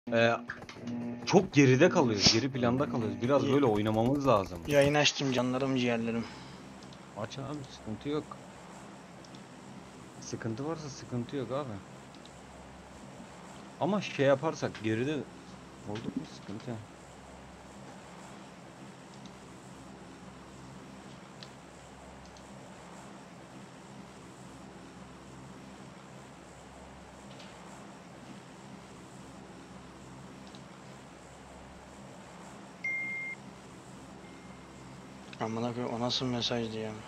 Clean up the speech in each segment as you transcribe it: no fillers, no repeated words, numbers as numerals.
Ee, Çok geride kalıyoruz. Geri planda kalıyoruz. Biraz böyle oynamamız lazım. Yayın açtım canlarım ciğerlerim. Aç abi, sıkıntı yok. Sıkıntı varsa sıkıntı yok abi. Ama şey yaparsak geride olduk mu sıkıntı. Amına koyayım, o nasıl mesajdı ya?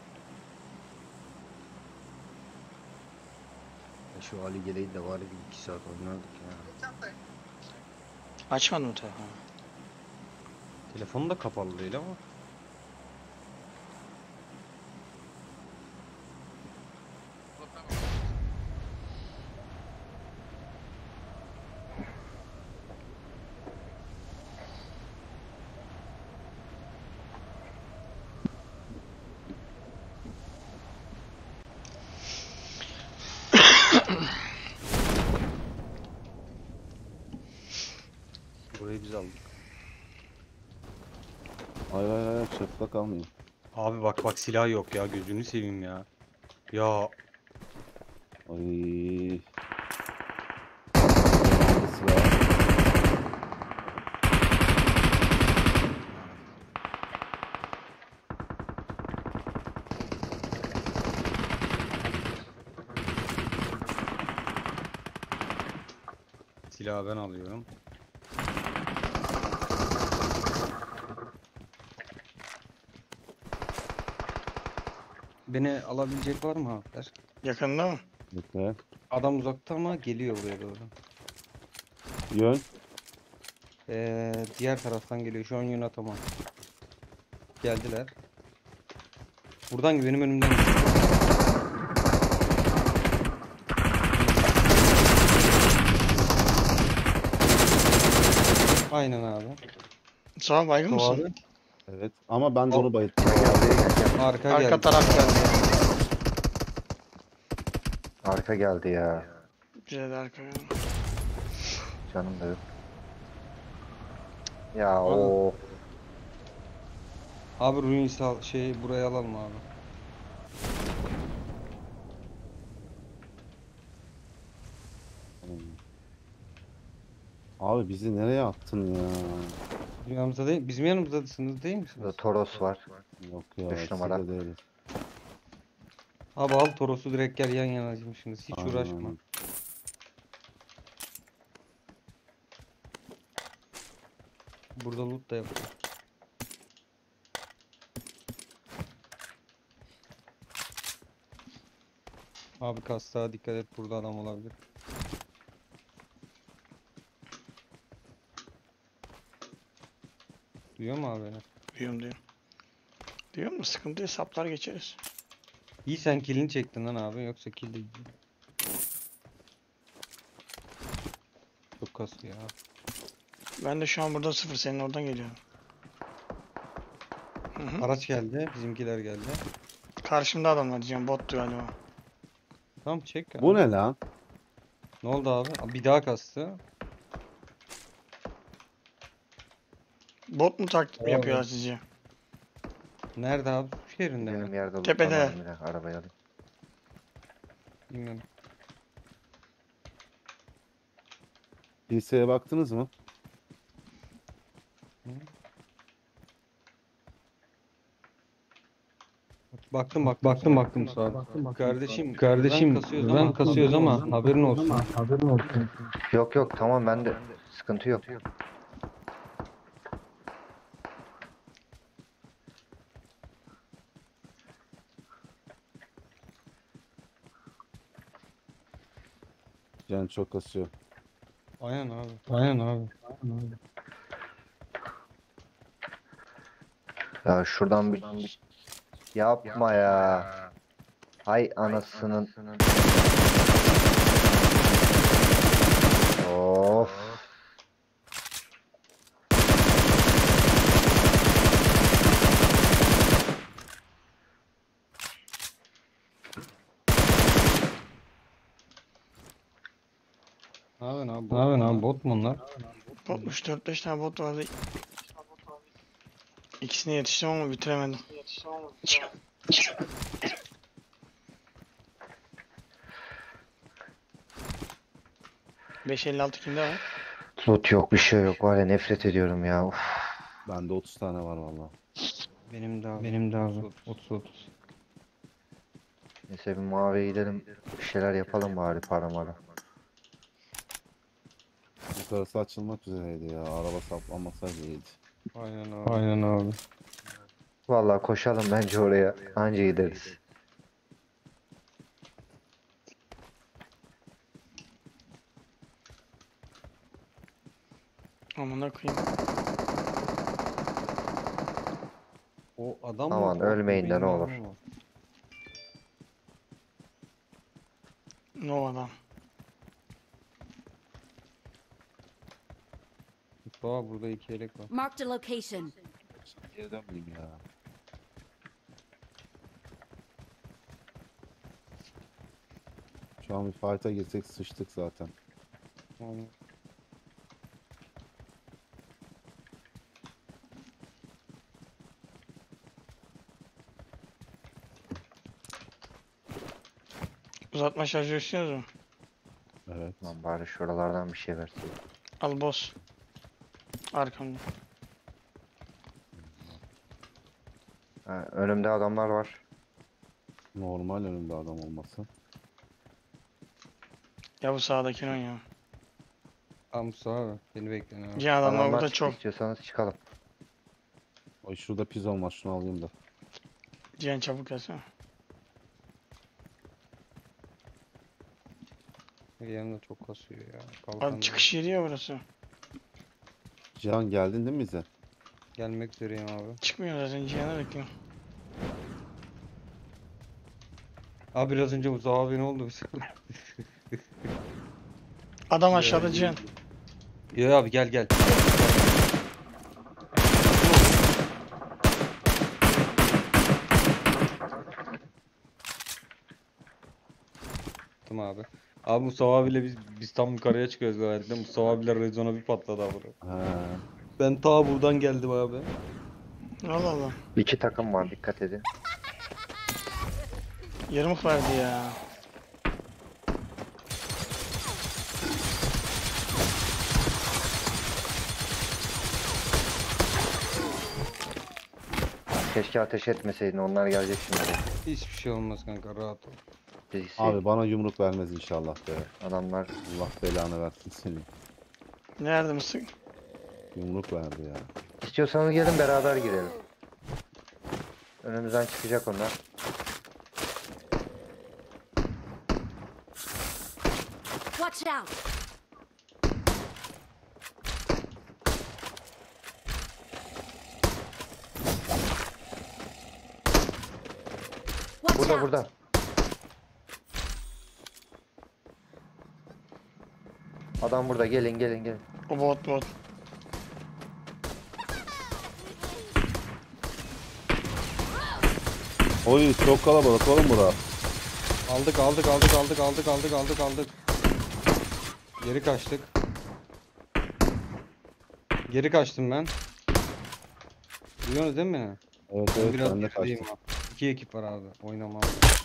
Şu Ali geleydi de var bir 2 saat oynardık ya. Açmadın mı telefonu? Telefonu da kapalı değil ama. Burayı biz aldık. Hayır hayır hayır, çıplak almayayım. Abi bak silah yok ya, gözünü seveyim ya. Ya Ay. Sıra. silahı ben alıyorum. Beni alabilecek var mı abiler? Yakında mı? Bekle. Adam uzakta ama geliyor buraya doğru. Yön. Diğer taraftan geliyor. Şu an yön atamam. Geldiler. Buradan benim önümden gidiyor. Aynen abi. Sağ baygın Doğru. mısın? Evet. Ama ben de onu bayılttım. Arka Arka geldi. taraf geldi. Arka geldi ya. Bize de arka. Canım da yok. Ya o Abi ruins al, buraya alalım abi. Abi bizi nereye attın ya? Bizim yanımızda değil, bizim yanımızdasınız değil burada misiniz? Toros var. Yok ya, 3 numara. sizde değiliz. Abi al Toros'u direkt gel, yan yanaymışsınız. Hiç Aynen, uğraşma. aynen. Burada loot da yapalım. Abi kasta dikkat et, burada adam olabilir. Duyuyor mu abi beni? Diyorum. Diyorum mu, sıkıntı değil, saplar geçeriz. İyi, sen killini çektin lan abi, yoksa kill değil. Çok kasıyor ya. Ben de şu an burada 0, senin oradan geliyorum. Hı. Araç geldi, bizimkiler geldi. Karşımda adam var diyeceğim, bottu galiba. Tamam çek abi. Bu ne lan? Ne oldu abi? Abi bir daha kastı. Bot mu takip Abi. yapıyor sizce? Nerede abi? Şu yerinde Benim mi? yerde Tepede. lootlanmadım bile. Arabayı alayım. Bilmiyorum. Kiliseye baktınız mı? Baktım sağa. Kardeşim ben kasıyoruz ama haberin olsun. Yok tamam bende. Sıkıntı yok. Can çok kasıyor. Aynen abi. Ya şuradan bir yapma ya. Hay anasının. Of. Ne yapıyorsun abi? lan bot mu onlar? Botmuş, 4-5 tane bot vardı. İkisine yetiştim ama bitiremedim. ...556 kimde var? Loot yok, bir şey yok. Var ya, nefret ediyorum ya. Uf. Bende 30 tane var valla. Benim de abi. 30. Neyse bir maviye gidelim. Bir şeyler yapalım bari paramara. Yukarısı açılmak üzereydi ya. Araba saplanmasaydı iyiydi. Aynen abi. Vallahi koşalım bence oraya. Anca gideriz. Amına koyayım. O adam Aman mı? ölmeyin de ne Bilmiyorum olur. ama. No adam. Mustafa burada 2 elek var. Marked a location. Geri dönmeyeyim ya. Şu an bir fight'a girsek sıçtık zaten. Yani Uzatma şarjı istiyoruz mu? Evet. Lan bari şuralardan bir şey versin. Al boss. Arkamda. Ha, önümde adamlar var. Normal önümde adam olması. Ya bu sağdakini oynuyor. Aa, Mustafa abi beni bekleyin abi. Ya adamlar burada çıktı, çok. istiyorsanız çıkalım. Ay şurada pizon var, şunu alayım da. Cihan çabuk gelsene. Yanında çok kasıyor ya. Abi Kalkan çıkış yeri ya burası. Cihan geldin değil mi bize? gelmek üzereyim abi. Çıkmıyor zaten, Cihan'ı bekliyorum. Abi biraz önce Mustafa abi ne oldu? Adam aşağıda Cihan. Ya abi gel. Tamam abi. Abi Mustafa abiyle biz tam yukarıya çıkıyoruz gayet. Mustafa abiyle Rezon'a bir patladı abi. He. Ben ta buradan geldim abi. Allah Allah. 2 takım var, dikkat edin. Yarımık verdi ya. Keşke ateş etmeseydin, onlar gelecek şimdi. Hiçbir şey olmaz kanka, rahat ol. Birisi, Abi bana yumruk vermez inşallah be. adamlar Allah belanı versin seni. Nerede mısın? Yumruk verdi ya. istiyorsanız gelin beraber girelim. Önümüzden çıkacak onlar. Watch out. Watch Burada out. burada. Adam burada, gelin. O bot. Oy çok kalabalık oğlum bura. Aldık. Geri kaçtık. Geri kaçtım ben. Duyuyorsunuz değil mi beni? Evet Ben evet biraz ben de gerideyim kaçtım. abi. 2 ekip var abi. Oynamam.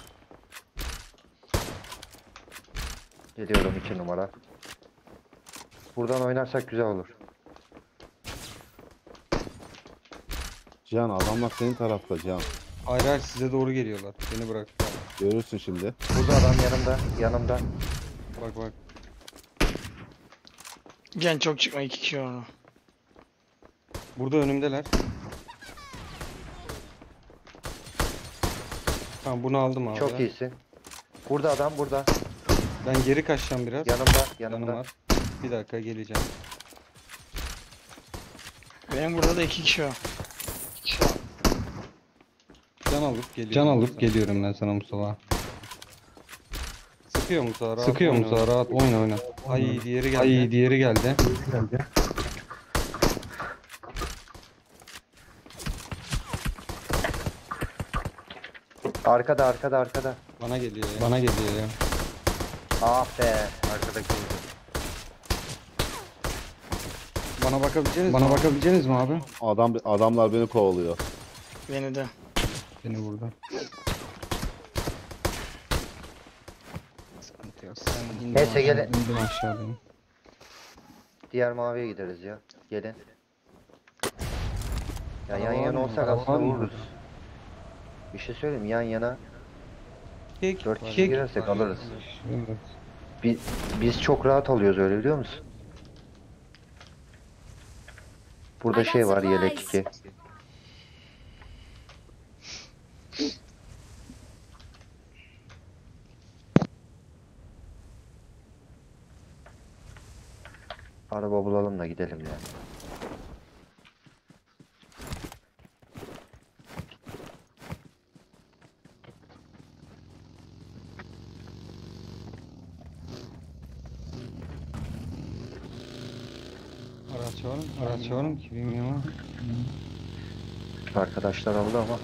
Geliyorum 2 numara. Buradan oynarsak güzel olur. Cihan adamlar senin tarafta Cihan. Hayır size doğru geliyorlar. Beni bıraktılar. Görürsün şimdi. Burada adam yanımda. Bak. Cihan çok çıkma, 2 kişi orada. Burada önümdeler. Tamam bunu aldım abi. Çok iyisin. Burada adam, burada. Ben geri kaçacağım biraz. Yanımda. Yanım var. Bir dakika geleceğim. Benim burada da 2 kişi var. Can alıp geliyorum ben sana Mustafa. Sıkıyor Mustafa rahat oyna. Ay diğeri geldi. Arkada. Bana geliyor ya. Ah be. Arkadaki vurdu. Bana bakabileceğiniz mi abi? Adamlar beni kovalıyor. Beni de. Beni burada. Sıkıntı yok. Sen indim Neyse, aşağı, gelin. indim aşağıdayım. Diğer maviye gideriz ya. Gelin. Ya yan Araba var yana mı? olsak Araba aslında var mı? vururuz. Bir şey söyleyeyim, yan yana Kek 4 var. kişi girersek alırız. Evet. Biz çok rahat alıyoruz, öyle biliyor musun? Burada I got şey var, yelek supplies. 2. Araba bulalım da gidelim ya. Araç var mı ki bilmiyorum ama. Arkadaşlar aldı ama.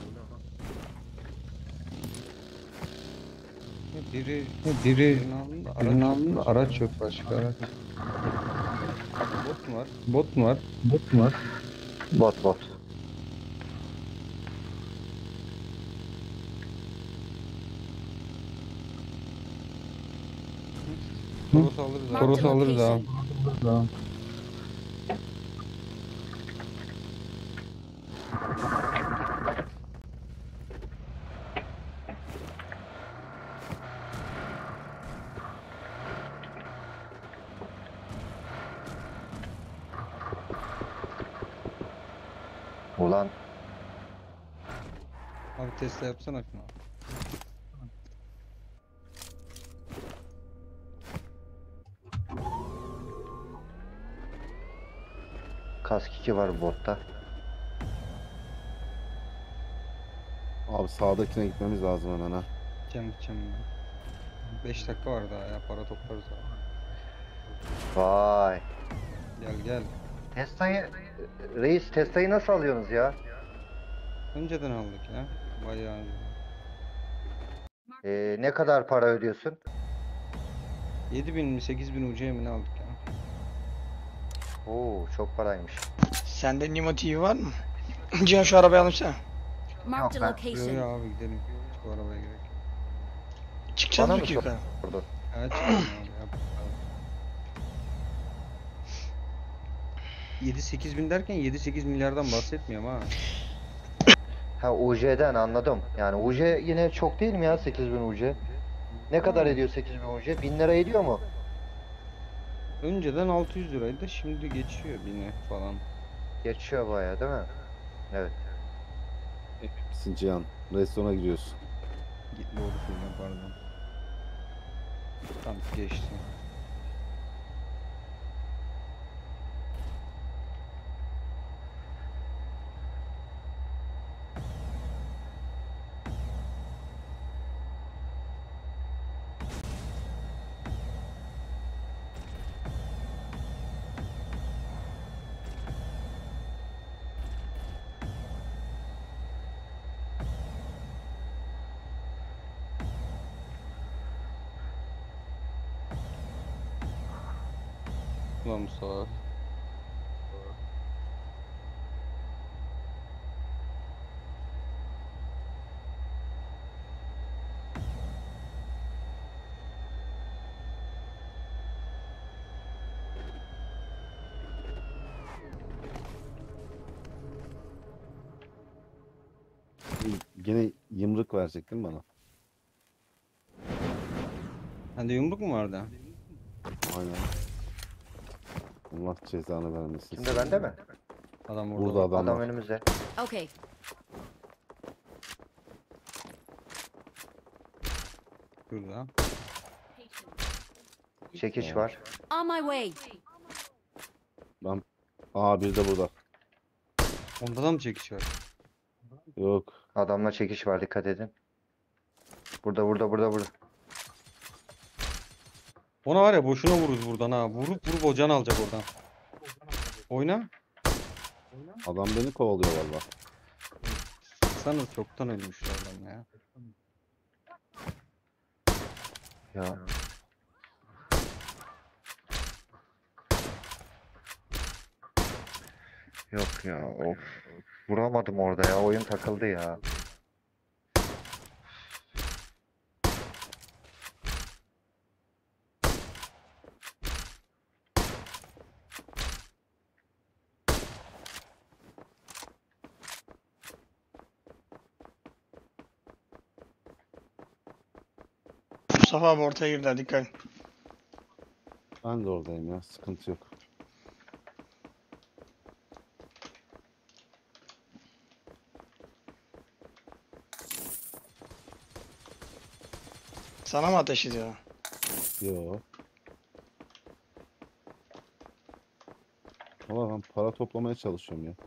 Biri birini aldım da araç yok, başka araç. Bot mu var? Bot. Toros alırız Marked a abi. location. Ulan Abi Tesla yapsana şunu. kask 2 var botta. Abi sağdakine gitmemiz lazım hemen ha. Gideceğim. 5 dakika var daha ya, para toplarız abi. Vay. Gel. Tesla'yı nasıl alıyorsunuz ya? Önceden aldık ya. Bayağı önce. Ne kadar para ödüyorsun? 7.000 mi 8.000 UC mi ne aldık ya? Oo, çok paraymış. Sende Nimo TV var mı? Cihan şu arabayı alırsana. Marked a Yok, ben- Yo location. abi gidelim. Hiç bu arabaya gerek yok. Çıkacağız Bana mı mı ki yukarı? sordun? Evet çıkalım abi yap. 7-8 bin derken 7-8 milyardan bahsetmiyorum ha. Ha, UC'den anladım. Yani UC yine çok değil mi ya, 8000 UC? Ne kadar ediyor 8000 UC? 1000 lira ediyor mu? Önceden 600 liraydı, şimdi geçiyor 1000'e falan. Geçiyor bayağı değil mi? Evet. Misin Cihan? Restorana giriyorsun. Git doğru söylüyorum, pardon. Tam geçti. Ulan Mustafa. Gene yımrık verecek değil mi bana? Sende yumruk mu vardı? Aynen. Allah cezanı vermesin. Şimdi bende mi? Adam orada. Burada var. adam Adam var. önümüzde. Okay. Şurada. Çekiş var. On my way. Bir de burada. Onda da mı çekiş var? Yok. Adamla çekiş var, dikkat edin. Burada. Ona var ya boşuna vururuz buradan ha. Vurup o can alacak oradan. Oyna. Adam beni kovalıyor valla. Sana çoktan ölmüşler lan ya. Ya. Yok ya, of. Vuramadım orada ya. Oyun takıldı ya. Mustafa abi ortaya girdiler, dikkat et. Ben de oradayım ya. Sıkıntı yok. Sana mı ateş ediyor? Yo. Valla ben para toplamaya çalışıyorum ya.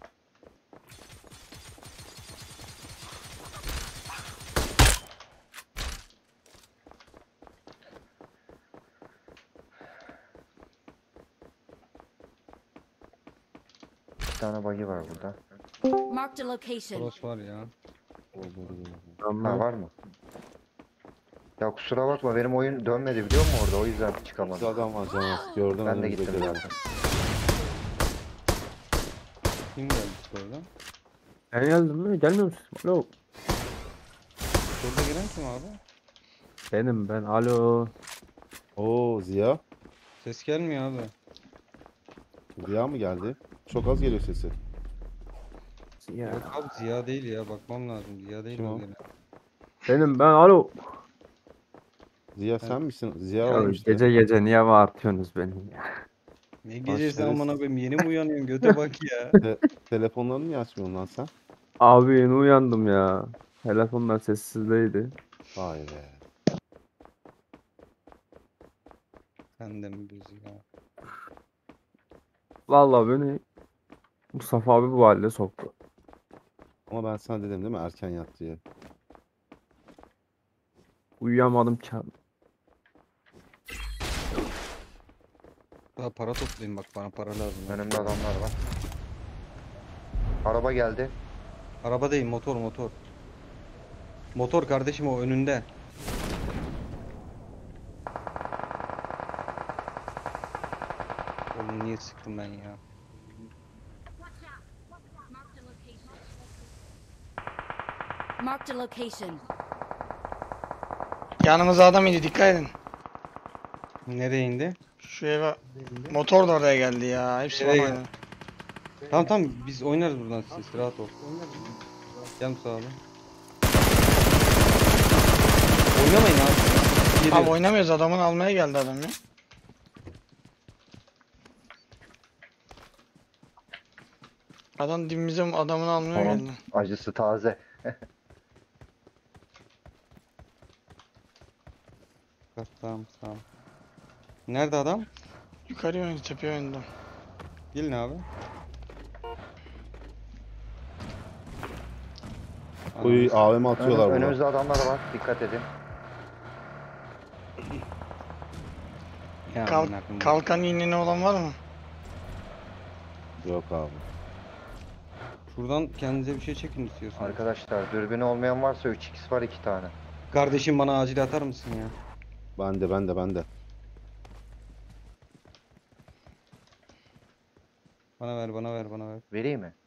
İki tane bug'i var burada. Marked a location. Cross var ya. Ha, var mı? Ya kusura bakma, benim oyun dönmedi biliyor musun orada, o yüzden Bir çıkamadım. adam var Canas. Gördüm Ben de önümüzde gittim geliyor. zaten. Kim geldi oradan? Ben geldim mi? Gelmiyor musun? Alo. Şurada giren kim abi? Benim ben. Alo. Oo Ziya. Ses gelmiyor abi. Ziya mı geldi? Çok az geliyor sesi. Ya. Yok abi Ziya değil ya. Bakmam lazım. Ziya değil Kim o o? gene. Benim ben. Alo. Ziya sen misin? Ziya Ya varmış da. gece gece niye bağırtıyorsunuz beni ya? Ne gecesi Başlarız. amına koyayım. Yeni mi uyanıyorsun? Göte bak ya. Telefonlarını niye açmıyorsun lan sen? Abi yeni uyandım ya. Telefonlar sessizdeydi. Vay be. Sen de mi biz ya? Vallahi beni Mustafa abi bu halde soktu. Ama ben sana dedim değil mi erken yat diye. Uyuyamadım ki abi. Daha para toplayayım bak, bana para lazım. ya. Önümde adamlar var. Araba geldi. Araba değil, motor motor. Motor kardeşim, o önünde. Oğlum niye sıktım ben ya? Marked a location. Yanımıza adam indi, dikkat edin. Nereye indi? Şu eve motor da oraya geldi ya. Hepsi bana Nereye oynadı. Tamam tamam, biz oynarız buradan, siz rahat ol. Gel Musa abi. Oynamayın abi. Geliyor. Abi oynamıyoruz, adamın almaya geldi adam ya. Adam dibimize adamın almaya Tamam. geldi. Acısı taze. Tamam tamam. Nerede adam? Yukarıya oynadı, tepeye oynadı. Gelin abi. Uy AVM atıyorlar burada. Önümüzde adamlar var. Dikkat edin. Ya, Kalk, amına koyayım. kalkan iğneni olan var mı? Yok abi. Şuradan kendinize bir şey çekin istiyorsanız. Arkadaşlar dürbünü olmayan varsa 3x var 2 tane. Kardeşim bana acil atar mısın ya? Ben de. Bana ver, bana ver, bana ver. Vereyim mi?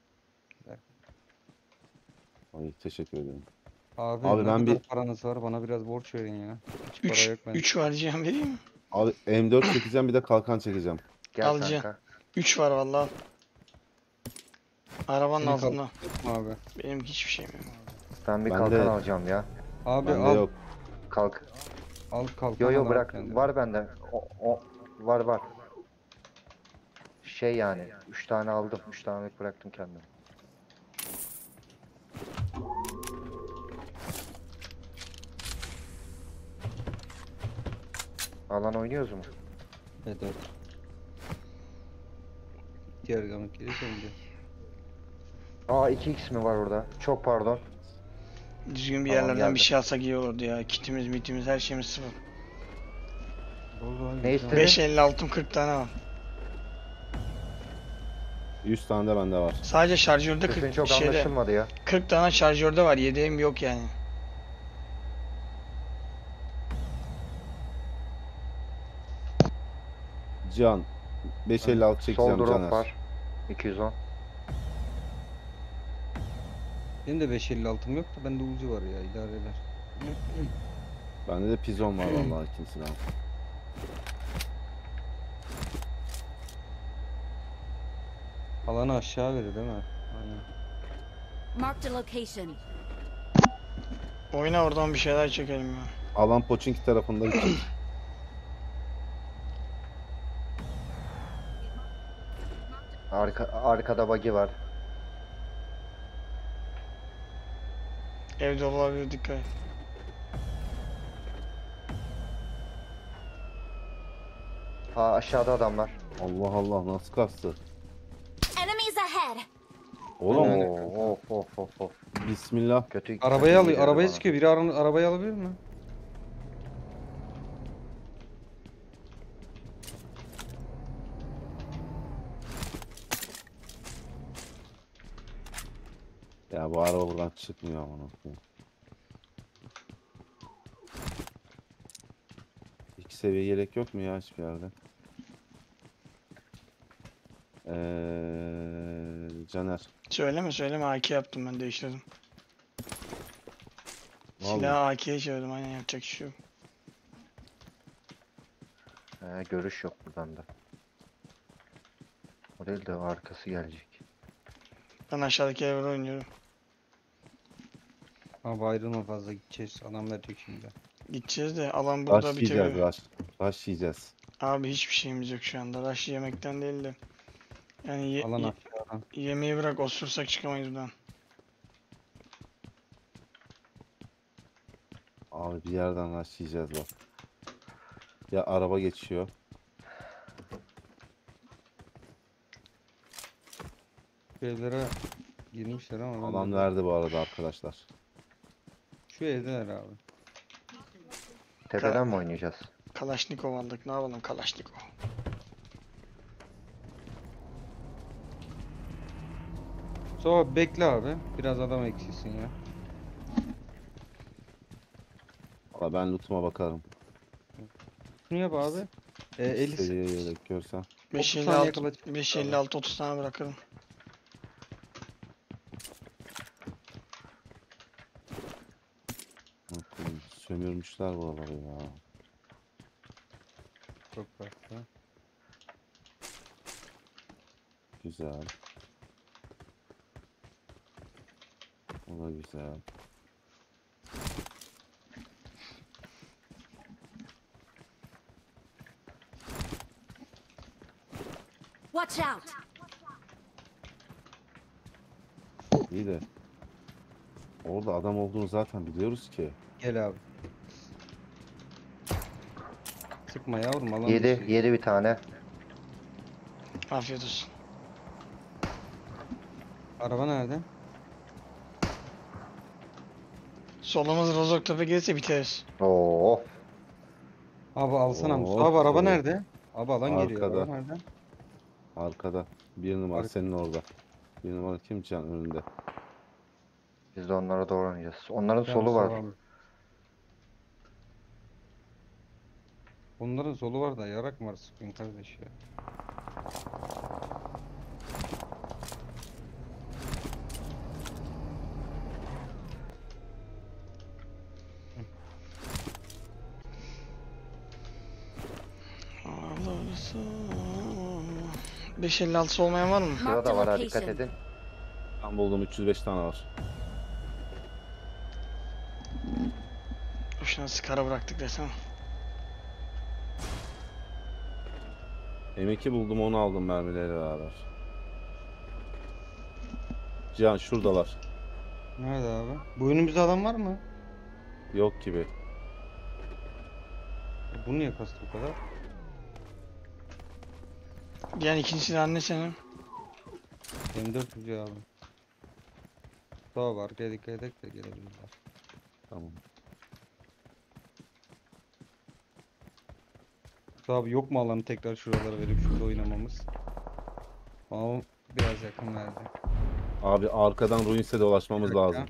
Ay teşekkür ederim. Abi, Abi ne ben kadar bir- paranız var? Bana biraz borç verin ya. Hiç para 3 yok bende. 3 var, Cihan vereyim mi? Abi M4 çekeceğim bir de kalkan çekeceğim. Gel Alacağım. kanka. 3 var vallahi. Arabanın Senin altında. kalkan yok mu abi? Benim hiçbir şeyim yok. Ben bir Ben kalkan de- alacağım ya. Abi Bende al, yok. Kalk. al kalkan. Yo al yo abi bırak. kendine. Var bende. O var. Şey yani 3 tane aldım. 3 tane bıraktım kendime. Alan oynuyoruz mu? Evet evet. Diğer gamık gelirse önce. Aa 2x mi var orada? Çok pardon. Düzgün bir Tamam, yerlerden geldim. bir şey alsak iyi olurdu ya. Kitimiz, mitimiz, her şeyimiz sıfır. Ne istedin? 5.56'm 40 tane var. 100 tane de bende var. Sadece şarjörde Sesin 40 çok şeyde anlaşılmadı ya. 40 tane şarjörde var. Yedeğim yok yani. Can 556 Sol çekeceğim drop Caner. var. 210. Benim de 5.56'm yok da bende Uzi var ya, idare eder. Bende de pizon var vallahi ikinciden. Alanı aşağı verir değil mi? Aynen. Marked a location. Oyna oradan bir şeyler çekelim ya. Alan Pochinki tarafında iki. Arkada buggy var. Evde olabilir, dikkat et. Aşağıda adamlar. Allah Allah nasıl kastı? Enemies ahead. Oğlum Oo, of. bismillah. Kötü. Arabayı kötü alıyor, geldi arabayı bana. sıkıyor. Biri arabayı alabilir mi? Ya bu araba buradan çıkmıyor amına koyayım. İki seviye yelek yok mu ya hiçbir yerde? Caner. Söyleme, AK yaptım, ben değiştirdim. Vallahi. Silahı AK'ye çevirdim, aynen, yapacak bir şey yok. Görüş yok buradan da. O değil de arkası gelecek. Ben aşağıdaki evre oynuyorum. Abi ayrılma fazla, gideceğiz. Adam verecek şimdi. Gideceğiz de alan burada Rush yiyeceğiz bitiyor. rush. Rush yiyeceğiz. Abi hiçbir şeyimiz yok şu anda. Rush yemekten değil de. Yani Alan aşağıdan. yemeği bırak, osursak çıkamayız buradan. Abi bir yerden rush yiyeceğiz bak. Ya araba geçiyor. Şu evlere girmişler ama ben Alan de- verdi bu arada arkadaşlar. Şu evdeler abi. Tepeden mi oynayacağız? Kalaşnikov aldık. Ne yapalım Kalaşnikov? Sonra bekle abi. Biraz adam eksilsin ya. Valla ben lootuma bakarım. Şunu yap abi. 50 Seviye yelek görsem. 30 saniye 556 kala 556 30 tane bırakırım. Bakayım, sömürmüşler buraları ya. çok farklı. Güzel. O da güzel. Watch out. İyi de. Orada adam olduğunu zaten biliyoruz ki. Gel abi. Sıkma yavrum, alan Yedi dışı. bir tane. Afiyet olsun. Araba nerede? Solumuz Rozoktepe gelirse biteriz. Oo. Abi alsana Oo, Mustafa. Abi araba evet. nerede? Abi alan geliyor. Arkada. Araba nerede? Arkada. Bir numara Arka- senin orada. Bir numara kim can önünde. Biz de onlara doğru oynayacağız. Onların Gel solu Mustafa var. abi. Onların solu var da yarak mı var, sıkın kardeş ya. Ağlarsa 556 olmayan var mı? Şurada da var ha, dikkat edin. Ben buldum 305 tane var. Boşuna skara bıraktık desem. M2 buldum onu aldım mermileri beraber. Cihan şuradalar. Nerede abi? Bu önümüzde adam var mı? Yok gibi. Bu niye kastı bu kadar? Yani ikinci silahın ne senin? M400 abi. Daha var. Arkaya dikkat edek de gelebilirler. Tamam. Abi yok mu alanı tekrar şuralara verip şurada oynamamız? Ama biraz yakın verdi. Abi arkadan Ruins'e dolaşmamız Bir dakika. lazım.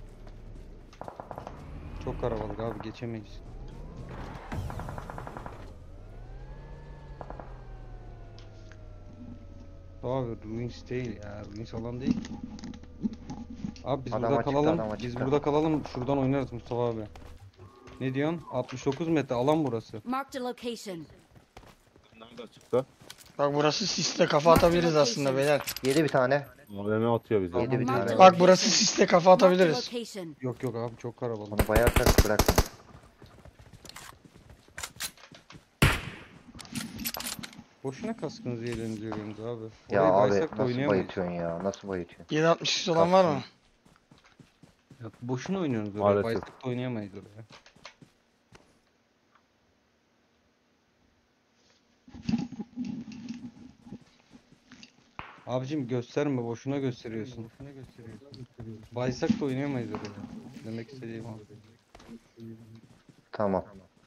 Çok karabalık abi, geçemeyiz. Abi Ruins değil ya. Ruins alan değil. Abi biz Adam burada açıkta, kalalım. adam Biz açıkta. burada kalalım. Şuradan oynarız Mustafa abi. Ne diyorsun? 69 metre alan burası. Marked a location. Nerede açıkta? Bak burası siste kafa atabiliriz aslında beyler. Yedi bir tane. AVM atıyor bize. Yedi bir Tamam. tane. Bak burası siste kafa Marked a atabiliriz. location. Yok yok abi çok karabalık. Onu bayarsak bırakma. Boşuna kaskınızı yerinize görüyorsunuz abi. Ya Orayı abi baysak da nasıl oynayamayız. bayıtıyorsun ya? Nasıl bayıtıyorsun? 7.62 olan var mı? Ya, boşuna oynuyorsunuz oraya. Maalesef. Baysak da oynayamayız oraya. Abicim gösterme boşuna gösteriyorsun. Baysak da oynayamayız oraya. Demek istediğim o. Tamam.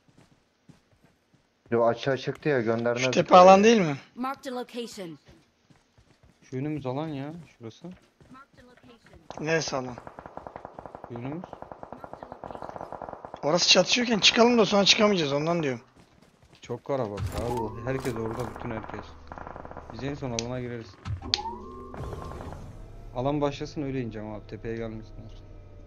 Yo açığa çıktı ya göndermez. Şu tepe alan değil mi? Marked a location. Şu önümüz alan ya şurası. Marked a location. Neresi alan? Şu önümüz. Marked a location. Orası çatışıyorken çıkalım da sonra çıkamayacağız ondan diyorum. Çok karabalık abi. Herkes orada bütün herkes. Biz en son alana gireriz. Alan başlasın öyle ineceğim abi tepeye gelmesinler.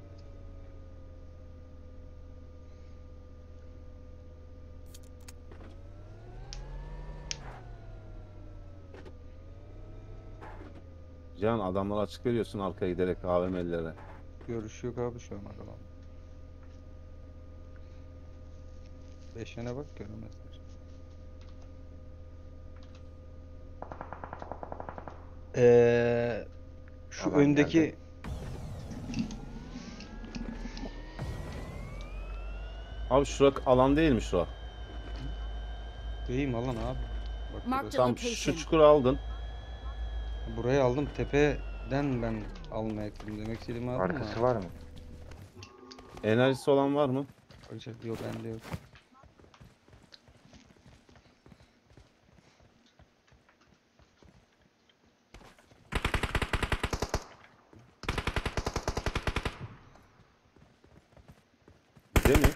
Can adamlara açık veriyorsun arkaya giderek AVM'lilere. Görüş yok abi şu an arkadan. Beşene bak göremezler. Şu Alan öndeki geldi. Abi şura alan değil mi şura? deyim alan abi. Bak Mark burası. the Tam şu location. çukuru aldın. Burayı aldım tepeden ben almaya gittim demek istediğimi aldın mı? Arkası var mı? Enerjisi olan var mı? Bakacak yok bende yok. Değil mi?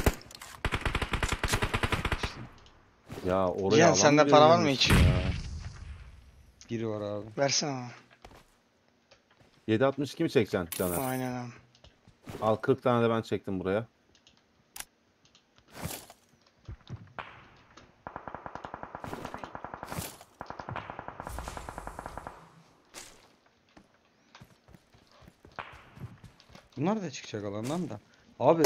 Ya oraya Cihan, alan sende bile para var mı hiç? veremiyorsun ya. Biri var abi. Versene bana. 7.62 mi çekeceksin Caner? Aynen abi. Al 40 tane de ben çektim buraya. Bunlar da çıkacak alandan da. Abi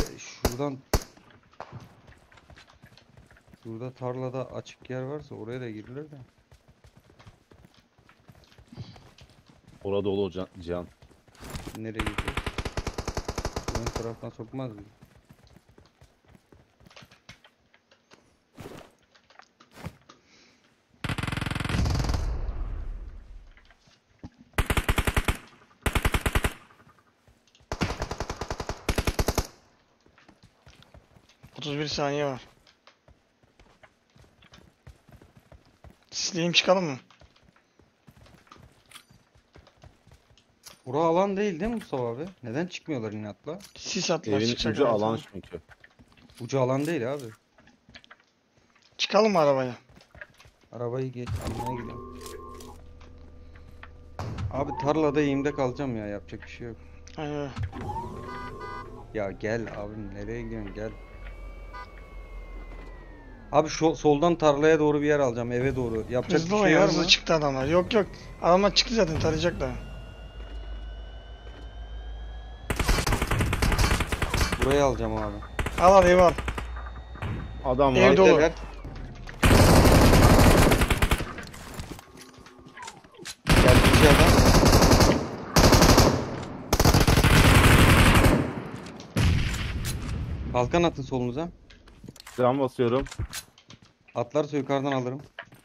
şurada tarlada açık yer varsa oraya da girilir de. Orada dolu Cihan. Nereye gidiyor? Ön taraftan sokmaz mı? ...31 saniye var. Sisleyeyim çıkalım mı? Bura alan değil mi Mustafa abi? Neden çıkmıyorlar inatla? Sis attılar Evin çıkacak. ucu hayatım. alan çünkü. Ucu alan değil abi. Çıkalım mı arabaya? Arabayı geç almaya gidiyorum. Abi tarlada eğimde kalacağım ya yapacak bir şey yok. Aynen öyle. Ya gel abim nereye gidiyorsun gel. Abi şu soldan tarlaya doğru bir yer alacağım eve doğru. Yapacak Hızlı bir şey oyna, var hızlı mı? çıktı adamlar. Yok yok. Adamlar çıktı zaten, tarayacaklar. Burayı alacağım abi. Al al evi al. Adam var. Ev dolu. Evdeler. Geldi iki adam. Kalkan atın solunuza. Can basıyorum. Atlarsa yukarıdan alırım.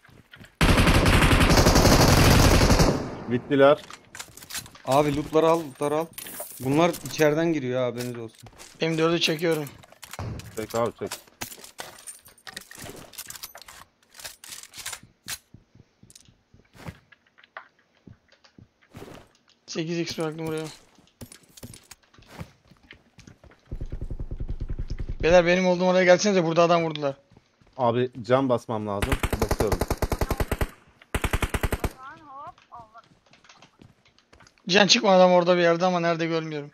Bittiler. Abi lootları al, lootları al. Bunlar içeriden giriyor ha, haberiniz olsun. M4'ü çekiyorum. Çek abi çek. ...8x bıraktım buraya. Beyler benim olduğum oraya gelsenize, burada adam vurdular. Abi can basmam lazım. Basıyorum. Can çıkma, adam orada bir yerde ama nerede görmüyorum.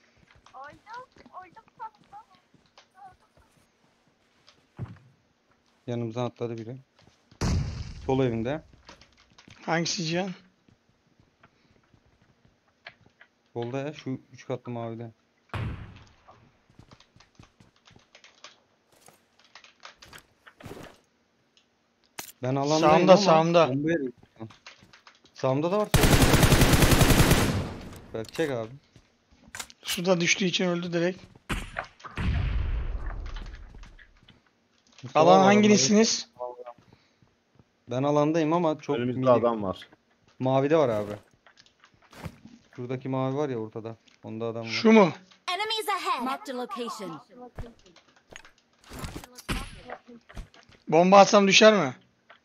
Yanımızdan atladı biri. Sol evinde. Hangisi Cihan? Solda ya şu 3 katlı mavide. Ben alandayım Sağımda, ama sağımda. bomba yeri. Sağımda da var. solda. Belki çek abi. Suda düştüğü için öldü direkt. Mustafa Alan var hanginizsiniz? orada. Ben alandayım ama çok Önümüzde minik. adam var. Mavide var abi. Şuradaki mavi var ya ortada. Onda adam var. Şu mu? Enemies ahead. Marked a location. Bomba atsam düşer mi?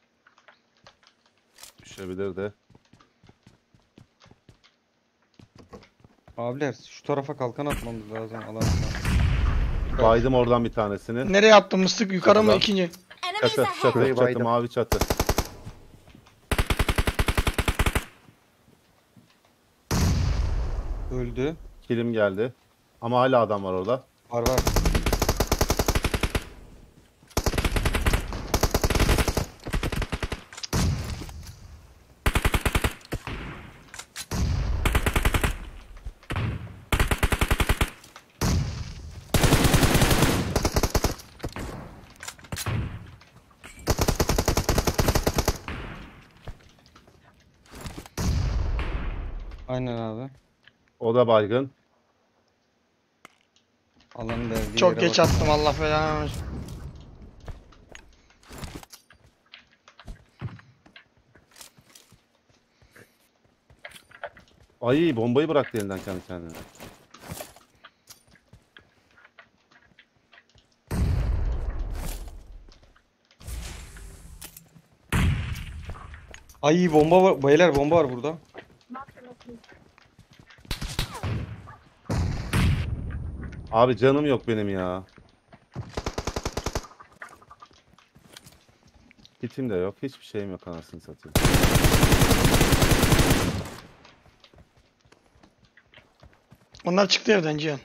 Düşebilir de. Abiler şu tarafa kalkan atmamız lazım alandan. Baydım oradan bir tanesini. Nereye attın mıstık? Yukarı mı Çatıdan. ikinci? Enemies Çatı, ahead. çatı, Burayı çatı, baydım. mavi çatı. Öldü. Kilim geldi. Ama hala adam var orada. Var var. Aynen abi. O da baygın. Alanın verdiği Çok yere geç bak. attım, Allah belanı versin. Ay bombayı bıraktı elinden kendi kendine. Ay bomba var. Beyler bomba var burada. Abi canım yok benim ya. Hitim de yok. Hiçbir şeyim yok anasını satayım. Onlar çıktı evden Cihan.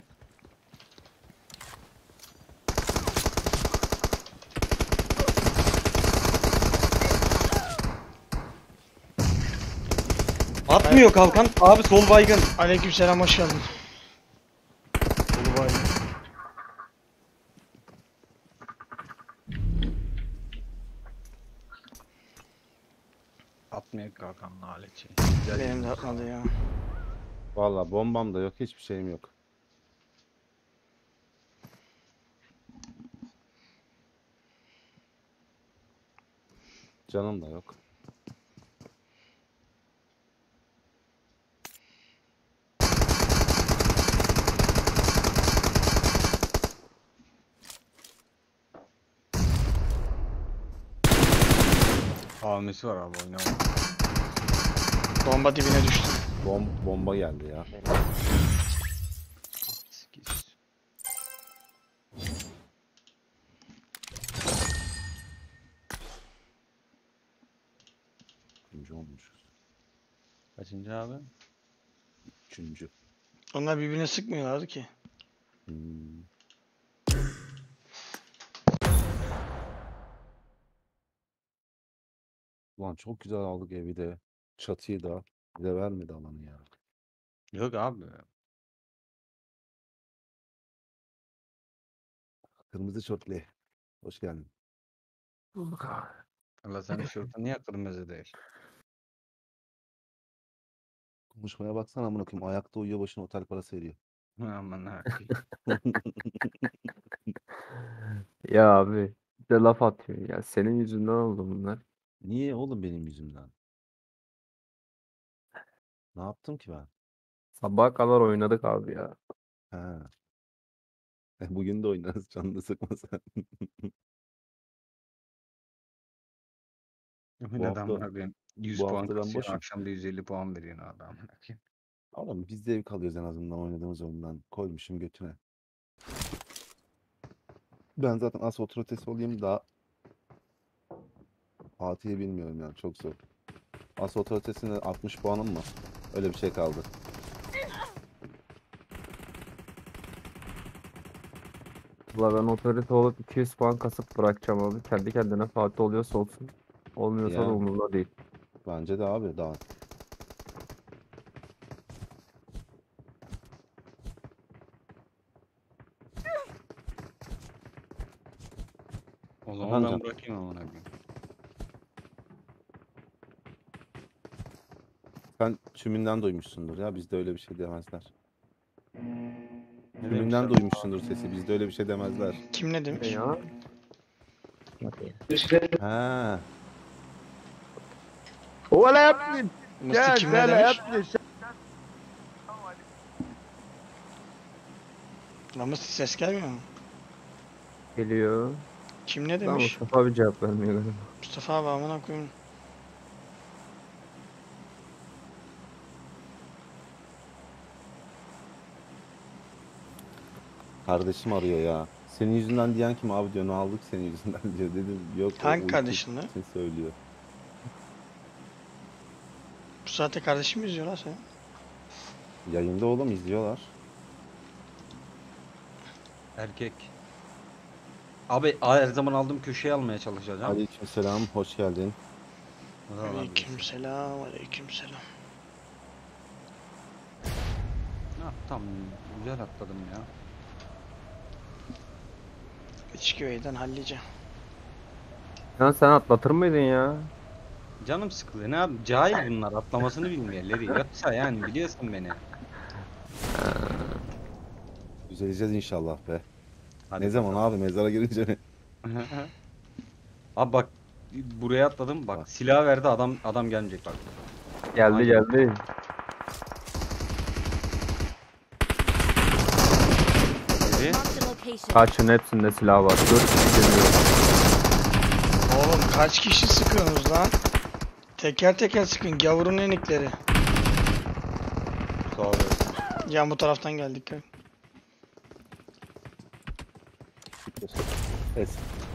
Atmıyor kalkan. Abi sol baygın. Aleykümselam, hoş geldin. Sol baygın. Atmıyor kalkanla alet şey. Benim de atmadı ya. Valla bombam da yok. Hiçbir şeyim yok. Canım da yok. Hamisi var abi, oynama. Bomba dibine düştü. Bomba geldi ya. Sikiz. Üçüncü olmuşuz. Kaçıncı abi? Üçüncü. Onlar birbirine sıkmıyorlardı ki. Hmm. Ulan çok güzel aldık evi de. Çatıyı da. Bize vermedi alanı ya. Yok abi. Kırmızı çöpli. Hoş geldin. Allah senin şortun niye kırmızı değil? Konuşmaya baksana amına koyayım. Ayakta uyuyor, başına otel parası veriyor. Aman ha. Ya abi bir de laf atıyor ya. Senin yüzünden oldu bunlar. Niye oğlum benim yüzümden? Ne yaptım ki ben? Sabaha kadar oynadık abi ya. Ha. Bugün de oynarız, canını sıkma sen. Neden hafta- bana koyayım? 100 bu puan hafta ben kasıyorsun, boşum. akşam da 150 puan veriyorsun adam. Oğlum biz zevk alıyoruz en azından oynadığımız oyundan. Koymuşum götüne. Ben zaten as otoritesi olayım da Fatih'i bilmiyorum yani, çok zor. As otoritesine 60 puanım mı? Öyle bir şey kaldı. Valla ben otorite olup 200 puan kasıp bırakacağım abi. Kendi kendine Fatih oluyorsa olsun. Olmuyorsa da Ya. umurumda değil. Bence de abi daha. O zaman Efendim ben canım? bırakayım amına koyayım. Sen tümünden duymuşsundur ya. Bizde öyle bir şey demezler. Ne Tümünden demişler? duymuşsundur sesi. Bizde öyle bir şey demezler. Kim ne Ne demiş? ya? Ha. Ola yapmayın. Musti kim ne demiş? Lan Musti ses gelmiyor mu? Geliyor. Kim ne Lan demiş? Mustafa bir cevap vermiyor galiba. Mustafa abi amına koyayım. Kardeşim arıyor ya. Senin yüzünden diyen kim abi diyor. Ne aldık senin yüzünden diyor. Dedim yok. o Hangi uyku kardeşin lan? için söylüyor. Bu saatte kardeşim mi izliyor lan sen? Yayında oğlum izliyorlar. Erkek. Abi her zaman aldığım köşeye almaya çalışacağım. Aleykümselam. Hoş geldin. O zaman abi. Aleykümselam, aleykümselam. Ha, tamam güzel atladım ya. İçki Bey'den halledeceğim. Ya sen atlatır mıydın ya? Canım sıkılıyor. Ne abi? Cahil bunlar. Atlamasını bilmiyorlar. Yoksa yani biliyorsun beni. Düzeleceğiz inşallah be. Hadi Ne zaman abi mezara girince mi? Abi bak buraya atladım. Bak Bak. silah verdi adam gelmeyecek bak. Geldi Aynen. geldi. Biri. Marked a location. Kaçın hepsinde silah var. 4 kişi geliyor. Oğlum kaç kişi sıkıyorsunuz lan? Teker teker sıkın gavurun enikleri. Sağ ol. Ya bu taraftan geldik. Es.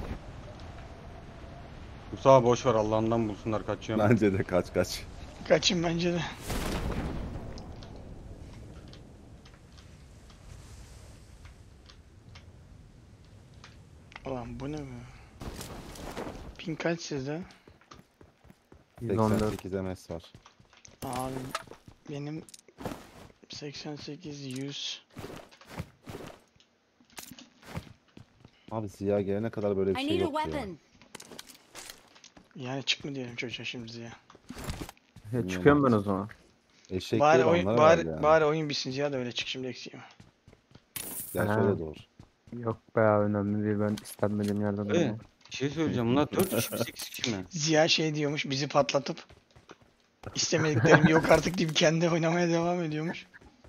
Musa boş ver Allah'ından bulsunlar kaçıyorum. Bence de kaç. Kaçın bence de. Ulan bu ne be? Pin kaç sizde? 114. 88 MS var. Abi benim 88 100. Abi Ziya gelene kadar böyle bir I şey need a yok ya. weapon. Yani çık mı diyelim çocuğa şimdi ya. Çıkıyorum ben o zaman. Eşek Bari değil oyun onlar bari, herhalde yani. bari oyun bitsin ya da öyle çık şimdi eksiğim. Gerçi Ha. o da doğru. Yok be ya, önemli değil, ben istenmediğim yerde Evet. durmam. Bir şey söyleyeceğim. Bunlar 4 kişi mi 8 kişi mi? Ziya şey diyormuş bizi patlatıp istemediklerim yok artık deyip kendi oynamaya devam ediyormuş.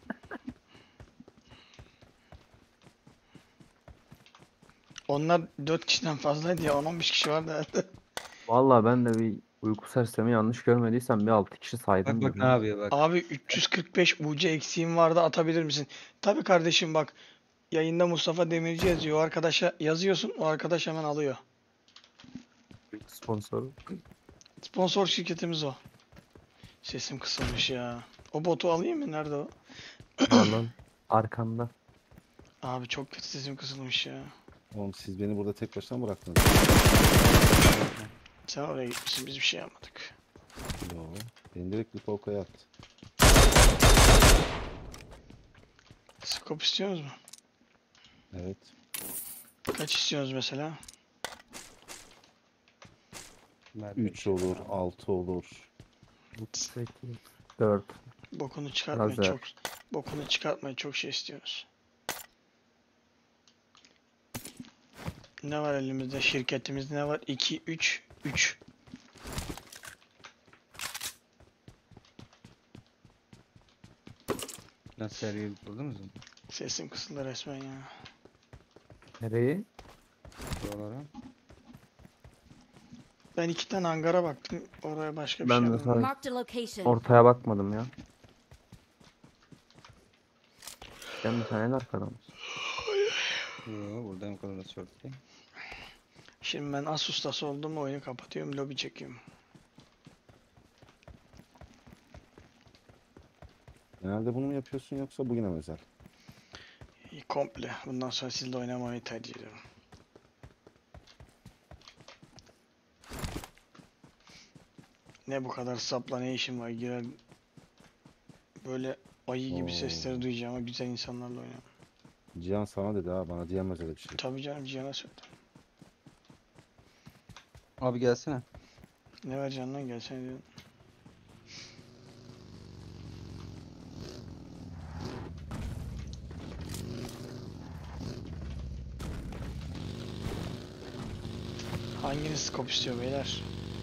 Onlar 4 kişiden fazlaydı ya 10-15 kişi vardı herhalde. Vallahi ben de bir uyku sersemi yanlış görmediysem bir 6 kişi saydım. Bak dedim. ne yapıyor bak. Abi 345 UC eksiğim vardı atabilir misin? Tabii kardeşim bak yayında Mustafa Demirci yazıyor o arkadaşa yazıyorsun o arkadaş hemen alıyor. Sponsor. Sponsor şirketimiz o. Sesim kısılmış ya. O botu alayım mı? Nerede o? Pardon. Arkanda. Abi çok kötü sesim kısılmış ya. Oğlum siz beni burada tek başına mı bıraktınız? Sen oraya gitmişsin biz bir şey yapmadık. Yo. Beni direkt bir polkaya attı. Scope istiyorsunuz mu? Evet. Kaç istiyorsunuz mesela? 3 olur, 6 olur. 8. 4. Bokunu çıkartmayın Lazer. çok. Bokunu çıkartmayın çok şey istiyoruz. Ne var elimizde? Şirketimizde ne var? 2 3 3. Nasıl seriye buldunuz mu? Sesim kısıldı resmen ya. Nereyi? Buralara. Ben 2 tane hangara baktım. Oraya başka bir Ben şey de yapmadım. sana Marked a location. ortaya bakmadım ya. Sen bir tane arkada mısın? Yo buradan o kadar çok değil. Şimdi ben as ustası oldum oyunu kapatıyorum lobi çekiyorum. Genelde bunu mu yapıyorsun yoksa bugüne mi özel? Komple. Bundan sonra sizle oynamayı tercih ediyorum. Ne bu kadar sapla ne işim var girer. Böyle ayı gibi Oo. sesleri duyacağıma güzel insanlarla oynarım. Cihan sana dedi ha, bana diyemez öyle bir şey. Tabii canım Cihan'a söyledim. Abi gelsene. Ne var canından gelsene diyorum. Hanginiz scope istiyor beyler?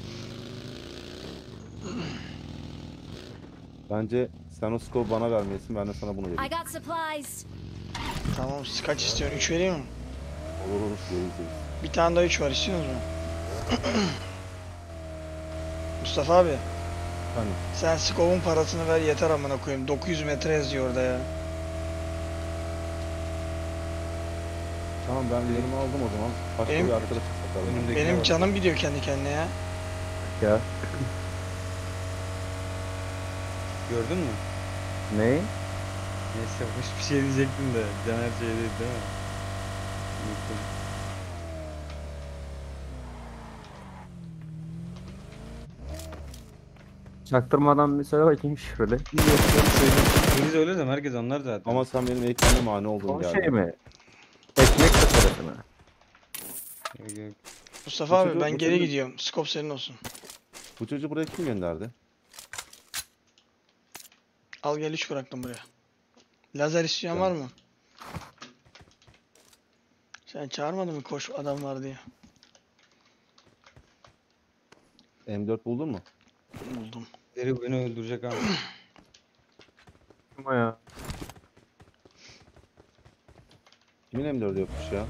Bence sen o skoru bana vermelisin, ben de sana bunu I vereyim. got supplies. Tamam siz kaç istiyorsun? 3 vereyim mi? Olur olur, veririz. Bir tane daha 3 var istiyorsunuz mu? Mustafa abi Hani sen scope'un parasını ver yeter amına koyayım. 900 metre yazıyor orada ya. tamam, ben yerimi aldım o zaman. Başka Benim- bir arkadaş satalım. Önümdekine Benim bak. canım gidiyor kendi kendine ya. Ya Gördün mü? ne? Neyse hoş bir şey diyecektim de. Caner şey değil değil mi? Unuttum. Çaktırmadan bir söyle bakayım şöyle. Biz öyle de herkes anlar zaten. Ama sen benim ekranıma mani olduğunu O geldi. şey mi? Ekmek meselesi mi? Yok, yok. Mustafa Bu abi çocuğu- ben bu geri çocuğu- gidiyorum. Scope senin olsun. Bu çocuğu buraya kim gönderdi? Al gel 3 bıraktım buraya. Lazer isteyen var mı? Sen çağırmadın mı koş adam var diye. M4 buldun mu? Buldum. Deri beni öldürecek abi. Ama ya. Kimin M4'ü yokmuş ya?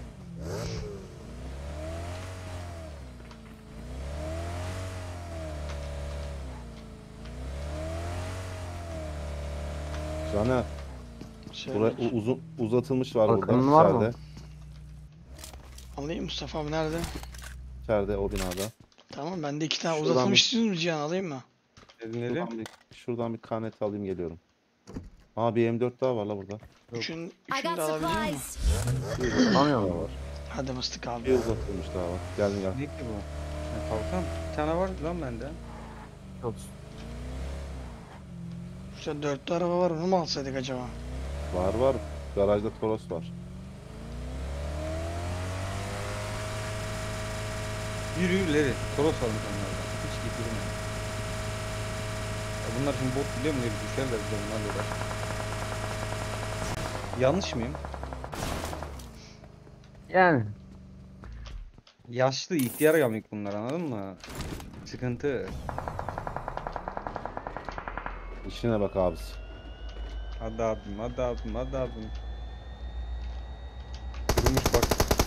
Caner, Şöyle buraya uzun uzatılmış var burada. Balkonun var mı? İçeride. alayım Mustafa abi nerede? İçeride o binada. Tamam bende 2 tane Şuradan uzatılmış bir- istiyorsun mu Cihan alayım mı? Şuradan bir kanet alayım geliyorum. Aa, bir M4 daha var la burada. Üçün, I üçünü got de alabilecek misin? supplies. Anlamıyorlar var. Hadi mıstık Bir abi. uzatılmış daha var. Geldim gel. Ne ki bu? Ha, kalkan. Bir tane var lan bende. Olsun. Şurada 4'lü araba var onu mu alsaydık acaba? Var var. Garajda Toros var. Yürü yürüleri. Toros almış onlardan. Hiç getirme. Ya bunlar şimdi bot biliyor mu? Düşerler bize bunlarla uğraş. Yanlış mıyım? Yani Yaşlı, ihtiyar gamik bunlar anladın mı? Sıkıntı. İşine bak abisi. Hadi abim, hadi abim, hadi abim. Durmuş bak.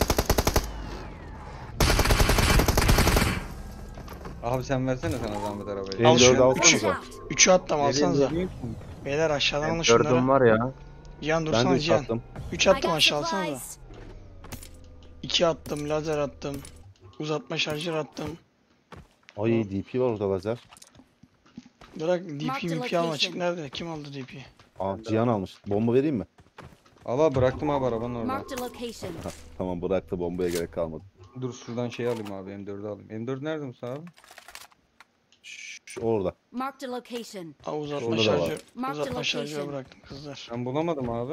Abi sen versene sana zahmet arabayı. Al M4'ü şunu. alsanıza. Watch out. 3'ü attım alsanıza. Nereye gidiyorsun? Beyler aşağıdan alın ben şunları. gördüm var ya. Cihan Ben de dursana 3 Cihan. attım. 3 I attım got aşağı alsanıza. supplies. 2 attım lazer attım. Uzatma şarjör attım. Ay, DP var orada lazer. Bırak Mark DP the mp alma location. çık nerede? Kim aldı DP? Aa, Cihan almış. Bomba vereyim mi? Allah bıraktım abi arabanın orada. Marked a location. Tamam, bıraktı, bombaya gerek kalmadı. Dur şuradan şey alayım abi M4'ü alayım. M4 nerede Musa abi? Orada. Marked a location. Aa uzatma Orada da var. şarjör. Mark the Uzatma şarjör location. bıraktım kızlar. Ben bulamadım abi.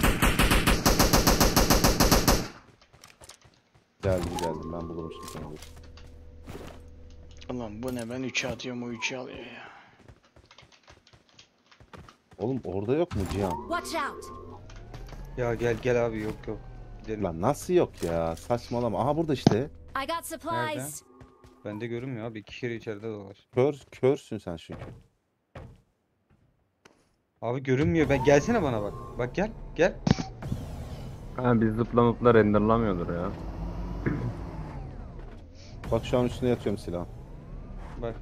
Geldim, ben bulurum şimdi sana. Ulan bu ne ben 3'e atıyorum o 3'e alıyor ya. Oğlum orada yok mu Cihan? Watch out. Ya gel abi yok yok. Gidelim. Lan nasıl yok ya? Saçmalama. Aha, burada işte. I got supplies. Bende görünmüyor abi. 2 kere içeride dolar. Körsün sen çünkü. Abi görünmüyor. Ben gelsene bana bak. Bak gel. Ha biz zıpla renderlamıyordur ya. Bak şu an üstüne yatıyorum silahın. Bak.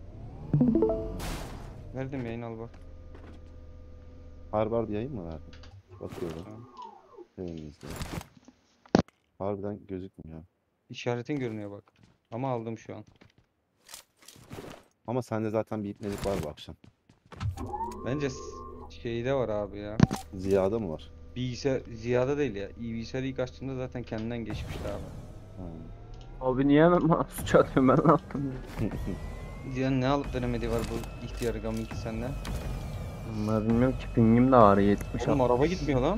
Verdim yayın al bak. Harvard yayın mı verdin? Bakıyorum. Tamam. Elimizde. Harbiden gözükmüyor. İşaretin görünüyor bak. Ama aldım şu an. Ama sende zaten bir ipnelik var bu akşam. Bence Şeyde var abi ya. Ziya'da mı var? Bilgisayar Ziya'da değil ya. Bilgisayarı ilk açtığımda zaten kendinden geçmişti abi. Ha. Abi niye hemen bana suç atıyorsun, ben ne yaptım ya? Ziyan ne alıp veremediği var bu ihtiyar Gami senden. Bunlar bilmiyorum ki, pingim de var 70 Oğlum araba gitmiyor lan.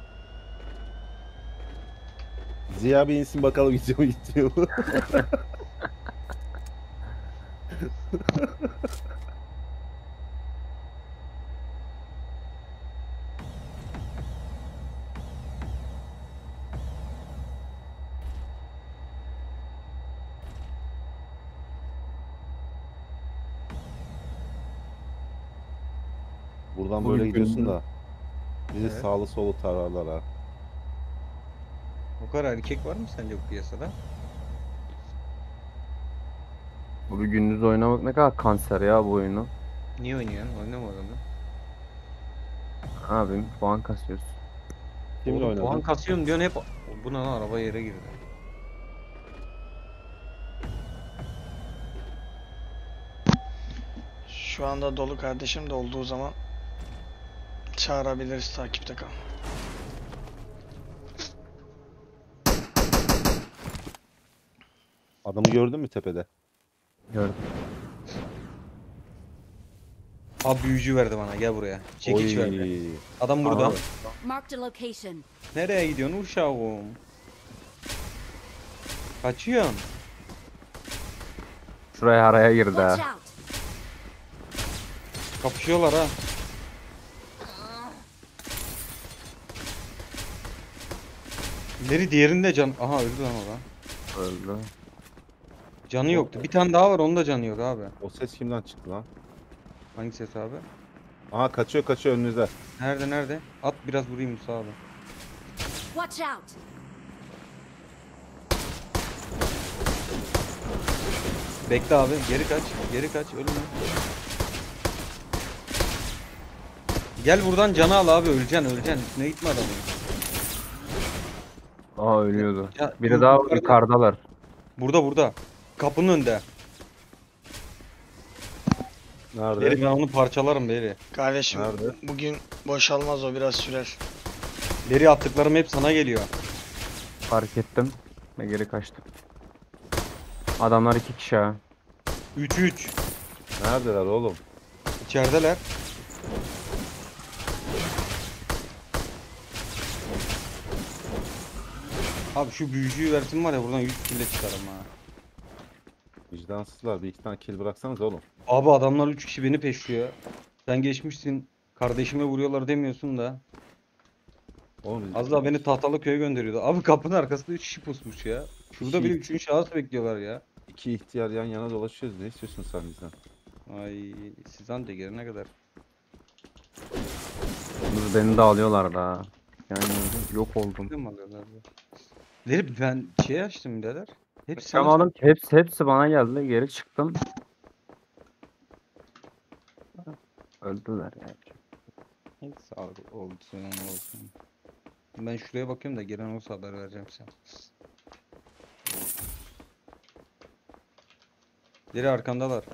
Ziya bir insin bakalım gidiyor mu gitmiyor mu? Buradan böyle Bugün- gidiyorsun da bizi Evet. sağlı solu tararlar ha. O kadar erkek var mı sence bu piyasada? Bu bir gündüz oynamak ne kadar kanser ya bu oyunu. Niye oynuyorsun? Oynama adamı. Abim puan kasıyoruz. Kimle Oğlum oynadın? puan kasıyorum diyorsun hep. Bu ne lan, araba yere girdi. Şu anda dolu kardeşim de olduğu zaman çağırabiliriz, takipte kal. Adamı gördün mü tepede? Gördüm. Abi büyücü verdi bana, gel buraya. Çekiç Oy. verdi. Adam burada. Aha. Marked a location. Nereye gidiyorsun uşağım? Kaçıyorsun. Şuraya araya girdi Watch ha. out. Kapışıyorlar ha. İleri diğerinde can. Aha öldü lan o lan. Öldü. Canı yoktu. Bir tane daha var, onun da canı yok abi. O ses kimden çıktı lan? Hangi ses abi? Aha kaçıyor önünüzde. Nerede nerede? At biraz vurayım Musa abi. Watch out. Bekle abi, geri kaç. Geri kaç, ölme. Gel buradan canı al abi, öleceksin. Üstüne gitme adamın. Aa ölüyordu. Ya, Biri daha yukarıda. yukarıdalar. Burada. Kapının önünde. Nerede? Beri ben onu parçalarım Beri. Kardeşim Nerede? bugün boşalmaz, o biraz sürer. Beri attıklarım hep sana geliyor. Fark ettim ve geri kaçtım. Adamlar 2 kişi ha. 3-3. Neredeler oğlum? İçerideler. Abi şu büyücüyü versin var ya, buradan 100 kille çıkarım ha. Vicdansızlar, bir iki tane kill bıraksanız oğlum. Abi adamlar 3 kişi beni peşliyor. Sen geçmişsin. Kardeşime vuruyorlar demiyorsun da. Oğlum Az daha beni tahtalı köye gönderiyordu. Abi kapının arkasında 3 kişi pusmuş ya. Şurada İki- bile 3. şahıs bekliyorlar ya. İki ihtiyar yan yana dolaşıyoruz. Ne istiyorsun sen bizden? Ay siz anca gelene kadar. Yalnız beni de alıyorlar da. Yani yok oldum. Ne mi alıyorlar ya? Leri ben şey açtım birader. Hepsi sana Çıkamadım ki, hepsi bana geldi, geri çıktım. Öldüler yani. Neyse, sağlık olsun. Ben şuraya bakıyorum da gelen olursa haber vereceğim sana. Leri arkandalar.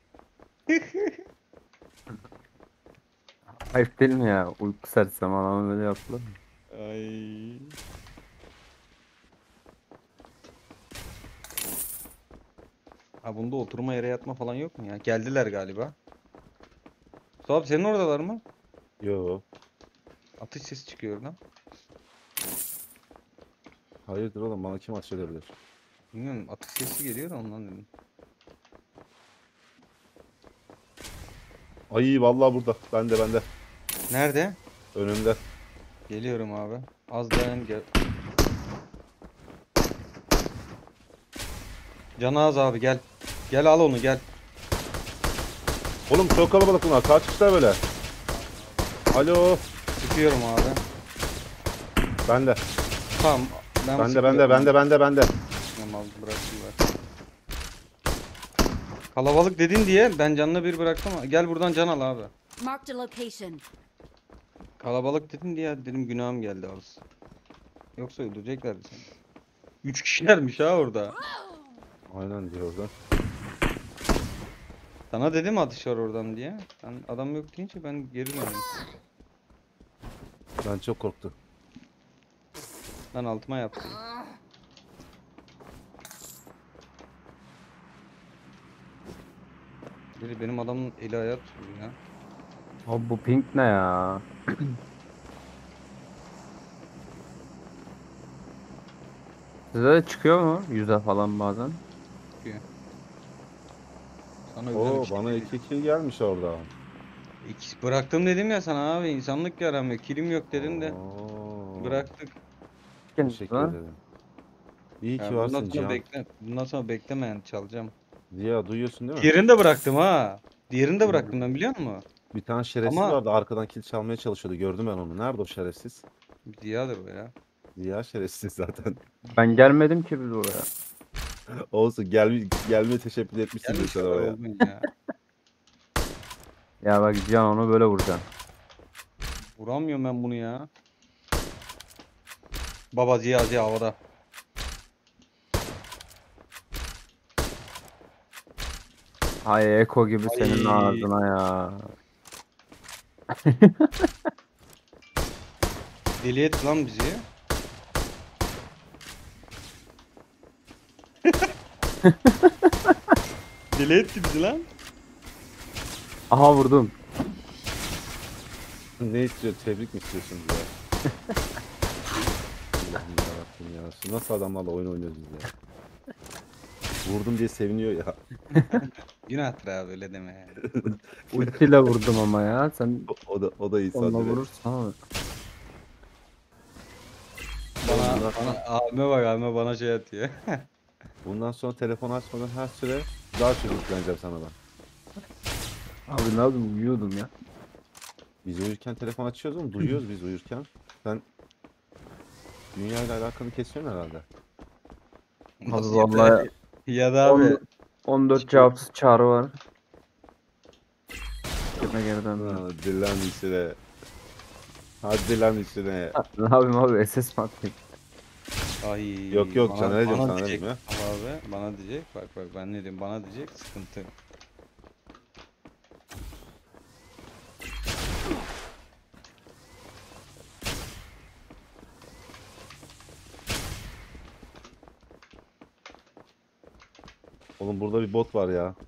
Ayıp değil mi ya? Uyku sersem adamı böyle yaptılar. Ay. Ha bunda oturma yere yatma falan yok mu ya? Geldiler galiba. Abi senin oradalar mı? Yo. Atış sesi çıkıyor lan. Hayırdır oğlum, bana kim ateş edebilir? Bilmiyorum, atış sesi geliyor da ondan dedim. Ay vallahi burada. Bende. Nerede? Önümde. Geliyorum abi. Az dayan gel. Canı az abi, gel. Gel al onu, gel. Oğlum çok kalabalık bunlar. Kaç kişiler böyle? Alo. Sıkıyorum abi. Bende. Tamam. Bende. sıkıyorum. Tamam abi, bırakıyorlar. Kalabalık dedin diye ben canına bir bıraktım. Gel buradan can al abi. Marked a location. Kalabalık dedin diye dedim, günahım geldi az. Yoksa öldüreceklerdi seni. 3 kişilermiş ha orada. Aynen diyor oradan. Sana dedim atış var oradan diye. Ben adam yok deyince ben geri döndüm. Ben çok korktum. Ben altıma yaptım. Biri benim adamın eli ayağı tutuyor ya. Abi bu pink ne ya? Size de çıkıyor mu? 100'e falan bazen. Sana özel Oo bir şey bana değil. 2 kill gelmiş orada. Bıraktım dedim ya sana abi, insanlık yaramıyor. Kilim yok dedin de Oo, bıraktık. teşekkür ederim. İyi Ya ki bundan varsın sonra Cihan. bundan sonra bekleme yani, çalacağım. Ziya duyuyorsun değil mi? Diğerini de bıraktım ha. Diğerini de bıraktım ben, biliyor musun? Bir tane şerefsiz Ama vardı arkadan kill çalmaya çalışıyordu. Gördüm ben onu. Nerede o şerefsiz? Ziya'dır o ya. Ziya şerefsiz zaten. Ben gelmedim ki biz oraya. Olsun gelmeye teşekkür etmişsin Gelmiş sen kadar oraya. oldun ya. Ya bak Cihan onu böyle vuracaksın. Vuramıyorum ben bunu ya. Baba Ziya havada. Hay Eko gibi senin Ay. ağzına ya. Deli et lan bizi. Deli etti bizi lan. Aha vurdum. Ne istiyor? Tebrik mi istiyorsunuz ya? Allah'ım yarabbim ya. Şu nasıl adamlarla oyun oynuyoruz biz ya? Vurdum diye seviniyor ya. Günahtır abi, öyle deme yani. Ultiyle vurdum ama ya. Sen O da insan onunla direkt. vurursun abi. Bana abime bak, abime bana şey atıyor. Bundan sonra telefon açmadan her süre daha çok yükleneceğim sana ben. Abi ne yapayım, uyuyordum ya. Biz uyurken telefon açıyoruz ama duyuyoruz biz uyurken. Sen dünyayla alakanı kesiyorsun herhalde. Abi vallahi Ya da abi 14 cevapsız çağrı var. Gene geri döndüm. Ha, dilen içine. Hadi lan içine. Ne yapayım abi, SS mi atayım? ay Yok bana- sana ne diyorum bana sana ne diyecek diyorum ya. abi, bana diyecek, bak ben ne diyeyim, bana diyecek, sıkıntı. Oğlum burada bir bot var ya.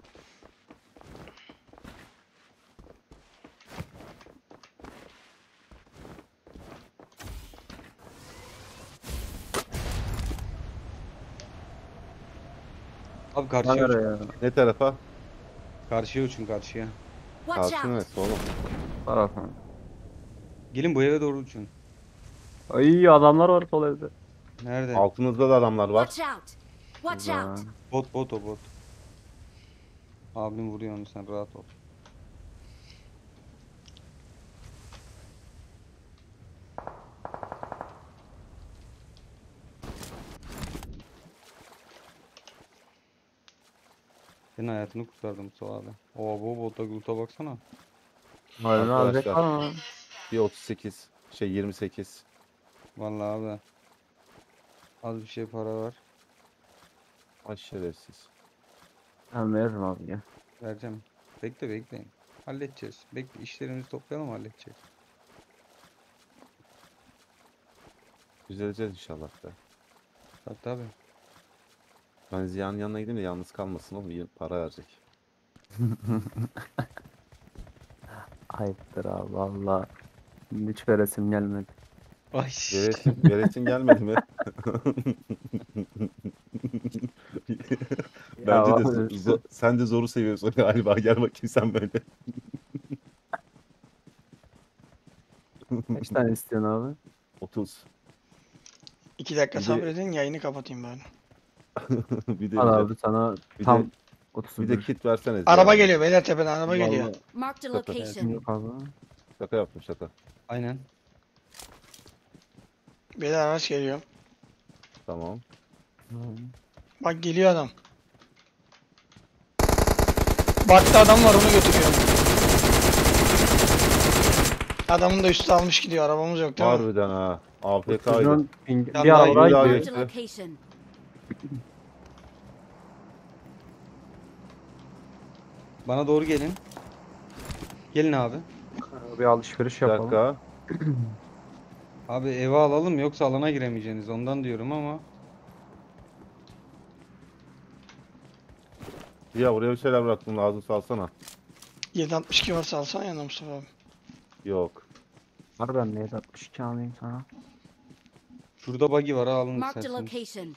Abi karşıya uç, Nereye ya? Ne tarafa? karşıya uçun, karşıya. Watch Karşı out! neresi oğlum? Tarafa. Gelin bu eve doğru uçun. Ay adamlar var sol evde. Nerede? Altımızda da adamlar var. Watch out! Watch Burada. out! Bot o bot. Abim vuruyor onu, sen rahat ol. Senin hayatını kurtardım Sol abi. Oo, bu bota gulta baksana. Halini alacak Arkadaşlar. ama. Bir 38. 28. Vallahi abi. Az bir şey para var. Ay şerefsiz. Ben veririm abi ya. Vereceğim. Bekleyin. Halledeceğiz. Bekle, işlerimizi toplayalım, halledeceğiz. Düzeleceğiz inşallah be. Tabii. Ben Ziya'nın yanına gideyim de yalnız kalmasın oğlum. İyi para verecek. Ayıptır abi valla. Hiç veresim gelmedi. Ay. Veresin gelmedi mi? Ya Bence de abi, sen de zoru seviyorsun galiba. Gel bakayım sen böyle. kaç tane istiyorsun abi? 30. 2 dakika Bir de- sabredin, yayını kapatayım ben. bir de Al bir de, abi sana bir tam de, 30 bir de kit versene. Araba Ziya. geliyor beyler, tepeden araba geliyor. Vallahi Marked a Şaka. location. Yok abi. şaka yaptım şaka. Aynen. Beyler araç geliyor. Tamam. Bak geliyor adam. Baktı adam var, onu götürüyor. Adamın da üstü almış gidiyor, arabamız yok değil mi? Harbiden ha. AFK'ydı. Çocuğun bir Yan daha araba iyi, daha gidiyor. iyi. Marked a location. Bana doğru gelin. Gelin abi. Bir alışveriş Bir yapalım. dakika. Abi eve alalım yoksa alana giremeyeceksiniz ondan diyorum ama. Ya buraya bir şeyler bıraktım, lazım salsana. 762 varsa alsana yanına Mustafa abi. Yok. Var ben de 762 alayım sana. Şurada buggy var alın Marked a isterseniz. location.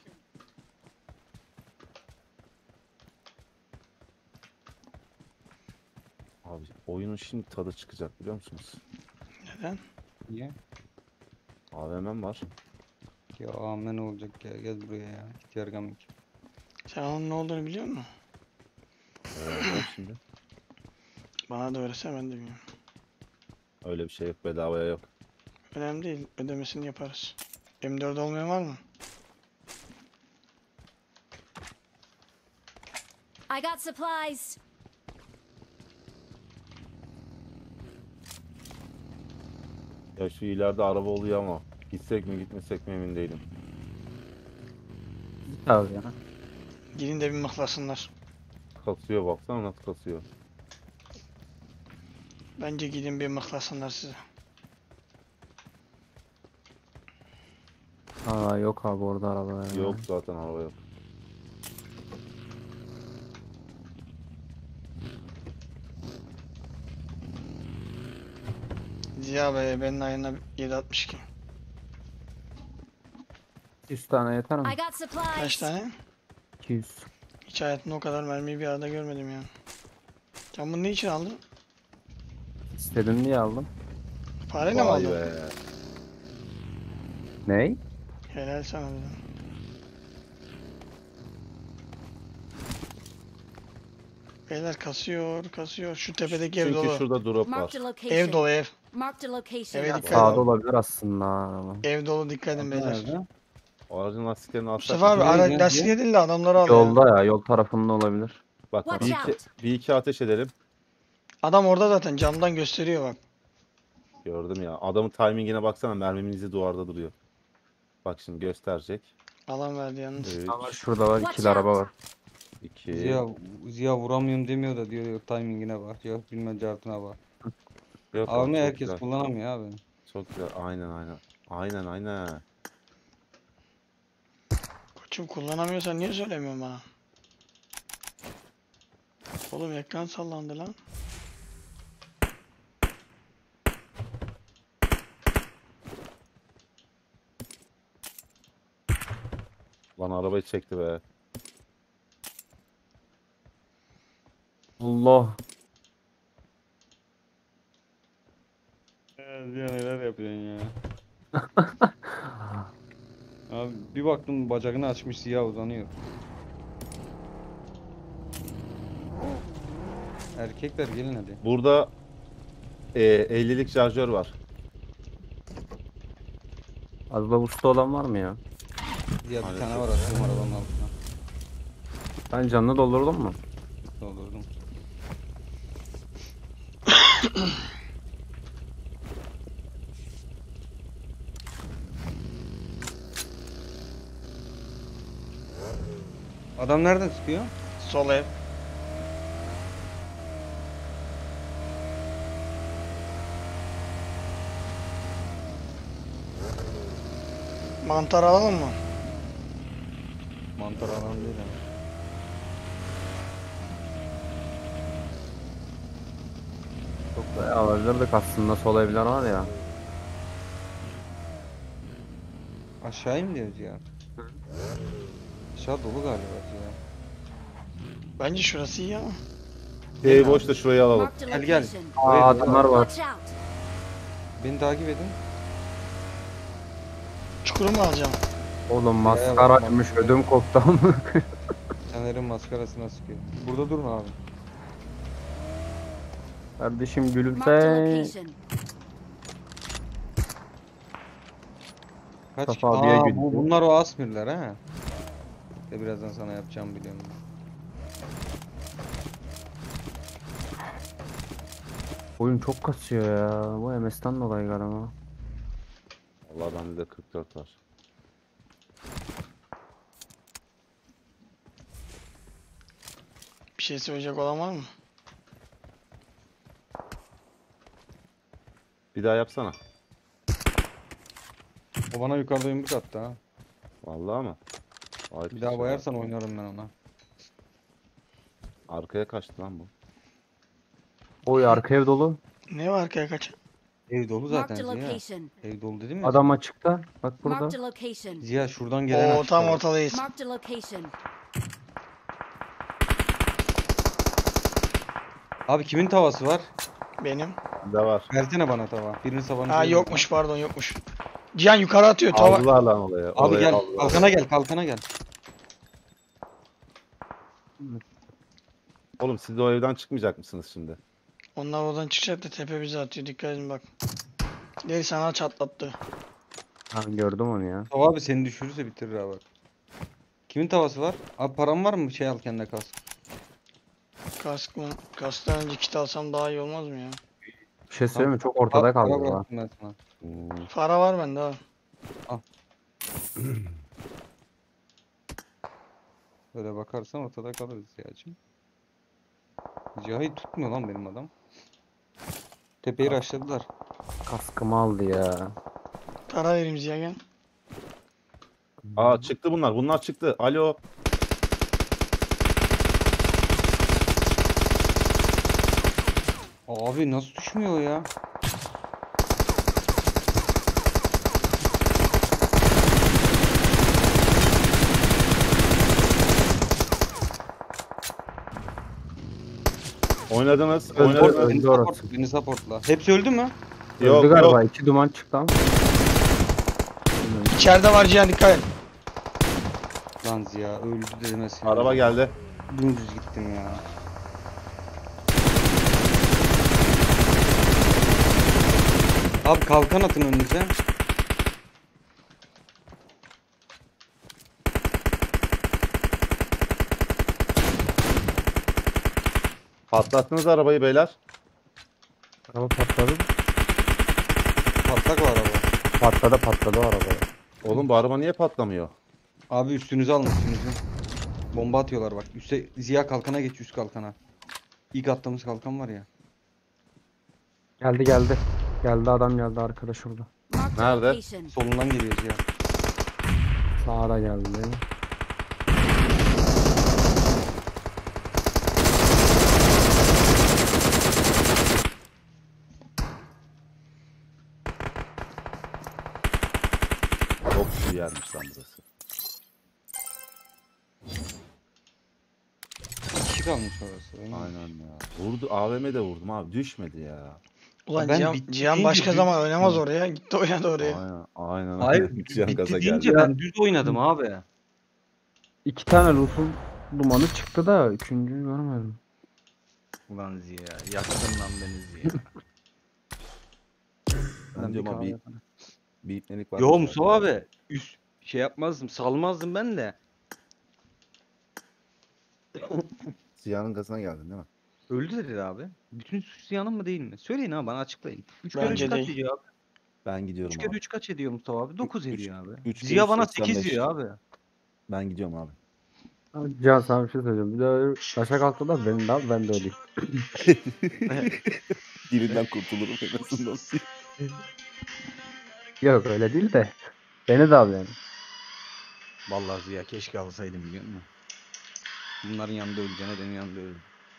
Abi oyunun şimdi tadı çıkacak biliyor musunuz? Neden? Niye? AVM'm var. Ya amen olacak ya gel buraya ya. Git yargamik. Sen onun ne olduğunu biliyor musun? Öğreneceğim şimdi. Bana da öğretse ben de bilmiyorum. Öyle bir şey yok, bedavaya yok. Önemli değil. Ödemesini yaparız. M4 olmayan var mı? I got supplies. Ya şu ileride araba oluyor ama gitsek mi gitmesek mi emin değilim. Git abi ya. Gidin de bir mıhlasınlar. Kasıyor, baksana nasıl kasıyor. Bence gidin bir mıhlasınlar size. Aa yok abi orada araba ya. Yok zaten araba yok. Ziya Bey benim ayına 762. 100 tane yeter mi? I got supplies. Kaç tane? 200. Hiç hayatımda o kadar mermiyi bir arada görmedim ya. Sen bunu ne için aldın? İstedim diye aldım. Parayla mı Vay aldın? be. Ney? Helal sana dedim. Beyler kasıyor, kasıyor. Şu tepedeki ev Çünkü dolu. şurada drop var. Marked a location. Ev dolu ev. Marked a location. Evet, dikkat Sağda edin. olabilir aslında araba. Ev dolu, dikkat edin beyler. Nerede? O aracın lastiklerini alsak. Mustafa abi Nereye ara gidiyorsun lastik değil de adamları al ya. Yolda ya yol tarafında olabilir. Bak Watch bir out. iki, bir iki ateş edelim. Adam orada zaten camdan gösteriyor bak. Gördüm ya. Adamın timingine baksana, mermimin izi duvarda duruyor. Bak şimdi gösterecek. Alan verdi yalnız. 3, Ama şurada var Watch ikili araba out. var. 2, Ziya vuramıyorum demiyor da diyor timingine bak. Yok bilmem cartına bak. yok abi, Avni çok herkes güzel. kullanamıyor abi. Çok güzel. Aynen aynen. Aynen aynen. Koçum kullanamıyorsan niye söylemiyorsun bana? Oğlum ekran sallandı lan. Lan arabayı çekti be. Allah. Ziya neler yapıyorsun ya. Abi bir baktım bacağını açmış Ziya uzanıyor. Erkekler gelin hadi. Burada 50'lik şarjör var. Az da usta olan var mı ya? Ziya bir Maalesef. tane var attığım arabanın altına. Ben canını doldurdum mu? Doldurdum. Adam nereden sıkıyor? Sol ev. Mantar alalım mı? Mantar alan değil ama. Çok da alabilirdik aslında sol evler var ya. Aşağı mı diyoruz ya? Aşağı dolu galiba ya. Bence şurası iyi ama. Boş da şurayı alalım. Marked a Gel, gel. location. Buraya Aa doğru. adamlar var. Watch out. Beni takip edin. Çukuru mu alacağım? Oğlum maskaraymış ödüm koptu ama. Caner'in maskarasına sıkıyor. Burada durun abi. Kardeşim Marked a gülümse. location. Kaç? Mustafa abiye Aa, güldü. bunlar o Asmirler ha. De birazdan sana yapacağım biliyorum. Oyun çok kasıyor ya. Bu MS'ten dolayı galiba. Vallahi bende de 44 var. Bir şey söyleyecek olan var mı? Bir daha yapsana. O bana yukarıda yumruk attı ha. Vallahi mı? Ay, Bir daha bayarsan oynarım ben ona. Arkaya kaçtı lan bu. Oy arka ev dolu. Ne var arkaya kaçan? Ev dolu zaten Marked a Ziya. location. Ev dolu dedim ya. Adam açıkta. Bak burada. Marked a location. Ziya şuradan gelen Oo tam açıkta. ortadayız. Marked a location. Abi kimin tavası var? Benim. Bir de var. Versene bana tava. Birini savanı. Ha yokmuş pardon yokmuş. Cihan yukarı atıyor tava. Aldılar lan olaya. Abi Olaya gel. aldılar. Kalkana gel. Kalkana gel. Oğlum siz de o evden çıkmayacak mısınız şimdi? Onlar oradan çıkacak da tepe bize atıyor. Dikkat edin bak. Değil sana çatlattı. Ha, gördüm onu ya. Tava abi seni düşürürse bitirir abi. Kimin tavası var? Abi param var mı? Şey al kendine kask. Kask mı? Kasktan önce kit alsam daha iyi olmaz mı ya? Bir şey söyleyeyim mi? Çok ortada Para kaldı ha. bıraktım ben sana. Para var bende ha. Böyle bakarsan ortada kalırız Ziya'cığım. Cihayı tutmuyor lan benim adam. Tepeyi rushladılar. Kaskımı aldı ya. Para vereyim Ziya gel. Aa çıktı bunlar. Bunlar çıktı. Alo. Abi nasıl düşmüyor ya? Oynadınız. Öldü, Oynadınız. öldü. Beni orası. support, beni supportla. Hepsi öldü mü? Yok Öldü galiba. yok. 2 duman çıktı ama. İçeride var Cihan dikkat et. Lan Ziya öldü demesin. Araba geldi. Dümdüz gittim ya. Abi kalkan atın önünüze. Patlattınız arabayı beyler. Araba patladı. Patlak var araba. Patladı o araba. Oğlum bu araba niye patlamıyor? Abi üstünüzü alın üstünüzü. Bomba atıyorlar bak. Üste Ziya kalkana geç üst kalkana. İlk attığımız kalkan var ya. Geldi. Geldi adam geldi arkadaş şurada. Marked a Nerede? location. Solundan geliyor Ziya. Sağa da geldi. Çok iyi yermiş lan burası. Bir kişi kalmış orası. değil mi? Aynen ya. Vurdu. AVM de vurdum abi. Düşmedi ya. Ulan Ben Cihan, bitti Cihan deyince başka düz- zaman oynamaz oraya. Gitti oynadı oraya. Aynen. Aynen. Hayır Cihan gaza bitti deyince geldi. ben düz oynadım abi. 2 tane loot'un dumanı çıktı da üçüncüyü görmedim. Ulan Ziya. Yaktın lan beni Ziya. Ben diyorum bir abi kahve- bir ipnelik var. Yo mı Mustafa zaten? abi. Üst şey yapmazdım. Salmazdım ben de. Ziya'nın gazına geldin değil mi? Öldü dedi abi. Bütün suç Ziya'nın mı değil mi? Söyleyin abi bana açıklayın. 3 Bence kere 3 kaç değil. ediyor abi? Ben 3 gidiyorum kere abi. 3 kaç ediyor Mustafa abi? 9 Üç- ediyor abi. üç kere Ziya üç, bana 85. 8 diyor abi. Ben gidiyorum abi. Abi Can sana bir şey söyleyeceğim. Bir daha taşa kalktı da beni de al ben de öleyim. Dilinden kurtulurum en azından. Yok öyle değil de. Beni de al yani. Vallahi Ziya keşke alsaydım biliyor musun? Bunların yanında öleceğine benim yanında öldüm.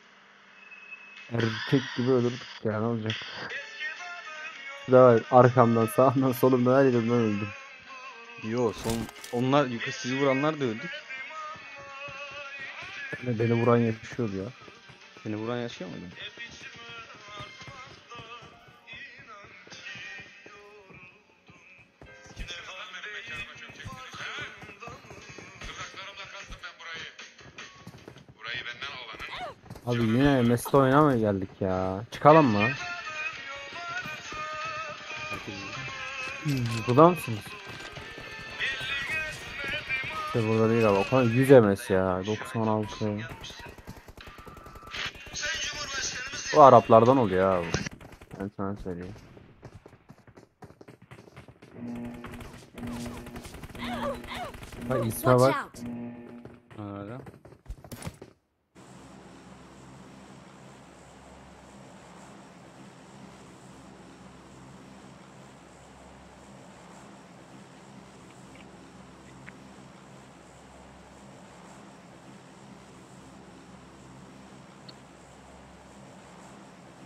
Erkek gibi ölürdük ya ne olacak. Bir daha arkamdan sağımdan solumdan her yerimden öldüm. Yo son onlar yukarı sizi vuranlar da öldük. Beni vuran yaşıyordu ya. Seni vuran yaşıyor muydu? Abi yine Mesut oynamaya geldik ya. Çıkalım mı? Burada mısınız? İşte burada değil abi. O kadar 100 MS ya. 96. Bu Araplardan oluyor abi. Ben sana söyleyeyim. Bak isme Watch bak. out. Öyle.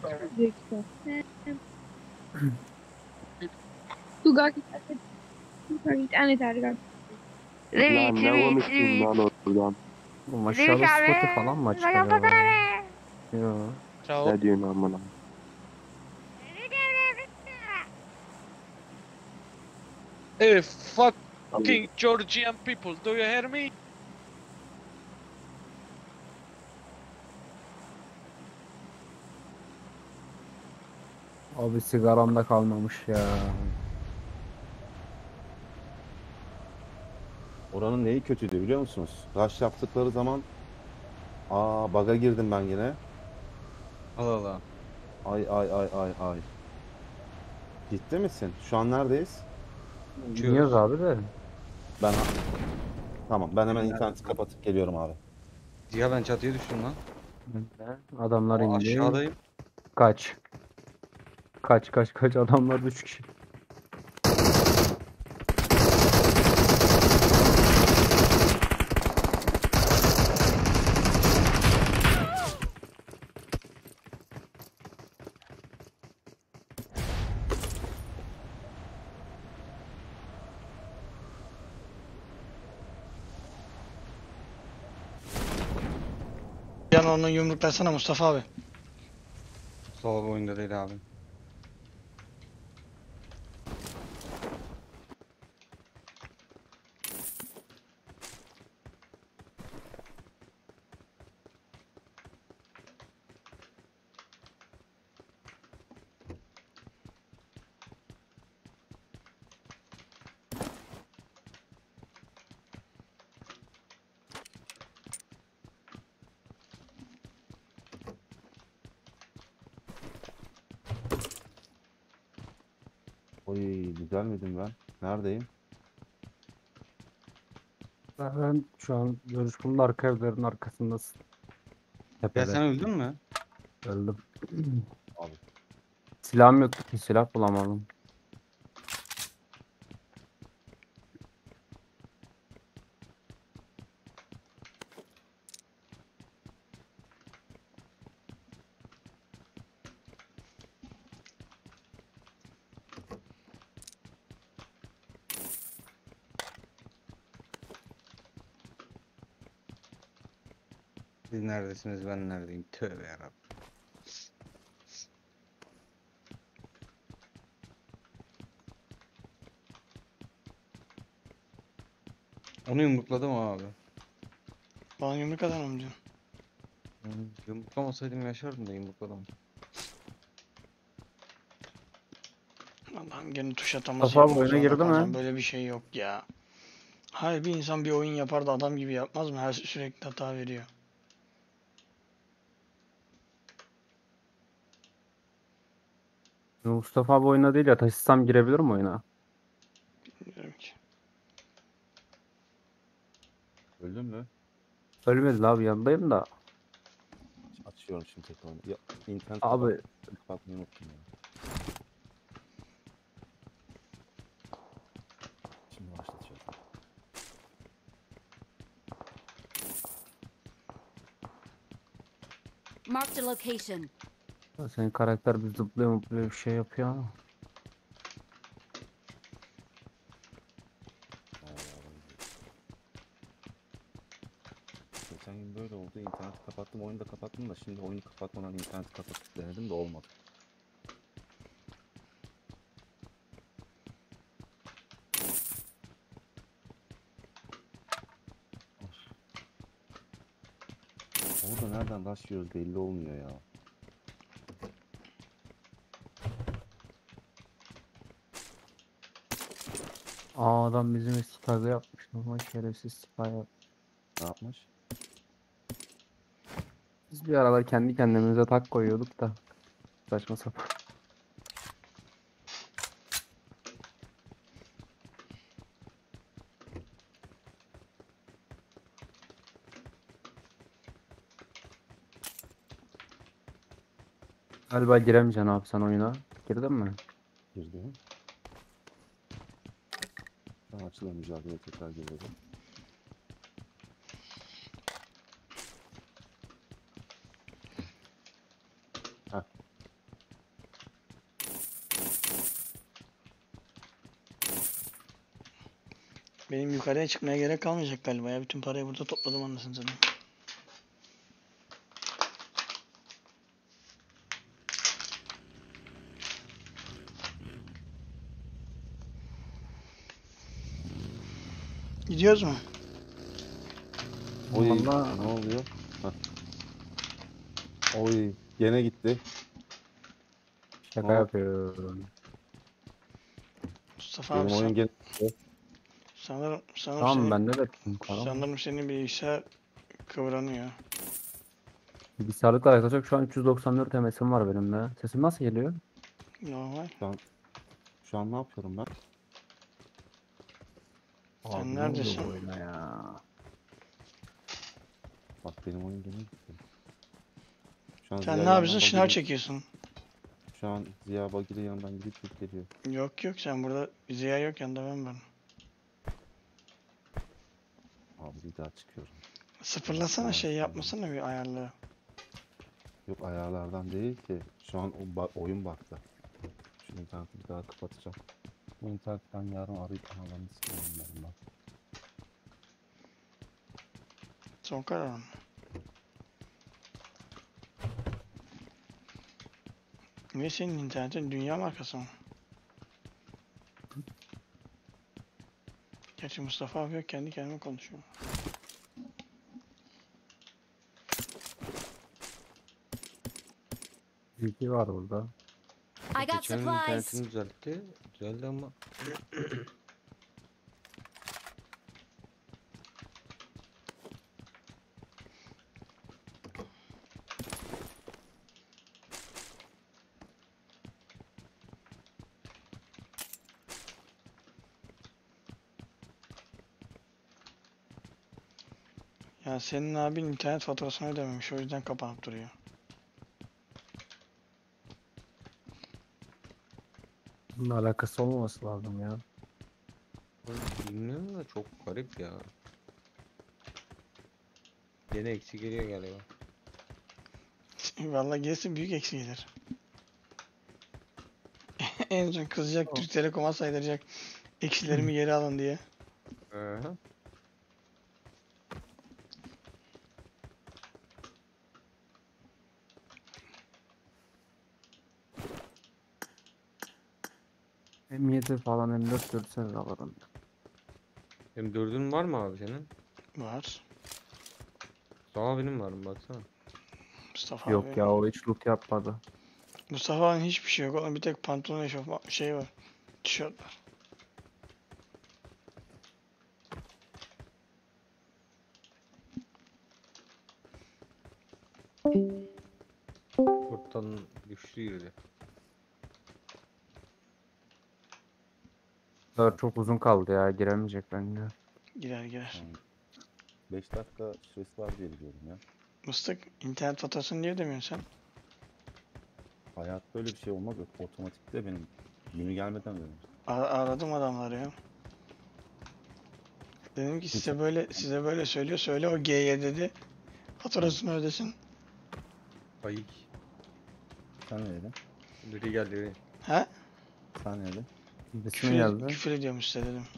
büyük ihtimal. Du gar nicht, du gar nicht eine Targa. Bu aşağıda Spotify falan mı açık acaba? Yo. Ne diyorsun amına? Hey, fucking Georgian people, do you hear me? Abi sigaram da kalmamış ya. Oranın neyi kötüydü biliyor musunuz? Rush yaptıkları zaman bug'a girdim ben yine. Allah Allah. Ay. Ciddi misin? Şu an neredeyiz? Bilmiyoruz abi de. Ben Tamam, ben hemen interneti kapatıp geliyorum abi. Ya ben çatıya düştüm lan. Adamlar indi. Aşağıdayım. Kaç. Kaç adamlar 3 kişi. Yan onu yumruklasana Mustafa abi. Sol oyunda değil abi. Oy, güzel miydim ben? Neredeyim? Ben şu an görüşmenin arka evlerin arkasındasın. Ya Tepede. sen öldün mü? Öldüm. Abi. Silahım yoktu ki, silah bulamadım. Siz neredesiniz, ben neredeyim? Tövbe yarabbim. Onu yumrukladım abi. Bana yumruk atan mı diyorsun? Yumruklamasaydım yaşardım da yumrukladım. Adam gene tuş ataması Mustafa abi yapmak oyuna zorunda girdi mi? kalacağım. Böyle bir şey yok ya. Hayır, bir insan bir oyun yapar da adam gibi yapmaz mı? Sürekli hata veriyor. Mustafa abi oyuna değil ya, taşısam girebilir mi oyuna? Bilmiyorum ki. Öldün mü? Ölmedi abi, yanındayım da. Açıyorum şimdi tekrar. Ya, internet Abi kapatmayı unuttum ya. Şimdi başlatacağız. Marked a location. senin karakter bir zıplıyor bir şey yapıyor ama. Geçen gün böyle oldu. İnterneti kapattım, oyunu da kapattım da şimdi oyunu kapatmadan interneti kapatıp denedim de olmadı. Orada nereden başlıyoruz belli olmuyor ya. Adam bizim eski tadı yapmış ama şerefsiz spy yapmış. Ne yapmış? Biz bir aralar kendi kendimize tak koyuyorduk da. Saçma sapan. Galiba giremeyeceksin abi sen oyuna. Girdin mi? Girdi. Ben açılan mücadeleye tekrar geliyorum. Heh. Benim yukarıya çıkmaya gerek kalmayacak galiba ya. Bütün parayı burada topladım anlasın satayım. Gidiyoruz mu? Oy Vallahi- ne oluyor? Hah. Oy gene gitti. Şaka Aa. yapıyorum. Mustafa Benim abi oyun gene sanırım Tamam senin, bende de ping var ama. sanırım senin bilgisayar kıvranıyor. Bilgisayarlıkla yaklaşık şu an 394 MS'im var benim de. Sesim nasıl geliyor? Normal. şu an ne yapıyorum ben? Sen Abi ne neredesin? oluyor bu oyuna ya? Bak benim oyun gene gitti. Şu an Sen Ziya ne yapıyorsun? yandan Şınav Bagili- çekiyorsun. Şu an Ziya Bagili yanından gidip geliyor. Yok yok sen burada Ziya yok yanında ben varım. Abi bir daha çıkıyorum. Sıfırlasana şey yapmasana bir ayarlı. Yok ayarlardan değil ki. Şu an oyun baktı. Şu interneti bir daha kapatacağım. Bu internetten yarın arayıp analarını sileyim ben. Son kararım. Niye senin internetin dünya markası mı? Gerçi Mustafa abi yok kendi kendime konuşuyor. Bilgi var burada. I got Geçen supplies. internetini düzeltti. Düzeldi ama Ya senin abin internet faturasını ödememiş o yüzden kapanıp duruyor. Bununla alakası olmaması lazım ya. bilmiyorum da çok garip ya. Gene eksi geliyor galiba. Vallahi gelsin büyük eksi gelir. En son kızacak Türk Telekom'a saydıracak. Eksilerimi geri alın diye. Aha. M7 falan M4 görürseniz alırım. Benim dördün var mı abi senin? Var. Daha benim var mı baksana. Mustafa Yok abi. ya o hiç loot yapmadı. Mustafa'nın hiçbir şey yok oğlum. Bir tek pantolon eşofman şey var. Tişört var. Kurttan güçlü girdi. Bunlar çok uzun kaldı ya giremeyecek bence. Girer girer. 5 dakika süresi var diye biliyorum ya. Mıstık internet faturasını niye ödemiyorsun sen? Hayatta öyle bir şey olmaz. Otomatikte benim günü gelmeden ödedim. Aradım adamları ya. Dedim ki size böyle söylüyor. Söyle o G'ye dedi. Faturasını ödesin. Ayık. Sen ne dedin? Biri geldi biri. Ha? Sen ne dedin? Birisi mi geldi? Küfür ediyormuş size dedim.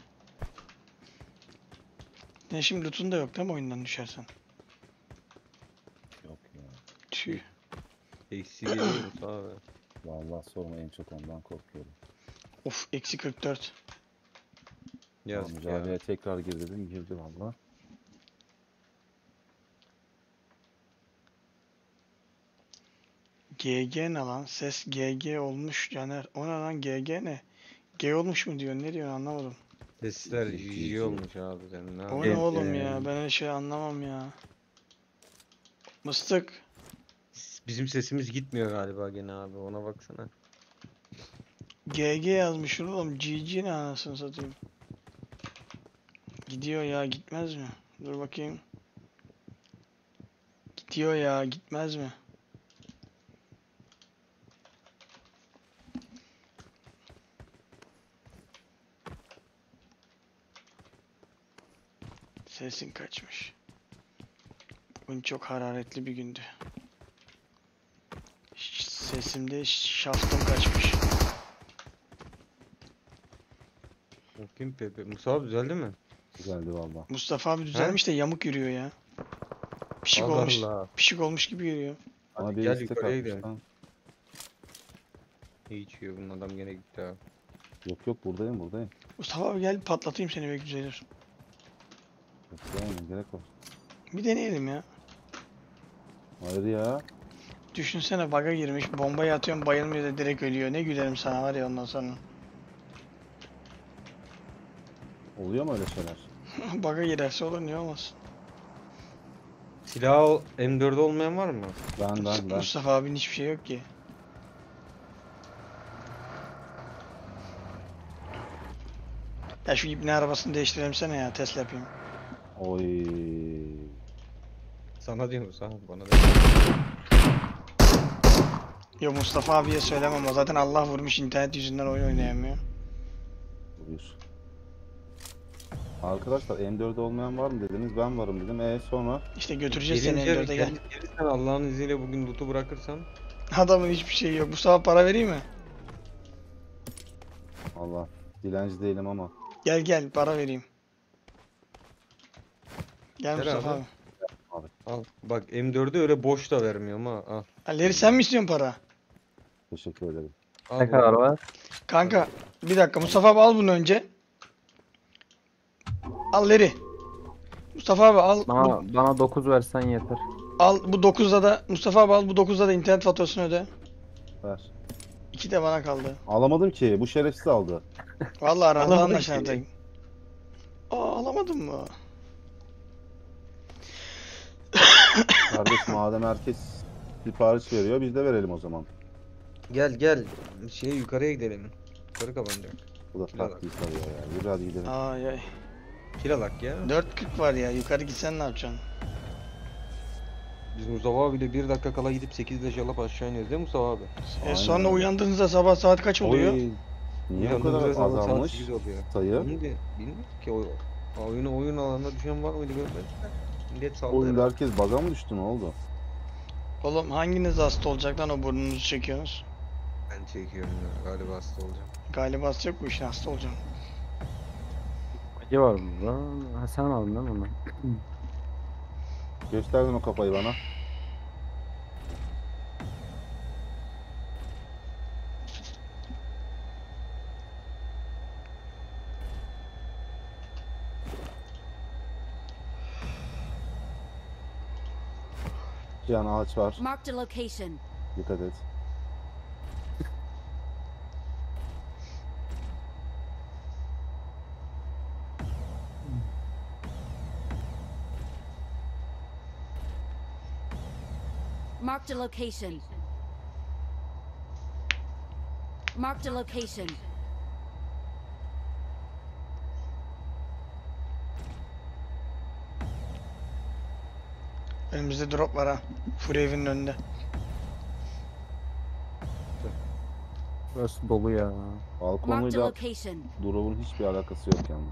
Ne şimdi loot'un da yok değil mi oyundan düşersen? Yok ya. Tüh. Eksi geliyoruz abi. Vallahi sorma en çok ondan korkuyorum. Of eksi 44. Yazık ya. Mücadeleye tekrar gir dedim girdi valla. GG ne lan? Ses GG olmuş Caner. O ne lan GG ne? G olmuş mu diyor? Ne diyor anlamadım. Sesler GG. GG olmuş abi senin. Ne O yapayım? ne oğlum ya? Ben öyle şey anlamam ya. Mıstık. Bizim sesimiz gitmiyor galiba gene abi. Ona baksana. GG yazmış oğlum. GG ne anasını satayım. Gidiyor ya gitmez mi? Dur bakayım. Gidiyor ya gitmez mi? Sesin kaçmış. Bugün çok hararetli bir gündü. Sesimde şaftım kaçmış. Bakayım Pepe. Musa abi düzeldi mi? Güzeldi valla. Mustafa abi düzelmiş de yamuk yürüyor ya. Pişik Allah olmuş. Allah. Pişik olmuş gibi yürüyor. Bana Hadi bir gel istek yukarıya atmış gidelim. lan. Ne içiyor bunun adam gene gitti ha. Yok yok buradayım buradayım. Mustafa abi gel patlatayım seni belki düzelir. Yok yani gerek var. Bir deneyelim ya. Hayır ya. Düşünsene bug'a girmiş. Bombayı atıyorum bayılmıyor da direkt ölüyor. Ne gülerim sana var ya ondan sonra. Oluyor mu öyle şeyler? Bug'a girerse olur niye olmasın. Silah M4'ü olmayan var mı? Ben. Mustafa abinin hiçbir şey yok ki. Ya şu ibne arabasını değiştirelim sene ya Tesla yapayım. Oy. Sana diyorum sana bana da. Yo Mustafa abiye söylemem o zaten Allah vurmuş internet yüzünden oyun oynayamıyor. Buyur. Arkadaşlar M4 olmayan var mı dediniz, ben varım dedim. Sonra İşte götüreceğiz seni Gelince M4'e gel. gelirsen Allah'ın izniyle bugün loot'u bırakırsan. Adamın hiçbir şeyi yok. Mustafa para vereyim mi? Allah dilenci değilim ama Gel gel para vereyim. Gel Ver Mustafa abi. abi. Al. Bak M4'ü öyle boş da vermiyorum ha. Al. Halleri sen mi istiyorsun para? teşekkür ederim. Al Ne kadar bunu. var? Kanka bir dakika Mustafa abi al bunu önce. Al Leri. Mustafa abi al. Bana 9 versen yeter. Al bu 9'da da Mustafa abi al bu 9'da da internet faturasını öde. Ver. 2 de bana kaldı. Alamadım ki, bu şerefsiz aldı. Vallahi aranızda Alamadın anlaşıldı. ki. Alamadın mı? Kardeş madem herkes sipariş veriyor, biz de verelim o zaman. Gel. Yukarıya gidelim. Yukarı kapanacak. Bu da Bilal taktiği sarıyor ya. Yürü hadi gidelim. Ay ay. Kiralak ya. 4.40 var ya yukarı gitsen ne yapacaksın? Biz Mustafa abiyle 1 dakika kala gidip 8 leş alıp aşağı iniyoruz değil mi Mustafa abi? Aynen Sonra öyle. uyandığınızda sabah saat kaç oluyor? Oy. Niye o Uyandığımızda kadar sabah saat azalmış 8 oluyor. sayı? Bilmiyorum ki oyun alanına düşen var mıydı görmedim. Millet saldı Oyunda herhalde. herkes baga mı düştü, ne oldu? Oğlum hanginiz hasta olacak lan o burnunuzu çekiyorsunuz? Ben çekiyorum ya. Galiba hasta olacağım. Galiba hasta yok bu işin hasta olacaksın. Acı var burada. Ha, sen aldın değil mi onu? Gösterdin o kafayı bana. Cihan ağaç var. Marked a location. Dikkat et. Marked a location. Marked a location. Önümüzde drop var ha. Full evinin önünde. Burası dolu ya. Marked a Balkonuyla location. drop'un hiçbir alakası yok yalnız.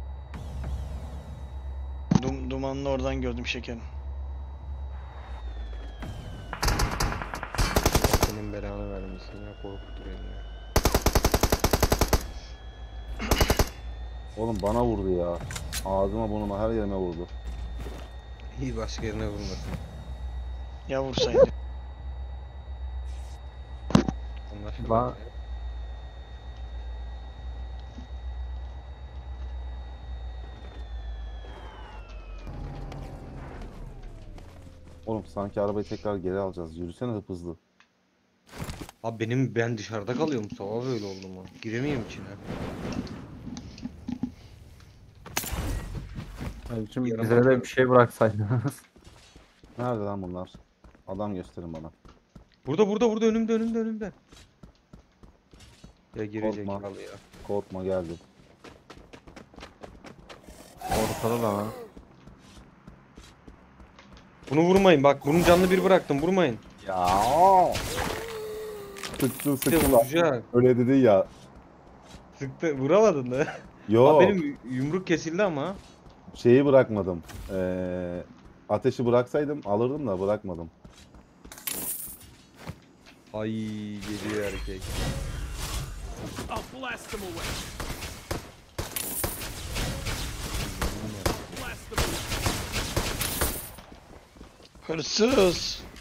Dumanını oradan gördüm şekerim. Senin belanı vermesin ya, korkuttu beni ya. Oğlum bana vurdu ya. Ağzıma burnuma her yerime vurdu. İyi başka yerine vurmasın. Ya vursaydı. Anlaşıldı. Ba- Oğlum sanki arabayı tekrar geri alacağız. Yürüsene hızlı. Abi ben dışarıda kalıyorum Mustafa abi, öyle oldu mu? Giremiyorum içine. Kardeşim Yarım bize de atar. bir şey bıraksaydınız. Nerede lan bunlar? Adam gösterin bana. Burada önümde. Ya girecek Korkma. kalı ya. Korkma geldim. Ortada da var. Bunu vurmayın bak, bunun canını bir bıraktım, vurmayın. Ya. Sıktın İşte sıktın lan. vuracak. Öyle dedin ya. Sıktı, vuramadın da. Yo. Abi benim yumruk kesildi ama. Şeyi bırakmadım. Ateşi bıraksaydım alırdım da bırakmadım. Ay geliyor erkek. Hırsız.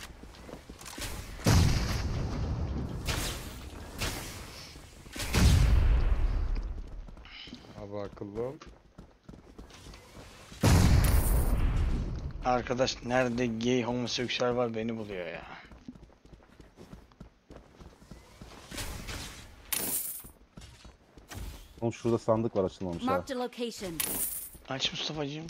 Abi akıllı ol. Arkadaş nerede gay homoseksüel var beni buluyor ya. Oğlum şurada sandık var açılmamış ha. Marked a location. Aç Mustafa'cığım.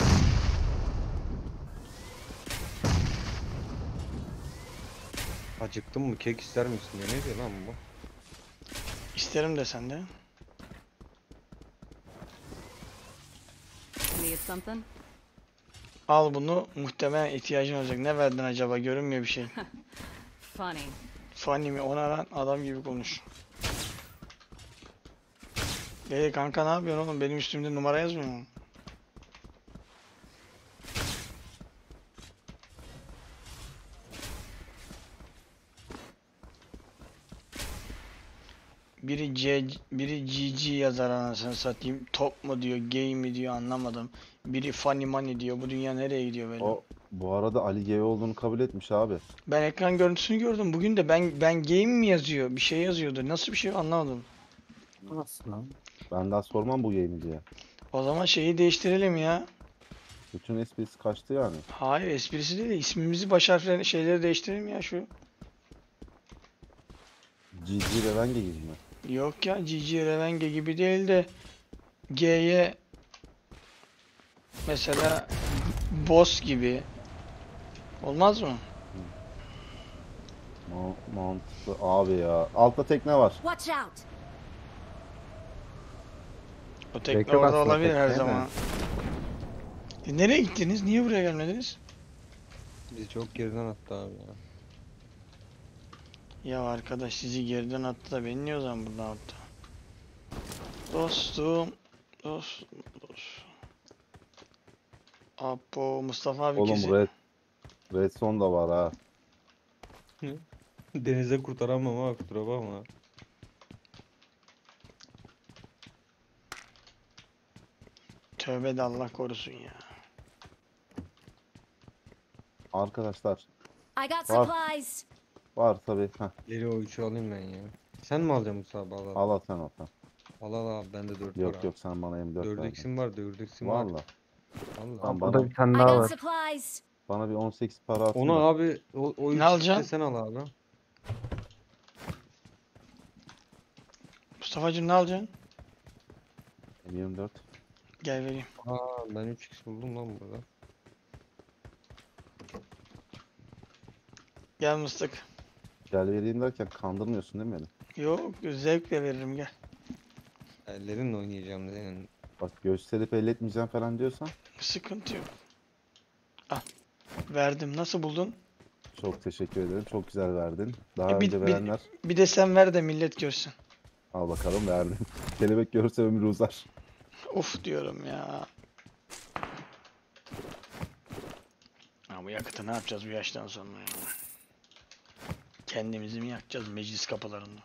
Acıktın mı? Kek ister misin diyor. Ne diyor lan bu? İsterim de sende. Need something? Al bunu, muhtemelen ihtiyacın olacak. Ne verdin acaba? Görünmüyor bir şey. Funny. Fanny mi? Ona lan adam gibi konuş. Kanka ne yapıyorsun oğlum? Benim üstümde numara yazmıyor mu? Biri GG yazar anasını satayım. Top mu diyor, gay mi diyor anlamadım. Biri funny money diyor. Bu dünya nereye gidiyor böyle? O bu arada Ali G olduğunu kabul etmiş abi. Ben ekran görüntüsünü gördüm. Bugün de ben game mi yazıyor? Bir şey yazıyordu. Nasıl bir şey anlamadım. Nasıl lan? Ben daha sormam bu yayını diye. O zaman şeyi değiştirelim ya. Bütün esprisi kaçtı yani. Hayır esprisi değil de ismimizi baş harfleri şeyleri değiştirelim ya şu. GG Revenge gibi mi? Yok ya GG Revenge gibi değil de G'ye mesela boss gibi. Olmaz mı? Mantıklı abi ya. Altta tekne var. Watch out! O tekne Bekle orada aslında olabilir her tekne de. zaman. Nereye gittiniz? Niye buraya gelmediniz? Bizi çok geriden attı abi ya. Ya arkadaş sizi geriden attı da beni niye o zaman buradan attı? Dostum. Dostum. Apo Mustafa abi kesin. Oğlum Redstone da var ha. Denize kurtaramam ama kusura bakma. Tövbe de Allah korusun ya. Arkadaşlar I got Var. supplies. var tabi. Heh, Geri o 3'ü alayım ben ya. Sen mi alacaksın Musa abi? Al al. al sen al sen. Al al abi bende 4 var Yok abi. yok sen bana M4 4 verdin. eksim var 4 eksim var. Valla. Allah. Tamam, Burada bir tane I daha got var. supplies. Bana bir 18 para atsın Onu da. abi o 3 alacaksın? sen al abi. Mustafa'cığım ne alacaksın? M24. Gel vereyim. Aa ben 3x buldum lan burada. Gel Mıstık. Gel vereyim derken kandırmıyorsun değil mi beni? Yok zevkle veririm gel. Ellerinle oynayacağım senin. Bak gösterip elletmeyeceğim falan diyorsan Sıkıntı yok. Al. Verdim. Nasıl buldun? çok teşekkür ederim. Çok güzel verdin. Daha Bir- önce bir- verenler Bir de sen ver de millet görsün. al bakalım verdim. Kelebek görürse ömrü uzar. Of diyorum ya. Ha bu yakıtı ne yapacağız bu yaştan sonra ya? Kendimizi mi yakacağız meclis kapılarında?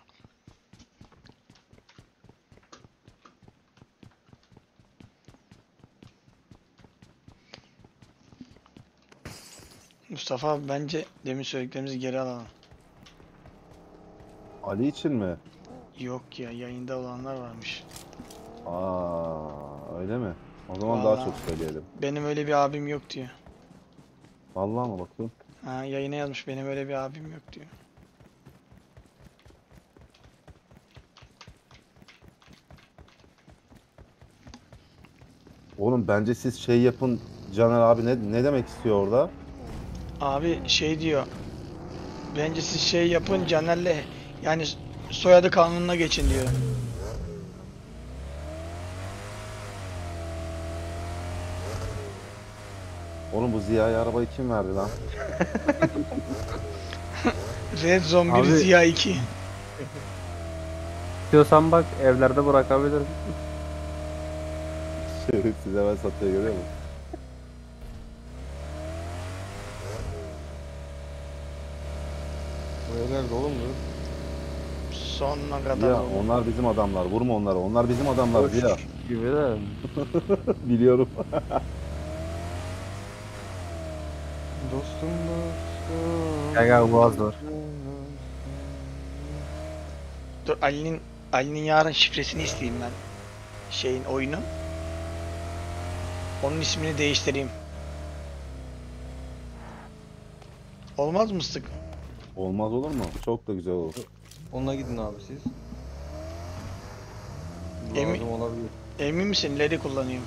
Mustafa abi bence demin söylediklerimizi geri alalım. Ali için mi? Yok ya yayında olanlar varmış. Aa öyle mi? O zaman daha Vallahi. çok söyleyelim. Benim öyle bir abim yok diyor. Vallahi mı bakayım? Ha yayına yazmış benim öyle bir abim yok diyor. Oğlum bence siz şey yapın. Caner abi ne demek istiyor orada? Abi şey diyor. Bence siz şey yapın Caner'le yani soyadı kanununa geçin diyor. Oğlum bu Ziya'ya arabayı kim verdi lan? Red Zone 1 Abi- Ziya 2. İstiyorsan bak evlerde bırakabilirim. Size ben satıyor görüyor musun? Bu evler dolu mu? Sonuna kadar Ya oldu. onlar bizim adamlar. Vurma onları. Onlar bizim adamlar Boş Ziya. gibi de. Biliyorum. Dostum dostum. Gel gel boğaz var. Dur Ali'nin yarın şifresini isteyeyim ben. Şeyin oyunun. Onun ismini değiştireyim. Olmaz mı Sık? Olmaz olur mu? Çok da güzel olur. Onunla gidin abi siz. Emin- Lazım olabilir. Emin misin? Ledi kullanayım.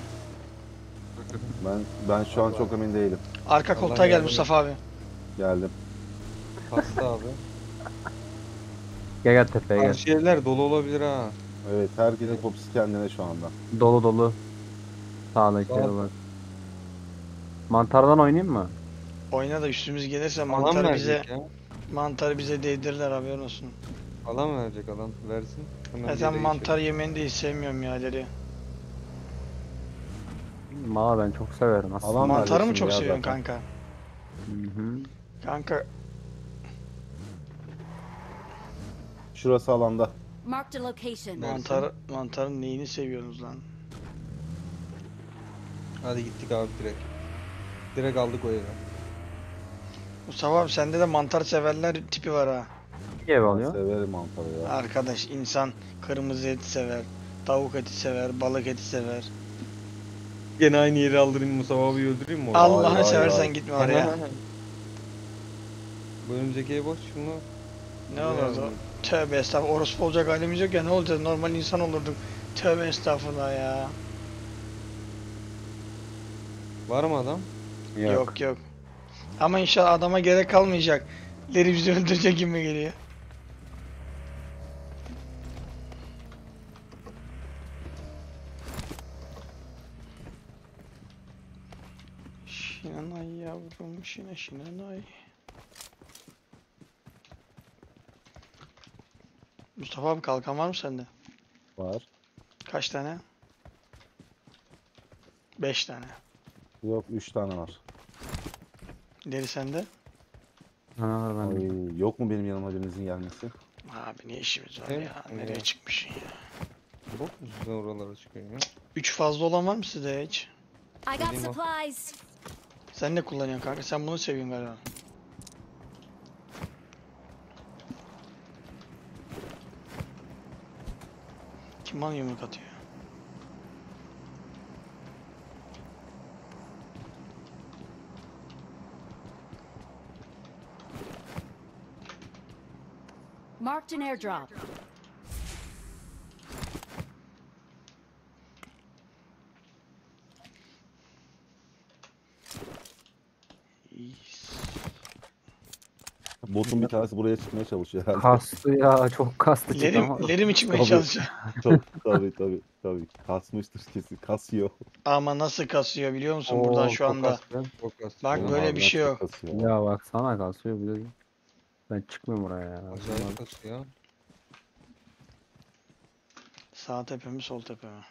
Ben şu an çok emin değilim. Arka Allah koltuğa gel yardım Mustafa abi. Geldim. Hasta abi. Gel gel tepeye gel. Karşı evler dolu olabilir ha. Evet, herkesin fokusu kendine şu anda. Dolu dolu. Sağdaki Sağ ol. yere bak. Mantardan oynayayım mı? Oyna da üstümüz gelirse Alan mantarı bize verecek ya. değdirirler, haberin olsun. Alan verecek alan. Versin. Hemen bir Zaten yere mantar yemeni de hiç sevmiyorum ya Leri. Valla ben çok severim aslında. Alan Mantarı mı vereceksin çok ya seviyorsun zaten. kanka? Hı-hı. Kanka Şurası alanda. Marked a location. Nerede? mantarın neyini seviyorsunuz lan? Hadi gittik abi direkt. Direkt aldık o evi. Mustafa abi sende de mantar severler tipi var ha. İyi ev Ben alıyor. severim mantarı ya. Arkadaş insan kırmızı et sever, tavuk eti sever, balık eti sever. Gene aynı yeri aldırayım Mustafa abi öldüreyim mi orada? Allah'ını hayır, seversen hayır. gitme oraya. Bu önümüzdeki ev boş şunu. Ne olurdu? Tövbe estağfurullah. Orospu olacak halimiz yok ya, ne olacağız? Normal insan olurduk. Tövbe estağfurullah ya. Var mı adam? Yok yok. Ama inşallah adama gerek kalmayacak. Leri bizi öldürecek gibi geliyor. Şinanay yavrum, şinanay. Mustafa abi kalkan var mı sende? Var. Kaç tane? 5 tane. Yok, 3 tane var. Leri sende? Ha, ben Ay, yok mu benim yanıma birinizin gelmesi? Abi ne işimiz var Evet, ya? evet. Nereye çıkmışsın ya? Bok musun sen oralara çıkıyor ya? 3 fazla olan var mı sizde hiç? I got Benim o. supplies. Sen ne kullanıyorsun kanka? Sen bunu seviyorsun galiba. Kim bana yumruk atıyor? Marked an airdrop. Botun bir tanesi buraya çıkmaya çalışıyor herhalde. kastı ya, çok kastı çıktı ama. Leri mi çıkmaya Tabii. çalışıyor? Çok, tabii. Kasmıştır kesin. Kasıyor. Ama nasıl kasıyor biliyor musun buradan şu çok anda? kastı, çok kastı. Bak Oğlum, böyle bir harbiden şey çok yok. kasıyor. Ya baksana kasıyor bir de. Ben çıkmıyorum oraya ya. Acayip kasıyor. Sağ tepe mi sol tepe mi?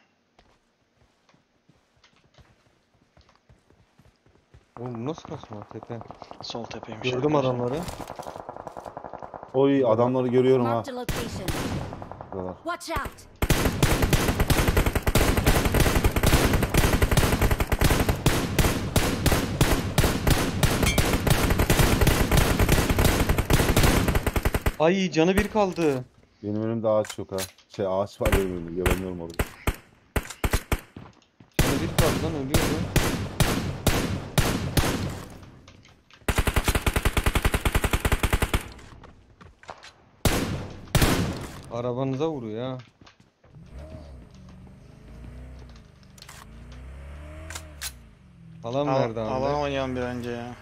Oğlum nasıl kasma tepe? Sol tepeymiş. Gördüm arkadaşlar. adamları. Oy, adamları görüyorum ha. Marked a location. Buralar. Watch out. Ay canı bir kaldı. Benim önümde ağaç yok ha. Ağaç var benim önümde. Göremiyorum orada. Canı bir kaldı lan ölüyordu. Arabanıza vuruyor ha. Alan verdi abi. Alan oynayan bir önce ya.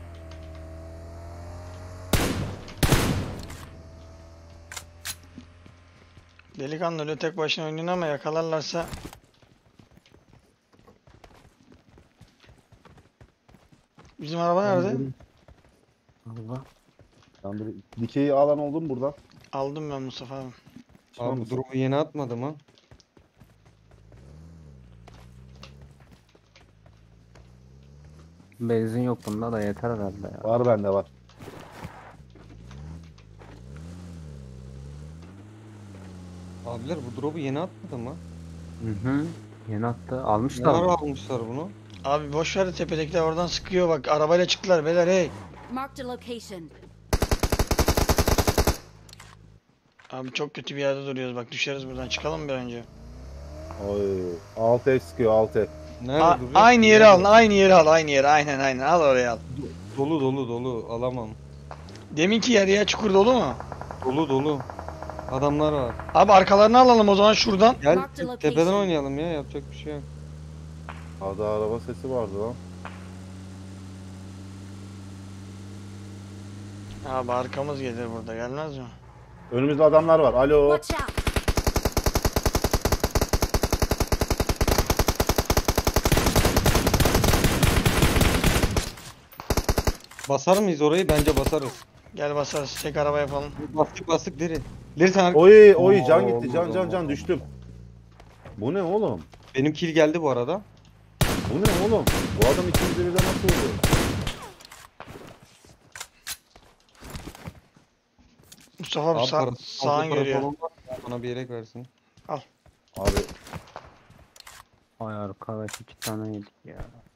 Delikanlı öyle tek başına oynuyor ama yakalarlarsa bizim araba nerede? Allah. Ben bir dikeyi alan oldum buradan. Aldım ben Mustafa abi. Çıkar Abi mısın? durumu yeni atmadı mı? Benzin yok bunda da yeter herhalde ya. Var, bende var. Abiler bu drop'u yeni atmadı mı? Hı hı. Yeni attı. Ne Almışlar ara mı? almışlar bunu? Abi boş ver de tepedekiler oradan sıkıyor bak. Arabayla çıktılar beyler hey. Marked a location. Abi çok kötü bir yerde duruyoruz bak düşeriz buradan çıkalım bir önce. Oy. 6 sıkıyor 6. Nerede duracak? Aynı yeri Nerede? al, aynı yeri al, aynı yeri. Aynen al oraya al. Dolu dolu dolu. Alamam. Deminki yer ya çukur dolu mu? Dolu dolu. Adamlar var. Abi arkalarını alalım o zaman şuradan. Gel Mark the tepeden location. oynayalım ya. Yapacak bir şey yok. Sağda araba sesi vardı lan. Abi arkamız gelir burada gelmez mi? Önümüzde adamlar var. Alo. Watch out. Basar mıyız orayı? Bence basarız. Gel basarız tek araba yapalım. Bastık bastık deri. Leri sen Oy can Oo, gitti. Can düştüm. Bu ne oğlum? Benim kill geldi bu arada. Bu ne oğlum? Bu adam ikinci birden nasıl oldu? Mustafa abi Abi sağ, parası- sağın fazla parası görüyor. olan var. Bana bir yelek versin. Abi Ay arkadaş 2 tane yedik ya.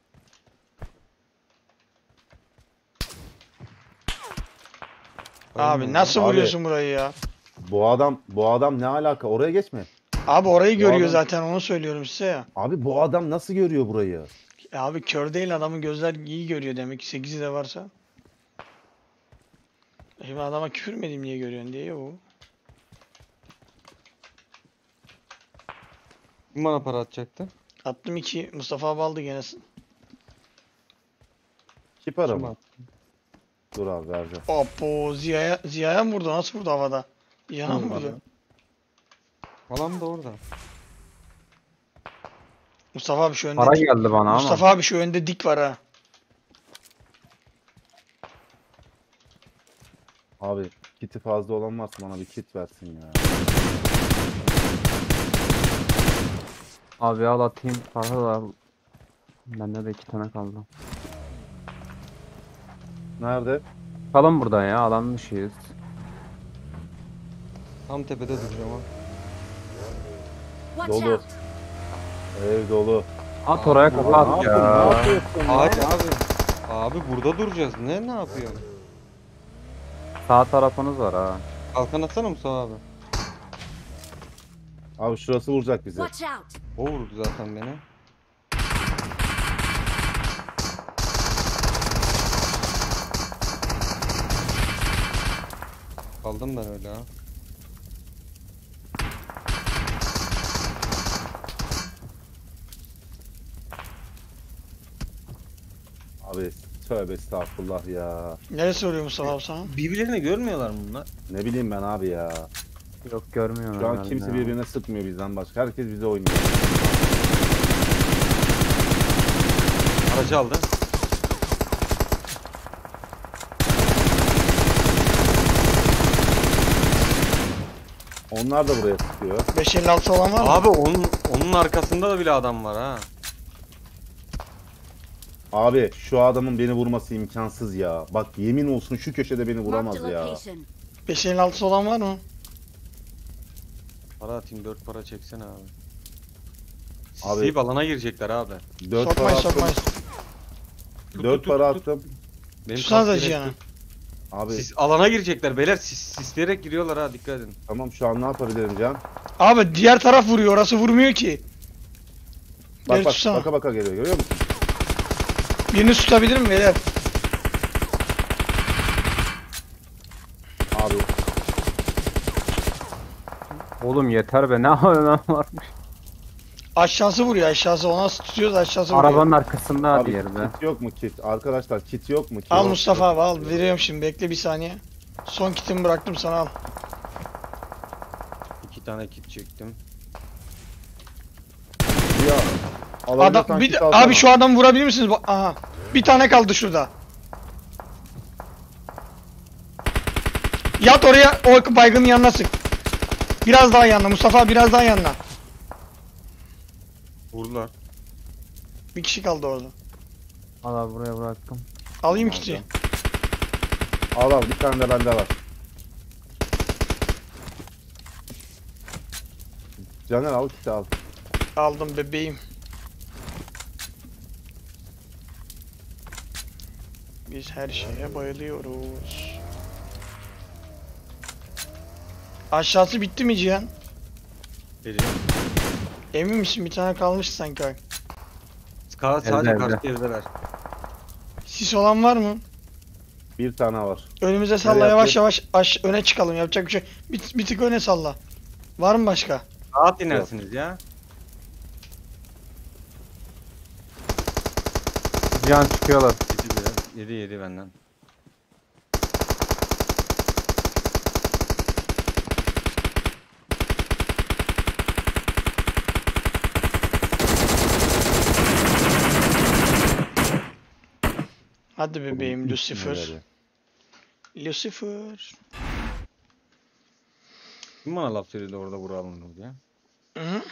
Abi nasıl Abi. vuruyorsun burayı ya? bu adam ne alaka? Oraya geçme. Abi orayı görüyor adam- zaten onu söylüyorum size ya. Abi bu adam nasıl görüyor burayı? Abi kör değil adamın gözler iyi görüyor demek ki 8'i de varsa. Şimdi adama küfür mü edeyim niye görüyorsun diye o. Kim bana para atacaktı? Attım 2 Mustafa abi aldı gene. İki para Kim mı? attı? Dur abi vereceğim. Apo Ziya'ya mı vurdu? Nasıl vurdu havada? Yana mı vurdu? Falan da orada. Mustafa abi şu önde Para dik. geldi bana ama. Mustafa abi şu önde dik var ha. Abi kiti fazla olan varsa bana bir kit versin ya. Abi al atayım. Para da al. Bende de 2 tane kaldı. Nerede? Kalın burada ya alan dışıyız. Tam tepede duracağım ha. Watch Dolu. out. Ev dolu. At oraya Ne kapat yapıyorsun? ya. Ne yapıyorsun? Hayır abi. Abi burada duracağız. Ne yapıyorsun? Sağ tarafınız var ha. Kalkan atsana Mustafa abi. Abi şurası vuracak bizi. Watch out. O vurdu zaten beni. Kaldım ben öyle ha. Abi tövbe estağfurullah ya. Neresi vuruyor Mustafa abi sana? Birbirlerini görmüyorlar mı bunlar? Ne bileyim ben abi ya. Yok görmüyorum Şu an herhalde kimse ya. birbirine sıkmıyor bizden başka. Herkes bize oynuyor. Aracı aldı. Onlar da buraya sıkıyor. 556 olan var mı? Abi onun arkasında da bile adam var ha. Abi şu adamın beni vurması imkansız ya. Bak yemin olsun şu köşede beni Marked vuramaz a ya. location. 556 olan var mı? Para atayım 4 para çeksene abi. Abi- Sisleyip alana girecekler abi. 4 para Sokmayın attım. sokmayın. 4 para attım. Benim Tutsanız kask acı gerek yani. yok. Abi Alana girecekler beyler sisleyerek giriyorlar ha dikkat edin. tamam şu an ne yapabilirim Can? Abi diğer taraf vuruyor orası vurmuyor ki. Bak Beni bak tutsana. baka baka geliyor görüyor musun? Birini tutabilir mi beyler? Abi Oğlum yeter be ne önemi varmış. Aşağısı vuruyor aşağısı. Ona nasıl tutuyoruz aşağısı vuruyor. Arabanın arkasında abi diğeri de. kit yok mu kit? Arkadaşlar kit yok mu? Kit Al yok. Mustafa abi al. Veriyorum şimdi bekle bir saniye. Son kitimi bıraktım sana al. 2 tane kit çektim. Ya. Alabiliyorsan Adam, kit alsana. abi şu adamı vurabilir misiniz? Aha. Bir tane kaldı şurada. Yat oraya o baygının yanına sık. Biraz daha yanına Mustafa biraz daha yanına. Vurdular. Bir kişi kaldı orada. Al abi buraya bıraktım. Alayım kiti. Al bir tane de bende var. Caner al kiti al. Aldım bebeğim. Biz her şeye bayılıyoruz. Aşağısı bitti mi Cihan? Leri. Emin misin? Bir tane kalmış sanki. Sadece Evde. karşı evdeler. Sis olan var mı? Bir tane var. Önümüze salla, Nereye yavaş yavaş öne çıkalım, yapacak bir şey. Bir tık öne salla. Var mı başka? Rahat inersiniz ya. Cihan çıkıyorlar. Yedi benden. Hadi bebeğim Oğlum, Lucifer. neleri? Lucifer. Kim bana laf söyledi orada vuralım diye. Hı?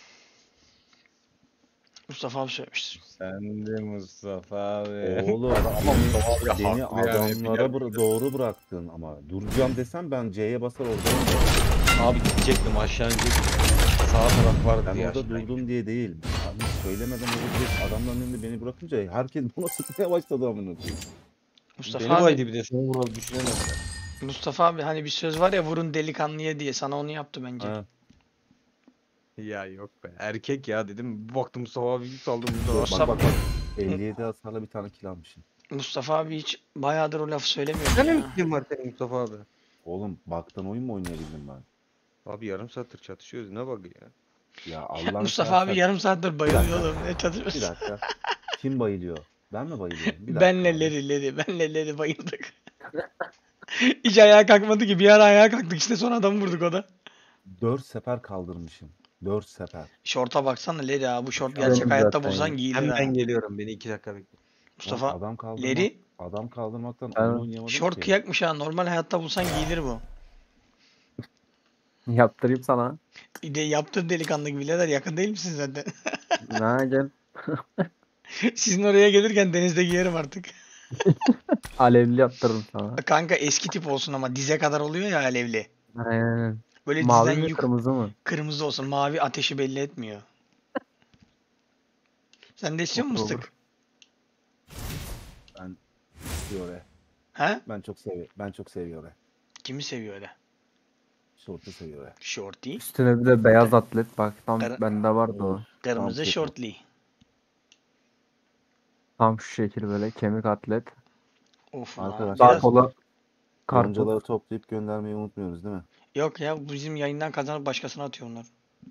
Mustafa abi söylemiştir. Sen de Mustafa abi. Oğlum beni haklı yani, adamlara doğru bıraktın ama duracağım desem ben C'ye basar orada. Abi gidecektim aşağı inecektim. Sağ taraf vardı Ben diye orada aşağı durdum diye değil. Abi söylemeden orada direkt adamların önünde beni bırakınca herkes buna sıkmaya başladı amına koyayım. Mustafa Beni abi, baydı bir de seni vural düşünemezler. Mustafa abi hani bir söz var ya, vurun delikanlıya diye, sana onu yaptı bence. Ha. Ya yok be. Erkek ya dedim. Bir baktım Mustafa abi bir saldım. Mustafa- Bak 57 hasarla bir tane kill almışım. Mustafa abi hiç bayağıdır o lafı söylemiyor Sen ya. mi kim var senin Mustafa abi? Oğlum baktan oyun mu oynayabildim ben? Abi yarım saattir çatışıyoruz. Ne bak ya. Ya Allah'ını Mustafa abi seversen- yarım saattir bayılıyor dakika. oğlum. Ne Bir çatışması? dakika. Kim bayılıyor? Ben mi bayılıyorum? Bir dakika Benle abi. Leri bayıldık. Hiç ayağa kalkmadı ki, bir ara ayağa kalktık işte, son adamı vurduk o da. 4 sefer kaldırmışım. 4 sefer. Şorta baksana Leri abi, bu şort Gördüm gerçek hayatta zaten bulsan ya. giyilir ha. Hemen geliyorum. Beni 2 dakika bekle. Mustafa Adam kaldırmak, Leri adam kaldırmaktan Ben- oyun oynayamadım şort ki. kıyakmış ha, normal hayatta bulsan giyilir bu. Yaptırayım sana. Bir de yaptır delikanlı gibi, birader yakın değil misin zaten? Ne gel. Sizin oraya gelirken denizde giyerim artık. Alevli yaptırırım sana. Kanka eski tip olsun ama dize kadar oluyor ya alevli. Aynen. Böyle Mavi dizden mi kırmızı mı? kırmızı olsun, mavi ateşi belli etmiyor. Sen de istiyor musun Olur. mıstık? Ben diyor ya. He? Ben çok seviyorum. Kimi seviyor öyle? Şortu seviyor ya. Shorty. Üstüne bir de beyaz atlet. Bak tam Kara- bende vardı o. Kırmızı Tam shortly. Tam şu şekil böyle kemik atlet. Of lan. Arkadaşlar, Sağ Biraz... kola karpuz. Yoncaları toplayıp göndermeyi unutmuyoruz değil mi? Yok ya, bizim yayından kazanıp başkasına atıyor onlar.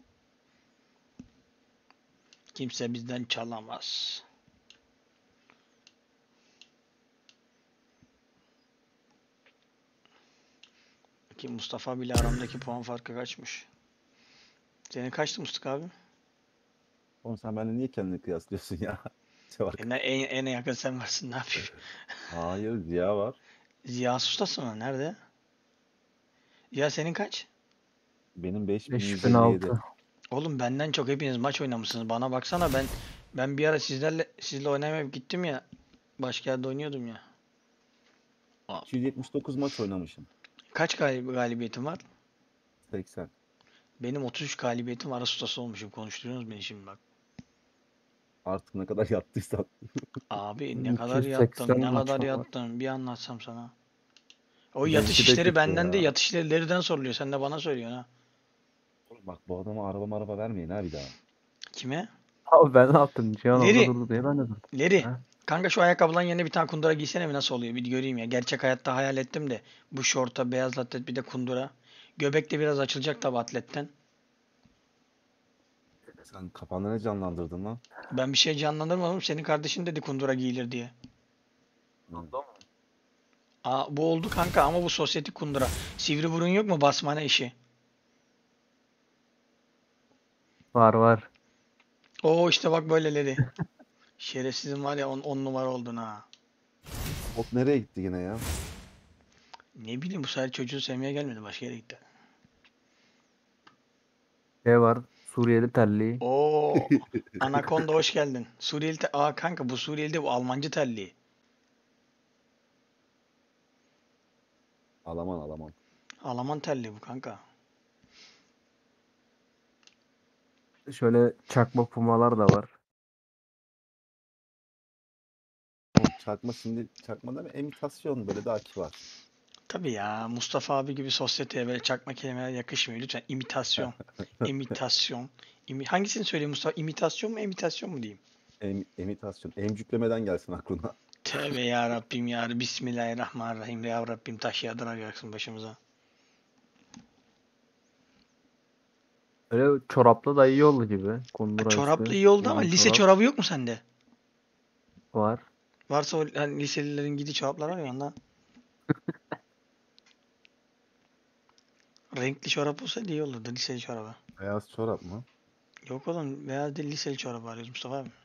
Kimse bizden çalamaz. Ki Mustafa bile aramdaki puan farkı kaçmış? Senin kaçtı Mustafa abi? Oğlum sen benimle niye kendini kıyaslıyorsun ya? İşte bak. En yakın sen varsın, ne yapayım? Hayır Ziya var. Ziya Ustası mı? Nerede? Ya senin kaç? Benim 5157. 5006. Oğlum benden çok hepiniz maç oynamışsınız. Bana baksana, ben bir ara sizle oynamayıp gittim ya. Başka yerde oynuyordum ya. 279 maç oynamışım. Kaç galibiyetim var? 80. Benim 33 galibiyetim var. Ustası olmuşum. Konuşturuyorsunuz beni şimdi bak. Artık ne kadar yattıysan. Abi ne kadar yattım, 280 ne maç kadar var. yattım. Bir anlatsam sana. O Benimki yatış de işleri kötü benden ya. de, yatış işlerden soruluyor. Sen de bana söylüyorsun ha. Bak bu adama araba vermeyin ha bir daha. Kime? Abi ben ne yaptım? Cihan orada Leri. durdu diye ben de durdum. Leri. Ha? Kanka şu ayakkabıların yerine bir tane kundura giysene, mi nasıl oluyor? Bir göreyim ya. Gerçek hayatta hayal ettim de. Bu şorta beyaz atlet, bir de kundura. Göbek de biraz açılacak tabi atletten. Sen kafanda ne canlandırdın lan? Ben bir şey canlandırmadım. Senin kardeşin dedi kundura giyilir diye. Aa, bu oldu kanka ama bu sosyetik kundura. Sivri burun yok mu, basmane işi? Var. Oo işte bak böyleleri. Şerefsizim var ya, 10 numara oldun ha. Hop nereye gitti yine ya? Ne bileyim, bu sefer çocuğu sevmeye gelmedi, başka yere gitti. Şey var. Suriyeli terliği. Oo, Anaconda hoş geldin. Aa kanka, bu Suriyeli de, bu Almancı terliği. Alaman. Alman terliği bu kanka. Şöyle çakma pumalar da var. çakma şimdi çakma deme imitasyon böyle daha kibar. Tabii ya, Mustafa abi gibi sosyeteye böyle çakma kelimeler yakışmıyor. Lütfen imitasyon. İmitasyon. Hangisini söyleyeyim Mustafa? İmitasyon mu, imitasyon mu diyeyim? Imitasyon. Emcüklemeden gelsin aklına. Tövbe ya Rabbim ya. Bismillahirrahmanirrahim. Ya Rabbim taş yağdıracaksın başımıza. Öyle çoraplı da iyi oldu gibi. Kundura Çoraplı üstü. iyi oldu ama Uzun lise çorap çorabı yok mu sende? var. Varsa o hani liselilerin giydiği çoraplar var ya ondan. Renkli çorap olsaydı iyi olurdu, liseli çorabı. Beyaz çorap mı? Yok oğlum, beyaz değil, liseli çorabı arıyoruz Mustafa abi.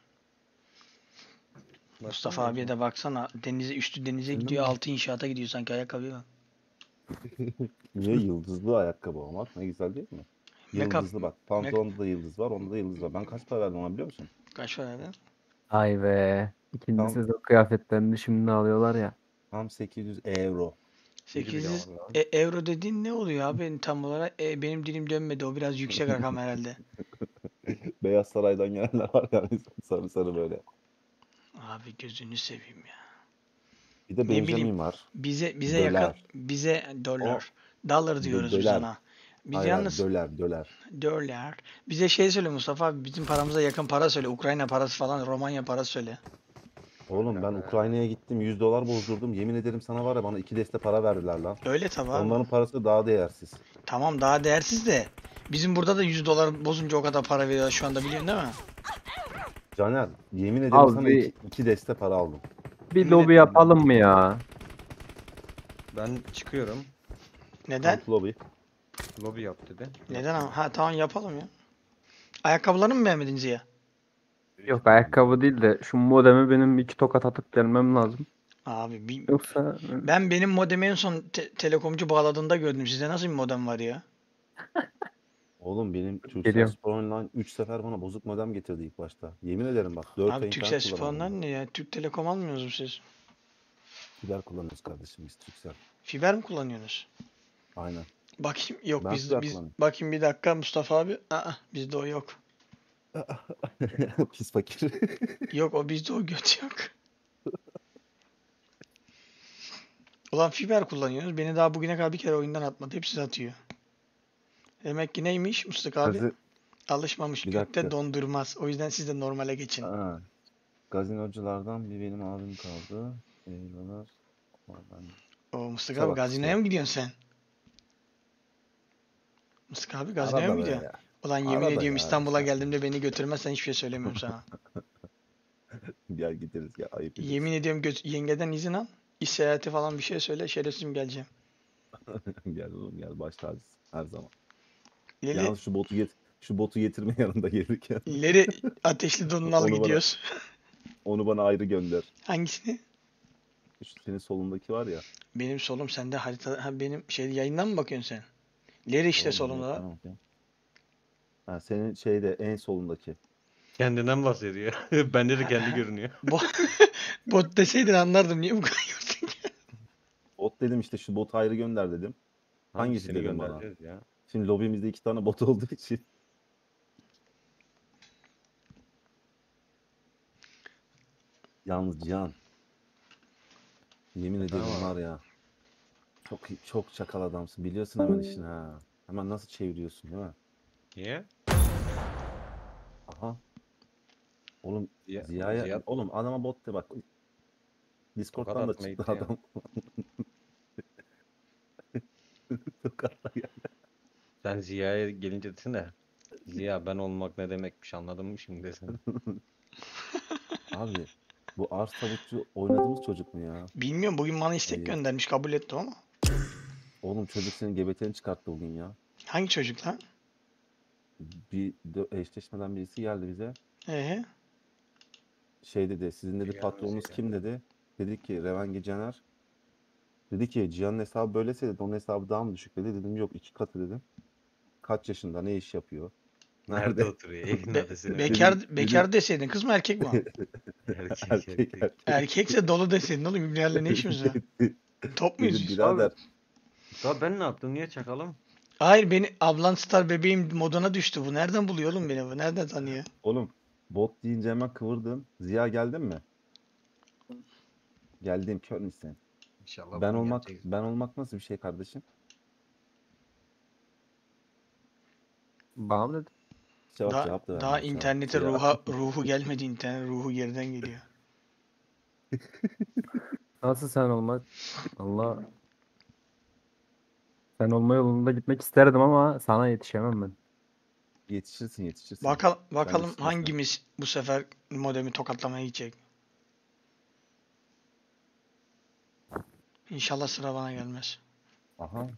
Mustafa Baksana abiye de baksana, denize, üstü denize Senin gidiyor, mi? altı inşaata gidiyor sanki, ayakkabıya bak. Niye yıldızlı ayakkabı olmak? Ne güzel değil mi? Make-up. Yıldızlı bak. Pantolonda da yıldız var, onda da yıldız var. Ben kaç para verdim ona biliyor musun? Kaç para verdin? Ay be. İkinci Tam, sezon kıyafetlerini şimdi alıyorlar ya. tam 800 euro. 800 euro dediğin ne oluyor abi tam olarak? Benim dilim dönmedi, o biraz yüksek rakam herhalde. Beyaz Saray'dan gelenler var yani sarı sarı böyle. Abi gözünü seveyim ya. Bir de Ne bileyim, Benjamin var. bize yakın, Döler. bize dolar. Dollar diyoruz biz Döler. ona. Biz Hayır, yalnız döler. dolar. Bize şey söyle Mustafa abi, bizim paramıza yakın para söyle. Ukrayna parası falan, Romanya parası söyle. Oğlum ben Ukrayna'ya gittim 100 dolar bozdurdum. Yemin ederim sana var ya bana 2 deste para verdiler lan. Öyle tabii abi. Onların parası daha değersiz. Tamam, daha değersiz de. Bizim burada da 100 dolar bozunca o kadar para veriyorlar şu anda, biliyorsun değil mi? Caner yemin ederim Abi sana 2 deste para aldım. bir Yemin lobi ederim yapalım mı ya? Ben çıkıyorum. Neden? Camp lobby. Lobi yap dedi. Neden ama? Ha tamam, yapalım ya. Ayakkabılarını mı beğenmediniz ya? Yok ayakkabı değil de şu modemi benim 2 tokat atıp gelmem lazım. Abi Yoksa benim modemi en son telekomcu bağladığında gördüm. Sizde nasıl bir modem var ya? Oğlum benim Turkcell Geliyorum. Spor Online 3 sefer bana bozuk modem getirdi ilk başta. Yemin ederim bak 4 ay Abi internet Turkcell kullanamadım Spawn'lar ben. ne ya? Türk Telekom almıyorsunuz mu siz? Fiber kullanıyoruz kardeşim biz Turkcell. Fiber mi kullanıyorsunuz? Aynen. Bakayım, yok Ben biz fiber kullanıyorum. bakayım bir dakika Mustafa abi. Bizde o yok. Pis fakir. Yok, o bizde o göt yok. Ulan fiber kullanıyorsunuz. Beni daha bugüne kadar bir kere oyundan atmadı. Hepsi atıyor. Demek ki neymiş Mustafa abi? Alışmamış, Bir gökte dakika. dondurmaz. O yüzden siz de normale geçin. Aa, gazinoculardan bir benim abim kaldı. Eyvallah. Ben... O Mustafa İşte abi, bak gazinoya işte. mı gidiyorsun sen? Mustafa abi gazinoya Arada mı be gidiyorsun? ya. Ulan yemin Arada ediyorum, ya İstanbul'a işte. geldiğimde beni götürmezsen hiçbir şey söylemiyorum sana. Gel gideriz ya ayıp ediyorsun. Yemin ediyorum, yengeden izin al. İş seyahati falan bir şey söyle. Şerefsizim, geleceğim. Gel oğlum gel baş tacısın her zaman. Leli, Yalnız şu botu getirme yanında gelirken. ileri ateşli donunu al Onu bana- gidiyoruz. Onu bana ayrı gönder. Hangisini? Şu senin solundaki var ya. Benim solum sende harita. Ha, benim yayından mı bakıyorsun sen? Leri işte Oğlum, solumda. yok, tamam, tamam. Ha, senin şeyde en solundaki. Kendinden bahsediyor. Bende de kendi görünüyor. Bot deseydin anlardım, niye bu kadar yoksun ki? Bot dedim işte şu botu ayrı gönder dedim. Hangisi Hangisini dedim bana? göndereceğiz ya? Şimdi lobimizde 2 tane bot olduğu için. Yalnız Cihan. Yemin ederim Tamam. var ya. Çok çakal adamsın. Biliyorsun hemen işini ha. Hemen nasıl çeviriyorsun değil mi? Niye? Aha. Oğlum Ziya- Ziya'ya Ziya- oğlum adama bot de bak. Discord'dan da atmaya çıktı gitti ya. adam. Tokatla gel. Sen Ziya'ya gelince desin de. Ziya ben olmak ne demekmiş, anladın mı şimdi desene. Abi bu Ars Tavukçu oynadığımız çocuk mu ya? Bilmiyorum, bugün bana istek İyi. göndermiş, kabul ettim ama. Oğlum çocuk senin GBT'ni çıkarttı bugün ya. Hangi çocuk lan? Eşleşmeden birisi geldi bize. Şey dedi, sizin dedi Cihan patronunuz Ziya. kim dedi. Dedi ki Revengi Caner. Dedi ki Cihan'ın hesabı böylese dedi, onun hesabı daha mı düşük dedi. Dedim yok 2 katı dedim. Kaç yaşında, ne iş yapıyor? Nerede oturuyor? Evin adresini ver. Bekar deseydin, kız mı erkek mi o? Erkek. Erkekse dolu deseydin oğlum, İbrahim'le ne işimiz var? Top muyuz Dedim biz? birader. Ya ben ne yaptım? Niye çakalım? Hayır, beni ablan star bebeğim moduna düştü bu. Nereden buluyor oğlum beni bu? Nereden tanıyor? Oğlum bot deyince hemen kıvırdın. Ziya geldin mi? Geldim kör müsün? İnşallah Ben bunu olmak gerçek- ben olmak nasıl bir şey kardeşim? Bana mı dedin? Cevap da Daha vermem, cevap. internete ruhu gelmedi, internet ruhu geriden geliyor. Nasıl sen olmak? Allah. Sen olma yolunda gitmek isterdim ama sana yetişemem ben. Yetişirsin. Bakalım istersen. hangimiz bu sefer modemi tokatlamaya gidecek. İnşallah sıra bana gelmez. Aha.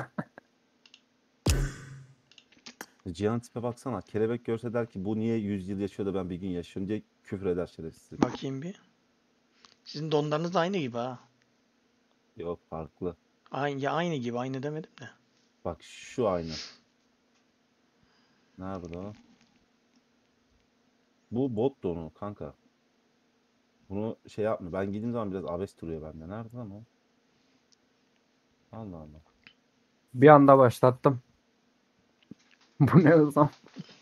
Cihan tipe baksana. Kelebek görse der ki bu niye 100 yıl yaşıyor da ben bir gün yaşıyorum diye küfür eder şerefsiz. Bakayım bir. Sizin donlarınız da aynı gibi ha. Yok farklı. Aynı gibi, aynı demedim de. Bak şu aynı. Nerede o? Bu bot donu kanka. Bunu şey yapmıyor. Ben gideyim zaman biraz abes duruyor bende. Nerede lan o? Allah Allah. Bir anda başlattım. Bu ne hızım?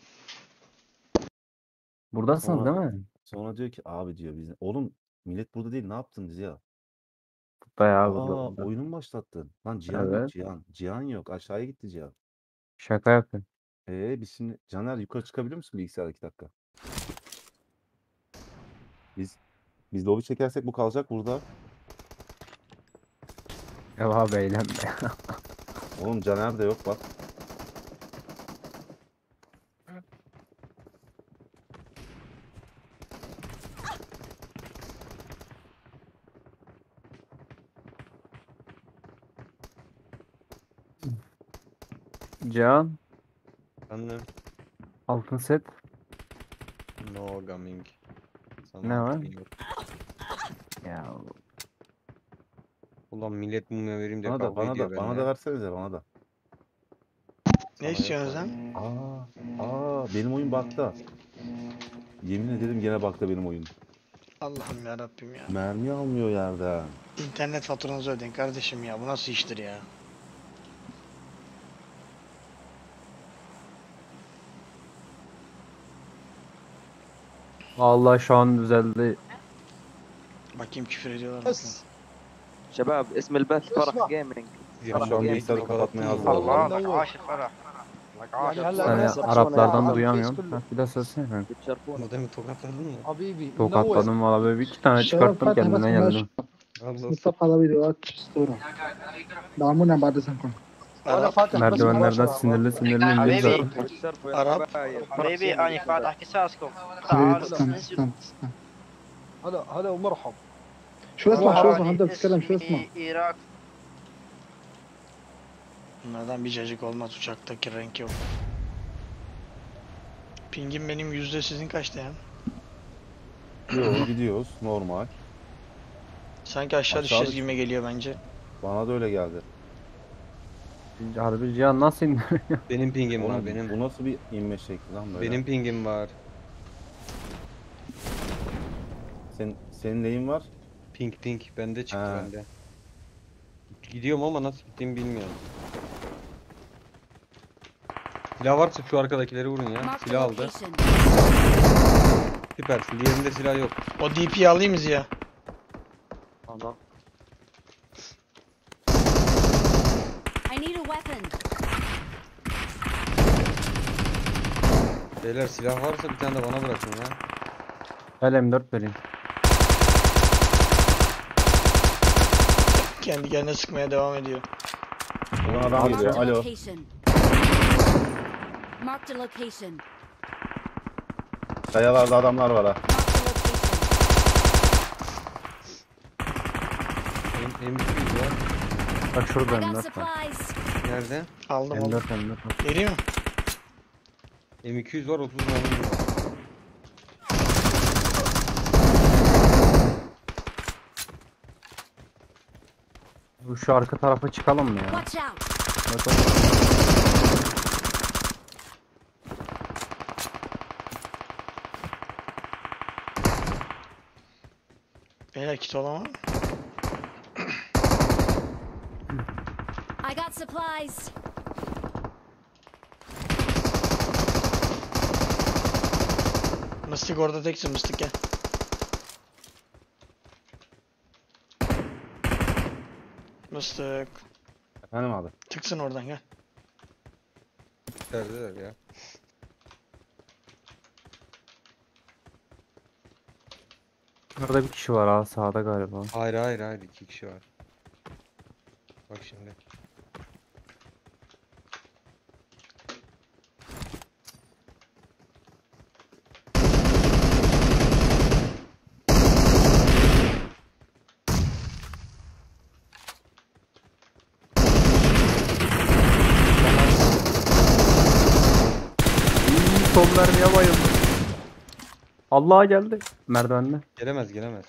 Buradasınız Sonra- değil mi? Sonra diyor ki abi diyor biz. Oğlum millet burada değil ne yaptınız ya? Bayağı Aa burada. oyunu mu başlattın? Lan Cihan yok Evet. Cihan. Cihan yok. Aşağıya gitti Cihan. Şaka yapın. Biz şimdi Caner yukarı çıkabilir misin bilgisayar 2 dakika? Biz lobi çekersek bu kalacak burada. Ya abi eğlenme. Oğlum Caner de yok bak. Can, Annem. altın set. No gaming. Sana Ne var? hakkın yok. Ya Ulan millet mumya vereyim diye Bana da kavga bana ediyor da bana benimle. da versenize bana da. Ne istiyorsunuz lan? Benim oyun bug'da. Yemin ederim gene bug'da benim oyun. Allah'ım ya Rabbim ya. Mermi almıyor yerden. İnternet faturanızı ödeyin kardeşim ya. Bu nasıl iştir ya? vallahi şu an düzeldi. Bakayım küfür ediyorlar mı? شباب اسم البث فرح جيمنج Ya Şu an gaming bilgisayarı kapattın kapatmaya mı? hazır. الله عاش فرح لك عاش Yani Araplardan duyamıyorum. Ha, bir daha söylesene kanka. بتشرفونا Modemi tokatladın mı? حبيبي Tokatladım valla böyle bir iki tane çıkarttım kendime geldim. Allah الصفحة هذا فيديوهات صورة دعمونا بعد إذنكم. Arap. Merdivenlerden sinirli indim zaten. بتشرفوا يا Arap. حبايب حبيبي أنا قاعد أحكي ساسكم حبيبي تعالوا تسلم ننزل تسلم تسلم. هلا هلا ومرحب. شو اسمه أنت بتتكلم شو اسمه؟ إيراك Bunlardan bir cacık olmaz, uçaktaki renk yok. Pingim benim yüzde, sizin kaçta ya? Yo, gidiyoruz normal. Sanki aşağı Aşağı düşeceğiz düş- gibi geliyor bence. Bana da öyle geldi. Harbi Cihan nasıl indi? Benim pingim var Oğlum, benim. Bu nasıl bir inme şekli lan böyle? Benim pingim var. Senin neyin var? Ping bende çıktı Ha. bende. Gidiyorum ama nasıl gittiğimi bilmiyorum. Silah varsa şu arkadakileri vurun ya. Marked a Silah aldı. location. Süpersin. Diğerinde silah yok. O DP'yi alayım mı Ziya? الله I need a weapon. Beyler silah varsa bir tane de bana bırakın ya. Gel M4 vereyim. Kendi kendine sıkmaya devam ediyor. Buradan adam Marked geliyor. a Alo. location. Marked a location. Kayalarda adamlar var ha. Marked a location. Benim M200 var. Bak şurada I got M4 var. supplies. Nerede? Aldım M4 aldım. M4 var. Vereyim mi? M200 var 30 mermim var. Şu arka tarafa çıkalım mı ya? Watch out. Bakın. Beyler kit olan var mı? I got supplies. Mıstık orada teksin, Mıstık gel. Mıstık. Efendim abi. Çıksın oradan gel. İçerideler ya. Orada bir kişi var ha sağda galiba. Hayır hayır hayır, 2 kişi var. Bak şimdi. Son mermiye bayıldım. Allah'a geldi. Merdivenle. Gelemez gelemez.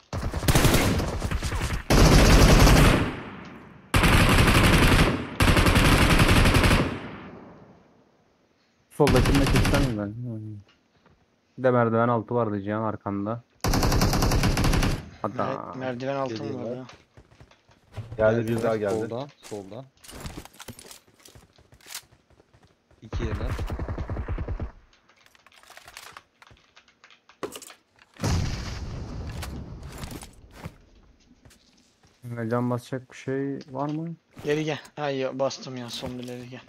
Soldakini de kessem ben. Bir de merdiven altı vardı Cihan arkanda. Hatta Merdiven altı mı var Geliyorlar. ya? Geldi bir daha geldi. Solda. Solda. 2 yerler. can basacak bir şey var mı? Geri gel. Ay bastım ya son birleri gel.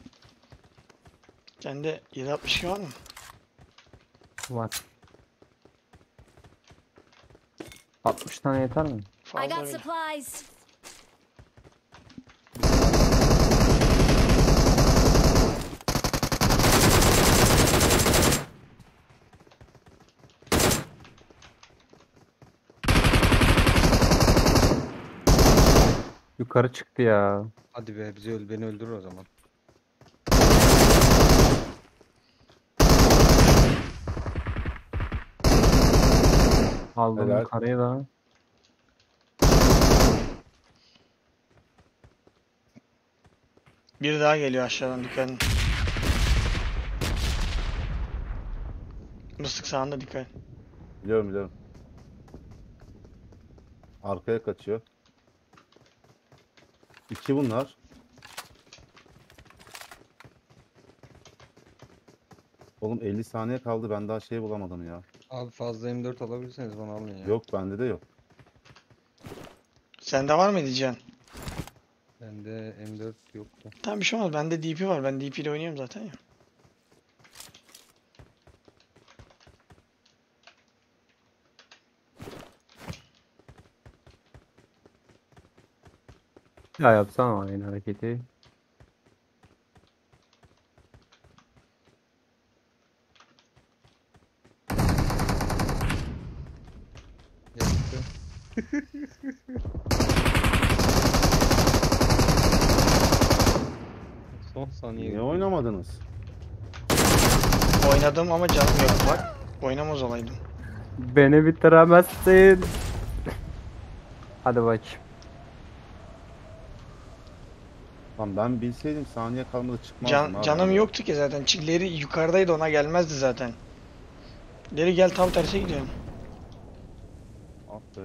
Sende 762 var mı? Var. 60 tane yeter mi? I Fazla got bile. supplies. Yukarı çıktı ya. Hadi be, beni öldürür o zaman. Aldım Helal. yukarıyı da. Bir daha geliyor aşağıdan dikkat edin. Mıstık sağında dikkat et. Biliyorum biliyorum. Arkaya kaçıyor. 2 bunlar. Oğlum 50 saniye kaldı, ben daha şey bulamadım ya. Abi fazla M4 alabilirseniz bana alın ya. Yok bende de yok. Sende var mıydı Cihan? Bende M4 yoktu. Tamam bir şey olmaz. Bende DP var. Ben DP ile oynuyorum zaten ya. Ya yapsana aynı hareketi. Yaptı. Son saniye. Niye oynamadınız? Oynadım ama canım yok bak. Oynamaz olaydım. Beni bitiremezsin. Hadi bakayım. Lan ben bilseydim saniye kalmadı çıkmazdım abi. Canım yoktu ki zaten. Leri yukarıdaydı ona gelmezdi zaten. Leri gel tam terse gidiyorum. Ah be.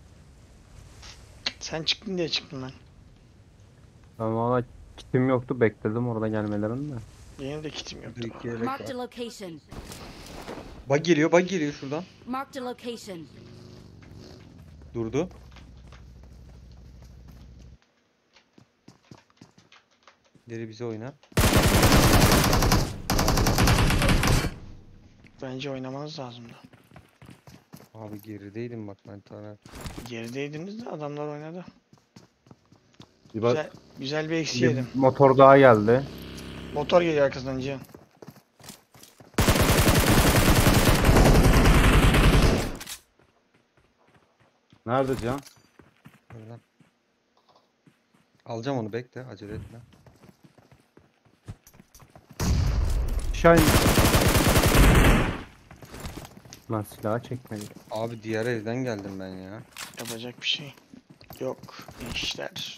Sen çıktın diye çıktım ben. Ben valla kitim yoktu, bekledim orada gelmelerini de. Benim de kitim yoktu. 2 yelek Marked a var. location. Bug geliyor şuradan. Marked a location. Durdu. Deri bize oyna. Bence oynamanız lazımdı. Abi gerideydim bak ben tane. Gerideydiniz de adamlar oynadı. Bir bak. Güzel bir eksi Bir yedim. motor daha geldi. Motor geliyor arkasından Cihan. Nerede Can? Oradan. Alacağım onu, bekle, acele etme. Şahin. Lan silahı çekmedi. Abi diğer evden geldim ben ya. Yapacak bir şey yok. İşler.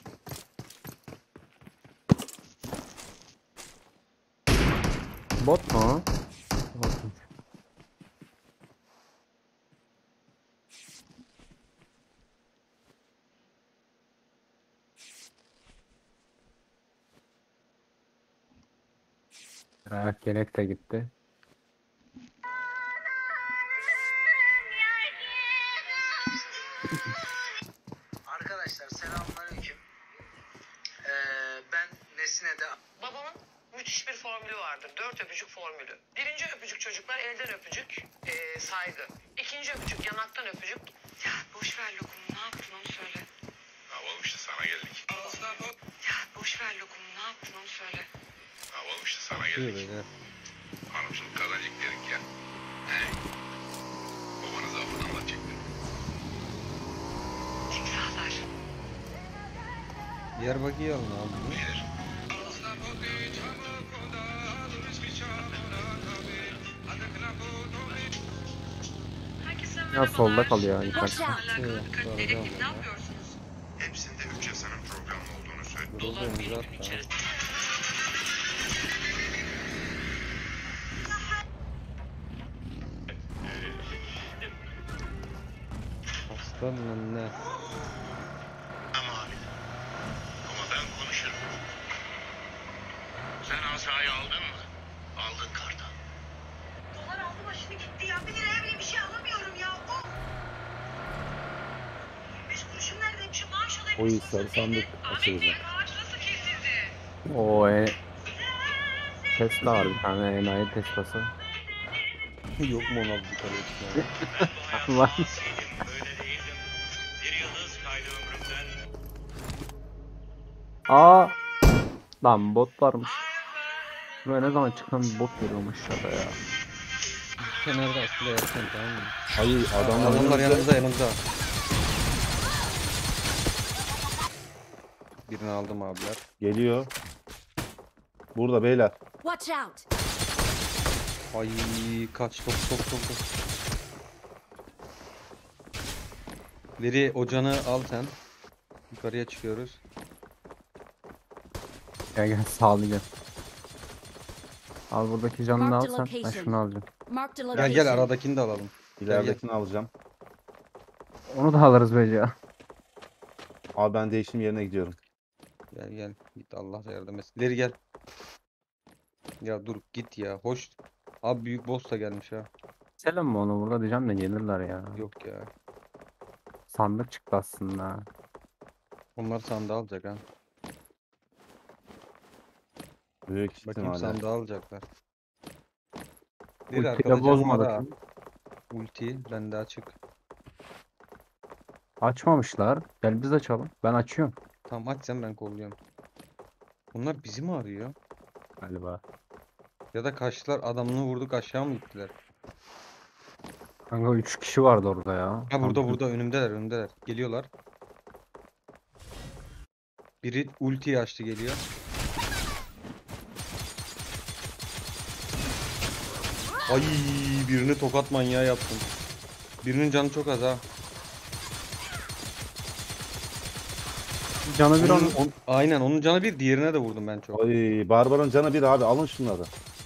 Bot mu o? Botmuş. Yelek de gitti. Arkadaşlar selamünaleyküm. ailesine de. Babamın müthiş bir formülü vardır. 4 öpücük formülü. Birinci öpücük çocuklar elden öpücük, saygı. İkinci öpücük yanaktan öpücük. Ya boş ver lokumu, ne yaptın onu söyle. Ne yapalım işte sana geldik. Ya boş ver lokumu, ne yaptın onu söyle. Ne yapalım işte sana Buyur geldik. beyler. Hanımcılık kazanacak dedik ya. He. Babanıza affını anlatacaktım. Timsahlar. Diyarbakır'ı alın abi. Beyler. Ya solda kalıyor yani. Watch out! Dedektif ne yapıyorsunuz? Hepsinde 3 yasanın programlı olduğunu söyle. Burada imza at. Aslanın ne? Ama abi. Ama ben konuşurum. Sen asayı aldın mı? Aldın kartal. Dolar aldı başını gitti ya. 1 liraya bile bir şey alamıyorum ya. Of. 5 kuruşum neredeyim? Şu maaş alayım. O sarı sandık açılacak. Ağaç nasıl kesildi? O Tesla var bir tane enayi Tesla'sı. Yok mu ona bir kare içine? Var. Böyle değildim. Bir yıldız kaydı ömrümden. Aa! Lan bot varmış. Buraya ne zaman çıkan bir bot görüyorum aşağıda ya. Kenarda aslında yapsın, tamam mı? Hayır Adamlar yanımızda. Birini aldım abiler. geliyor. Burada beyler. Watch out! Ay kaç top. Veri ocağını al sen. Yukarıya çıkıyoruz. Gel sağlı gel. Al buradaki canını al Marked sen. Ben location. şunu alacağım. Marked a Gel location. aradakini de alalım. İleridekini alacağım. Onu da alırız bence ya. Abi ben değişim yerine gidiyorum. Gel. Git Allah yardım etsin. İleri gel. Ya dur git ya. Hoş. Abi büyük boss da gelmiş ha. Selam mı onu burada diyeceğim de gelirler ya. Yok ya. Sandık çıktı aslında. Onlar sandığı alacak ha. Büyük Bakayım ihtimalle. sandığı alacaklar. Bir Ultiyle arkada bozmadık canları mı? al. Ulti bende açık. Açmamışlar. Gel biz açalım. Ben açıyorum. Tamam aç sen, ben kolluyorum. Bunlar bizi mi arıyor? Galiba. Ya da kaçtılar, adamını vurduk aşağı mı gittiler? Kanka 3 kişi vardı orada ya. Ha burada önümdeler. Geliyorlar. Biri ultiyi açtı, geliyor. Ay birini tokat manyağı yaptım. Birinin canı çok az ha. Canı bir onun. Aynen onun canı bir, diğerine de vurdum ben çok. Ay Barbar'ın canı bir abi, alın şunları.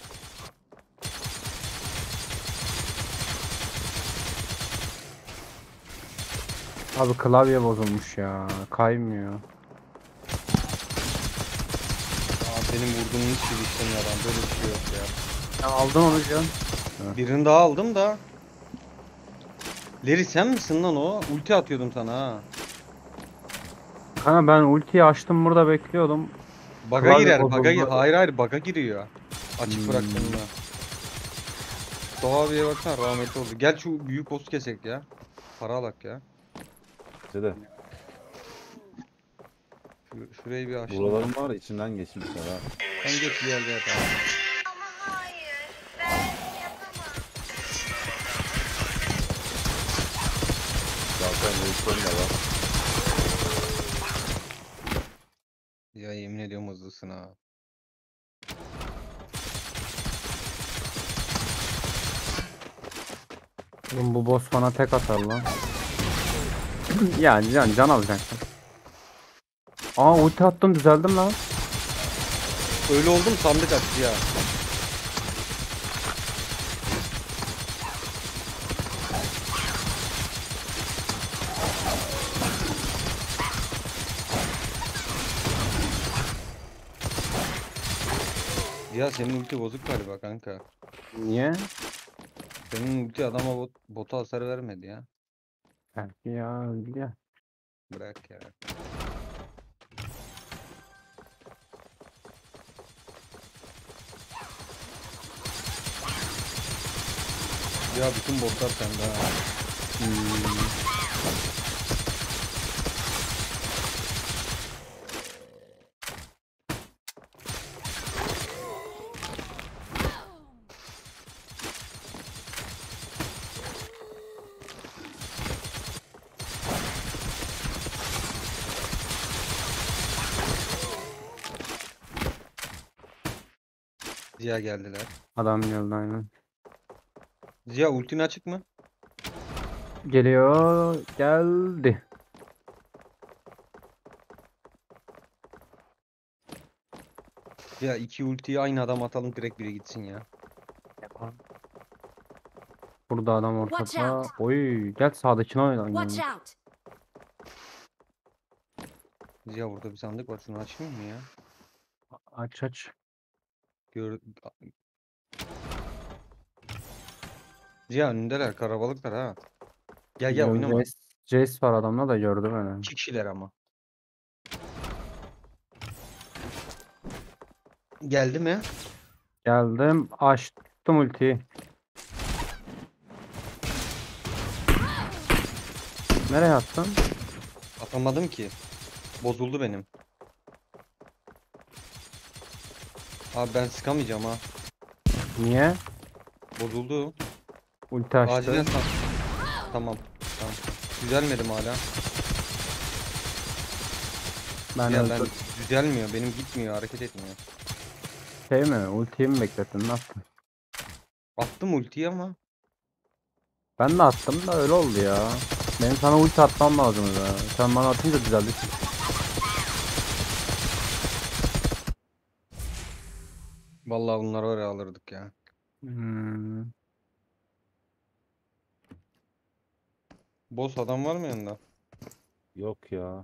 Abi klavye bozulmuş ya. Kaymıyor. Aa, benim vurduğum hiç bir işlem yaran, böyle bir şey yok ya. Ya aldın onu can. Birini daha aldım da. Leri sen misin lan o? Ulti atıyordum sana ha. Kanka ben ultiyi açtım burada bekliyordum. Baga Klavye girer, bozuldu. hayır baga giriyor. Açık Hmm. bıraktığında. Mustafa abiye baksana, rahmetli oldu. Gel şu büyük boss kesek ya. Para alak ya. Dede. Şurayı bir aç. Buraların var ya, içinden geçmişler ha. Sen geç bir yerde yat abi. Zaten reislerim de var. Ya yemin ediyorum hızlısın ha. Oğlum bu boss bana tek atar lan. Yani can alacaksın. Aa ulti attım, düzeldim lan. Öyle oldum, sandık açtı ya. Ya senin ulti bozuk galiba kanka. Niye? Senin ulti adama bota hasar vermedi ya. Belki ya öldü ya. Bırak ya. Ya bütün botlar sende ha. Ziya geldiler. Adam geldi aynen. Ziya ultin açık mı? Geliyor. Geldi. Ya iki ultiyi aynı adam atalım direkt biri gitsin ya. Burada adam Watch ortada. out. Oy, gel sağdakine oynan. Watch yani. out! Ziya burada bir sandık var. Şunu açayım mı ya? Aç aç. Gör... Ziya önündeler. Karabalıklar ha. Gel gel oynama. Jace var adamla da gördü beni. 2 kişiler ama. Geldi mi? Geldim. Açtım ultiyi. Nereye attın? Atamadım ki. Bozuldu benim. Abi ben sıkamayacağım ha. Niye? Bozuldu. Ulti açtı. Acilen sat. Tamam. Tamam. Düzelmedim hala. Ben Ya öldüm. ben düzelmiyor. Benim gitmiyor. Hareket etmiyor. Şey mi? Ultiyi mi beklettin? Ne yaptın? Attım ultiyi ama. Ben de attım da öyle oldu ya. Benim sana ulti atmam lazım ya. Sen bana atınca düzeldi. Vallahi bunları oraya alırdık ya. Boss adam var mı yanında? Yok ya.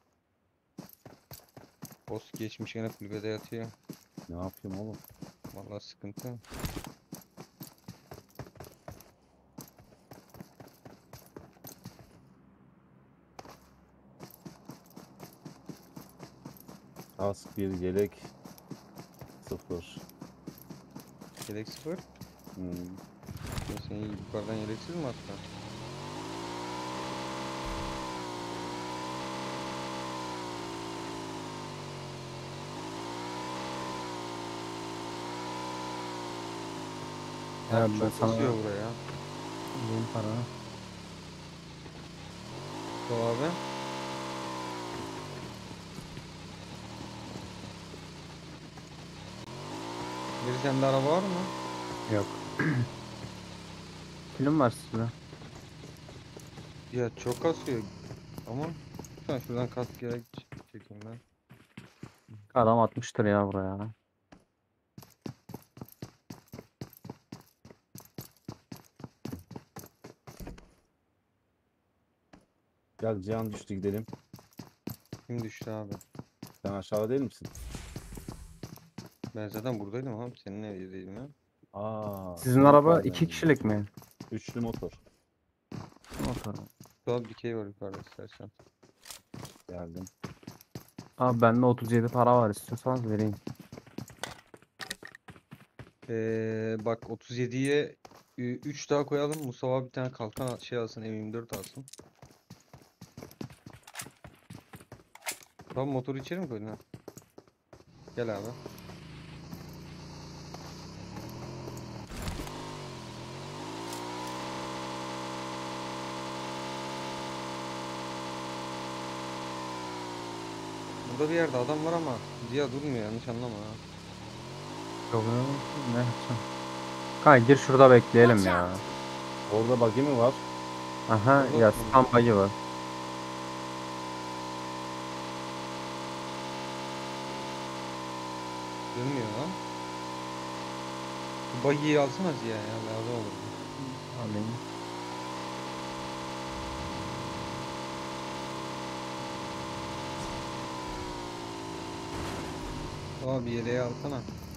Boss geçmiş yine kulübede yatıyor. Ne yapayım oğlum? Vallahi sıkıntı. Kask bir yelek 0. Yelek 0. Ya seni yukarıdan yeleksiz mi attı? Ya Abi ben çok sana basıyor buraya. benim para. Bu abi. Bir sende araba var mı? Yok. Film var sizde. Ya çok kasıyor. Ama sen şuradan kask gerek çekeyim ben. Adam atmıştır ya buraya. Gel Cihan düştü gidelim. Kim düştü abi? Sen aşağıda değil misin? Ben zaten buradaydım abi. Senin evdeydim ya. Aa. Sizin araba 2 kişilik mi? Üçlü motor. Motor. Doğal dikey var yukarıda istersen. Geldim. Abi bende 37 para var, istiyorsanız vereyim. Bak 37'ye 3 daha koyalım. Mustafa bir tane kalkan şey alsın. M24 alsın. Tamam motoru içeri mi koydun ha? Gel abi. Burada bir yerde adam var ama Ziya durmuyor, yanlış anlama ha. Yok ya, ne yapacağım? Kanka gir şurada bekleyelim ya. Orada buggy mi var? Aha Orada ya mı? standby'ı var. Durmuyor lan. Bu buggy'yi alsana Ziya ya, lazım olur. Alayım. Tamam bir yeleği alsana.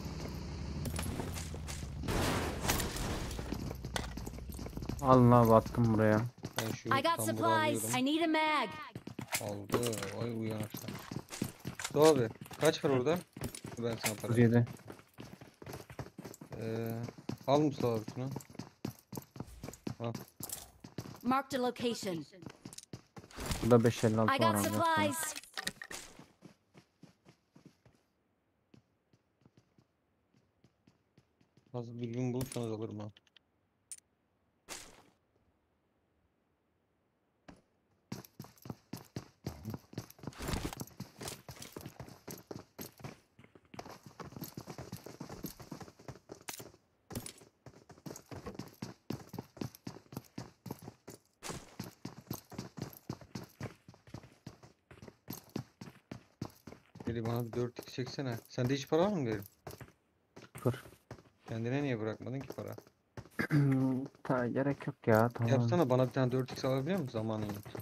Alın abi, attım buraya. Ben şu I got tamburu supplies. alıyorum. I need a mag. Aldı. Vay uyanıklar. Doğru abi. Kaç var orada? Ben sana para. 37. Al Mustafa abi şunu. Al. Marked a location. Burada 556 I var got anlatsana. supplies. Hazır düzgün bulursanız alırım ha. Geri bana bir 4x çeksene. Sende hiç para var mı geri? Sıfır. Kendine niye bırakmadın ki para? Ta gerek yok ya, tamam. Yapsana bana bir tane 4x alabiliyor musun? Zamanın yoksa.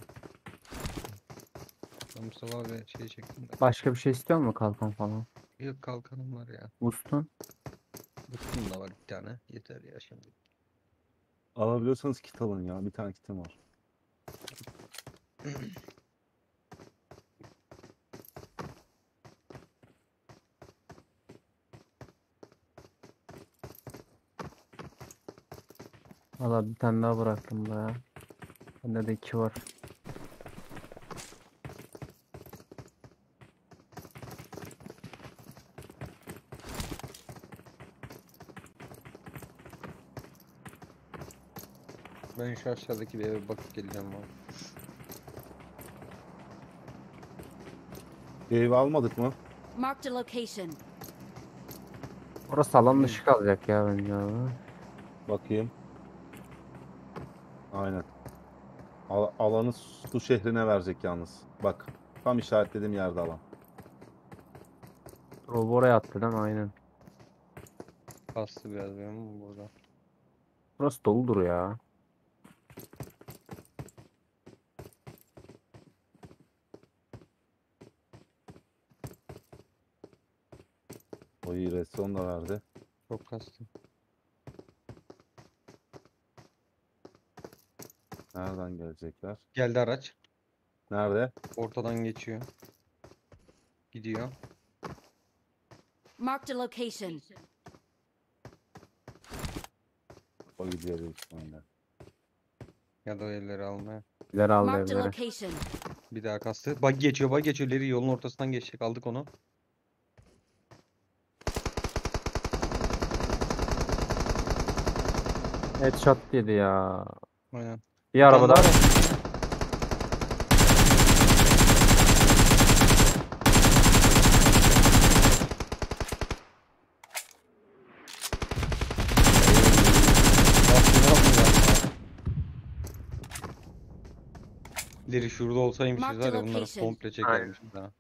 Ben Mustafa abi şey çektim de. Başka bir şey istiyor mu, kalkan falan? Yok kalkanım var ya. Boost'un? Bıktım da var bir tane. Yeter ya şimdi. Alabiliyorsanız kit alın ya. Bir tane kitim var. Valla bir tane daha bıraktım da ya. Bende de 2 var. Ben şu aşağıdaki bir eve bakıp geleceğim abi. Ev almadık mı? Marked a location. Orası alan dışı kalacak ya bence abi. Bakayım. Aynen. Alanı su şehrine verecek yalnız. Bak. Tam işaretlediğim yerde alan. Robo oraya attı değil mi? Aynen. Kastı biraz benim burada. Burası doludur ya. O iyi restoran da verdi. Çok kastı. Nereden gelecekler? Geldi araç. Nerede? Ortadan geçiyor. Gidiyor. Marked a location. O gidiyor büyük ihtimalle. Ya da o evleri almaya. İleri aldı Marked a evleri. location. Bir daha kastı. Bak geçiyor, bak geçiyor. İleri yolun ortasından geçecek. Aldık onu. Headshot yedi ya. Aynen. Bir araba daha. İleri şurada olsaymışız Marked var ya bunları location. komple çekermişiz ha.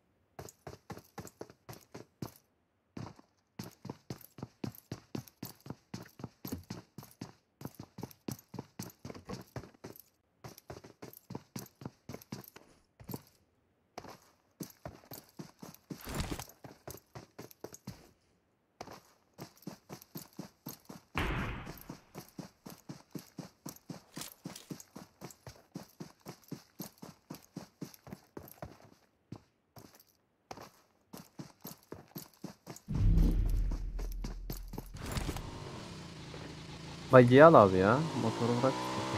Bagiyi al abi ya. Motoru bırak.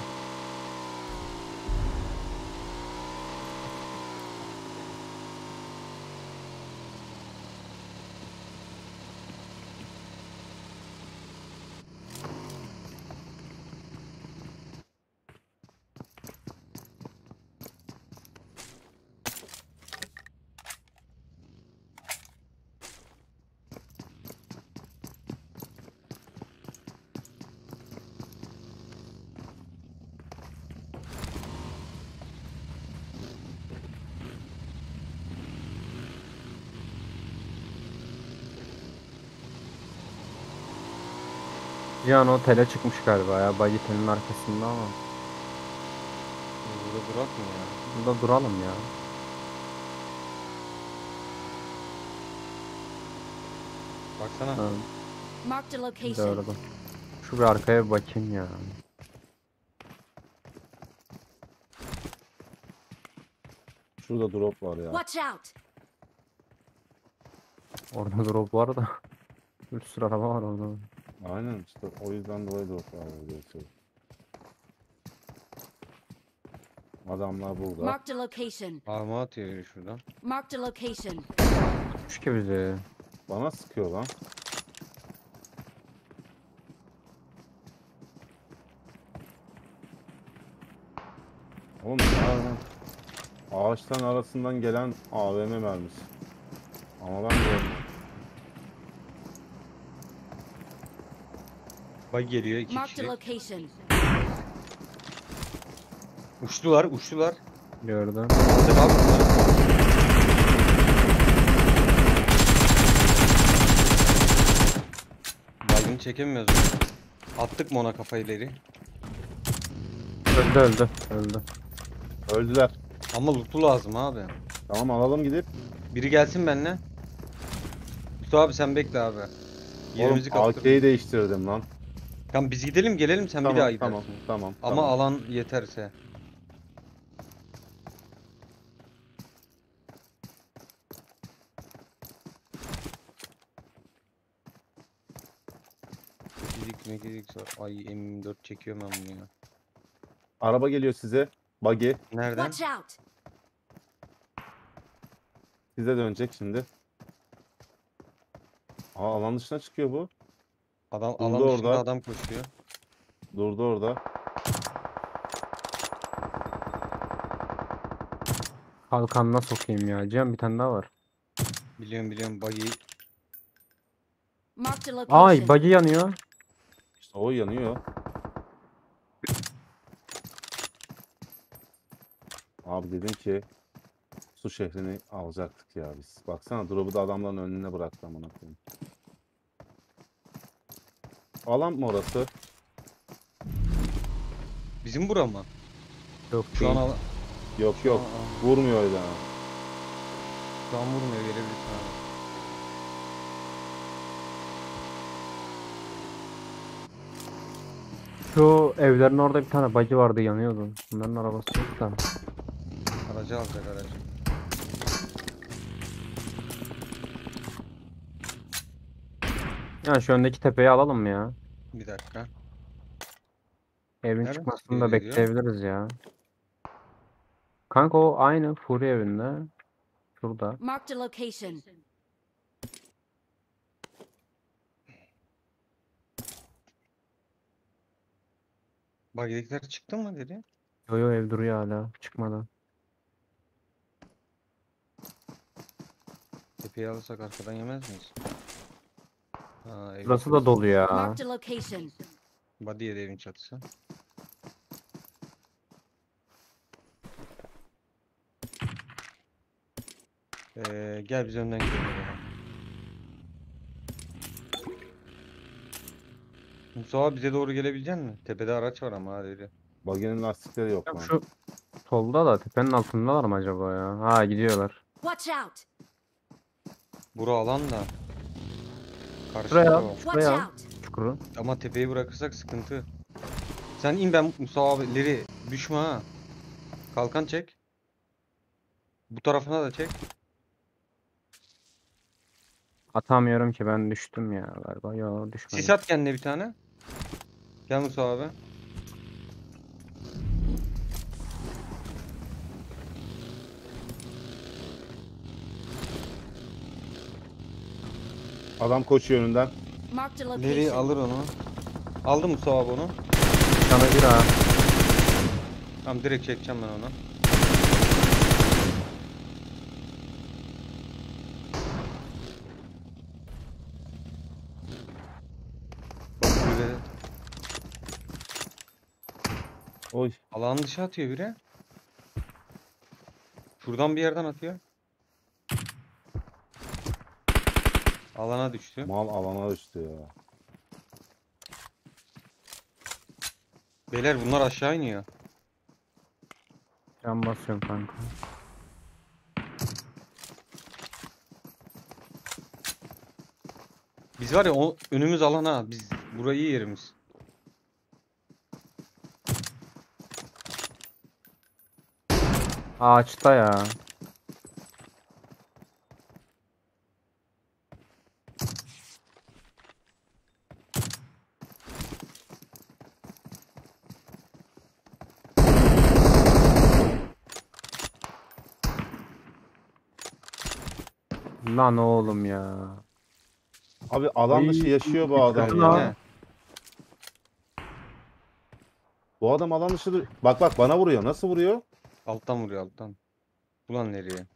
Cihan o tele çıkmış galiba ya. Bagi telin arkasında ama. Burada durak mı ya? Burada duralım ya. Baksana. Ha, Marked a location. doğru. Şu bir arkaya bir bakayım ya. Şurada drop var ya. Watch out. Orada drop var da. Bir sürü araba var orada. Aynen işte o yüzden dolayı drop var diye söylüyorum. Adamlar burada. Marked a location. Arma atıyor biri şuradan. Marked a location. Üç ki bizi. Bana sıkıyor lan. Oğlum nereden? Ağaçtan arasından gelen AVM mermisi. Ama ben gördüm. Bak geliyor 2 Marked a kişi. location. Uçtular. Gördüm. Aldık abi bunları. Baygını çekemiyoruz. Attık mı ona kafayı ileri? Öldü. Öldüler. Ama loot'u lazım abi. Tamam alalım gidip. Biri gelsin benimle. Mustafa abi sen bekle abi. Oğlum Yerimizi kaptır. AK'yi değiştirdim lan. Tamam biz gidelim gelelim sen bir daha gidersin. Tamam. Ama alan yeterse. Mekidik var. Ay M24 çekiyorum ben bunu ya. Araba geliyor size. Buggy. Nereden? Watch out. Size dönecek şimdi. Aa alan dışına çıkıyor bu. Adam Durdu alan dışında orada. adam koşuyor. Durdu orada. Kalkanına sokayım ya. Cem bir tane daha var. Biliyorum buggy. Marked a location. Ay buggy yanıyor. İşte o yanıyor. Abi dedim ki su şehrini alacaktık ya biz. Baksana drop'u da adamların önüne bıraktı amına koyayım. Alan mı orası? Bizim bura mı? Yok Şu an değil. alan... Yok. Aa. Vurmuyor öyle ha. Şu an vurmuyor gelebilirsin abi. Şu evlerin orada bir tane buggy vardı yanıyordu. Bunların arabası yok da. Aracı alacak aracı. Ya şu öndeki tepeyi alalım mı ya? Bir dakika. Evin Nereden çıkmasını da çıkıyor geliyor? bekleyebiliriz ya. Kanka o aynı Fury evinde. Şurada. Marked a location. Buggy'dekiler çıktı mı dedi? Yo ev duruyor hala. Çıkmadan. Tepeyi alırsak arkadan yemez miyiz? Ha, ev Burası da dolu ya. Marked a location. Body'ye de evin çatısı. Gel biz önden gidelim. o zaman. Mustafa bize doğru gelebilecek misin? Tepede araç var ama hadi. Buggy'nin lastikleri yok Ya lan. şu solda da tepenin altındalar mı acaba ya? Ha gidiyorlar. Watch out. Bura alan da. Karşıda Şuraya da al. var. Watch Şuraya. out. Çukuru. Ama tepeyi bırakırsak sıkıntı. Sen in ben Mustafa abileri düşme ha. Kalkan çek. Bu tarafına da çek. Atamıyorum ki ben düştüm ya galiba. Yo düşmedim. Sis at kendine bir tane. Gel Mustafa abi. Adam koşuyor önünden. Marked a Nereye location. alır onu? Aldı Mustafa abi onu. Sana bir ha. Tamam direkt çekeceğim ben onu. Bak böyle Oy. alan dışı atıyor biri. Şuradan bir yerden atıyor. Alana düştü. Mal alana düştü ya. Beyler bunlar aşağı iniyor. Can basıyorum kanka. Biz var ya o önümüz alana. Biz burayı iyi yerimiz. Ağaçta ya. Lan oğlum ya. Abi alan dışı Ay, yaşıyor bu dikkat adam edin ya. ha. Bu adam alan dışı... Bak bak bana vuruyor. Nasıl vuruyor? Alttan vuruyor alttan. Ulan nereye?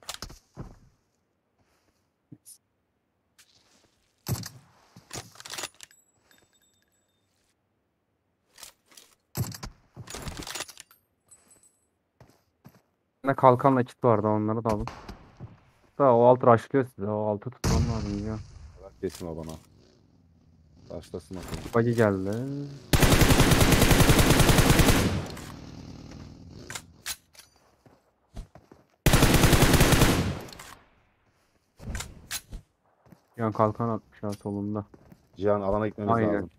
Ne kalkanla kit vardı, onları da alın. Da o alt rushlıyor size. O altı tutmam lazım ya. Bak kesin o bana. Başlasın bakalım. Bagi geldi. Yan kalkan atmış ha solunda. Cihan alana gitmemiz Aynen. lazım.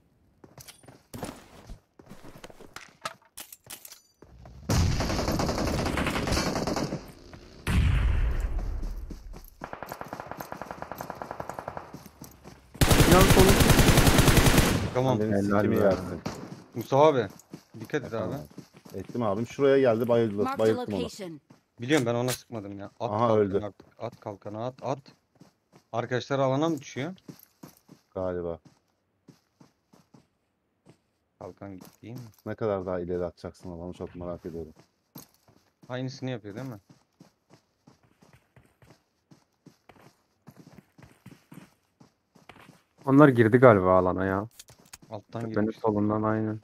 Yan solu. Tamam. Benim Helal sikimi be. yersin. Mustafa abi. Dikkat et abi. Tamam. Ettim abim. Şuraya geldi Marked a bayılttım onu. location. Biliyorum ben ona sıkmadım ya. At Aha, kalkanı öldü. artık. At kalkanı at. Arkadaşlar alana mı düşüyor? Galiba. Kalkan gitti değil mi? Ne kadar daha ileri atacaksın adamı çok merak ediyorum. Aynısını yapıyor değil mi? Onlar girdi galiba alana ya. Alttan Benim girmiş. solundan aynen.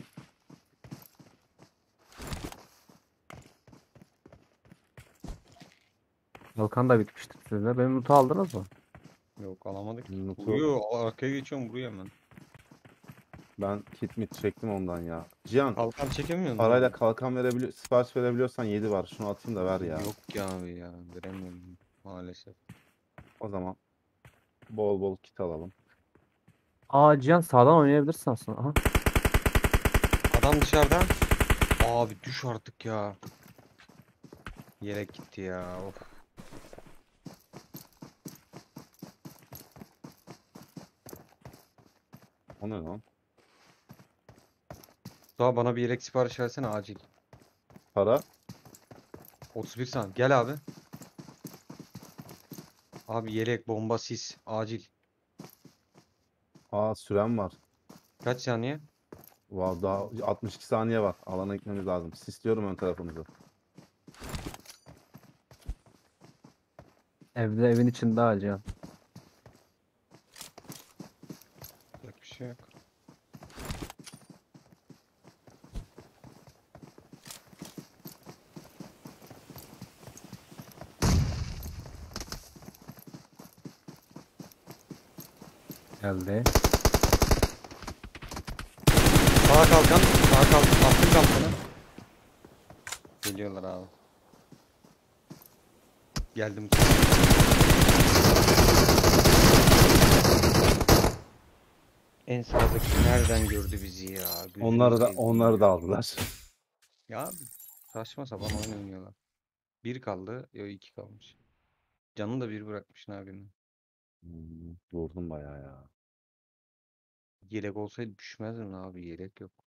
Kalkan da bitmiştir sizde. Benim loot'u aldınız mı? Yok alamadık. Loot'u- Vuruyor. Arkaya geçiyorum vuruyor hemen. Ben kit mit çektim ondan ya. Cihan Kalkan çekemiyor musun? parayla kalkan verebiliyor, sipariş verebiliyorsan 7 var. Şunu atayım da ver ya. Yok ya abi ya. Veremiyorum maalesef. O zaman bol bol kit alalım. Aa Cihan sağdan oynayabilirsin aslında. Aha. Adam dışarıda. Abi düş artık ya. Yelek gitti ya. Of. O ne lan? Daha bana bir yelek sipariş versene acil. Para? 31 saniye. Gel abi. Abi yelek, bomba, sis. Acil. Aa süren var. Kaç saniye? Wow, daha 62 saniye var. Alana gitmemiz lazım. Sisliyorum ön tarafımızı. Evin içinde ha Cihan. Yok bir şey yok. Geldi. Sağa kalkan. Sağa kalkan. Attım kalkanı. Geliyorlar abi. Geldim. En sağdaki nereden gördü bizi ya? Gözünü seveyim Onları ya. da aldılar. Ya abi, saçma sapan oyun oynuyorlar. Bir kaldı. Yok iki kalmış. Canını da bir bırakmış ne abinin. Vurdum bayağı ya. Yelek olsaydı düşmezdin abi. Yelek yok.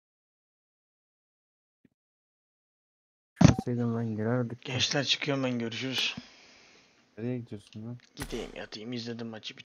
Düşmeseydim ben girerdik. Gençler çıkıyorum ben, görüşürüz. Nereye gidiyorsun lan? Gideyim yatayım, izledim maçı.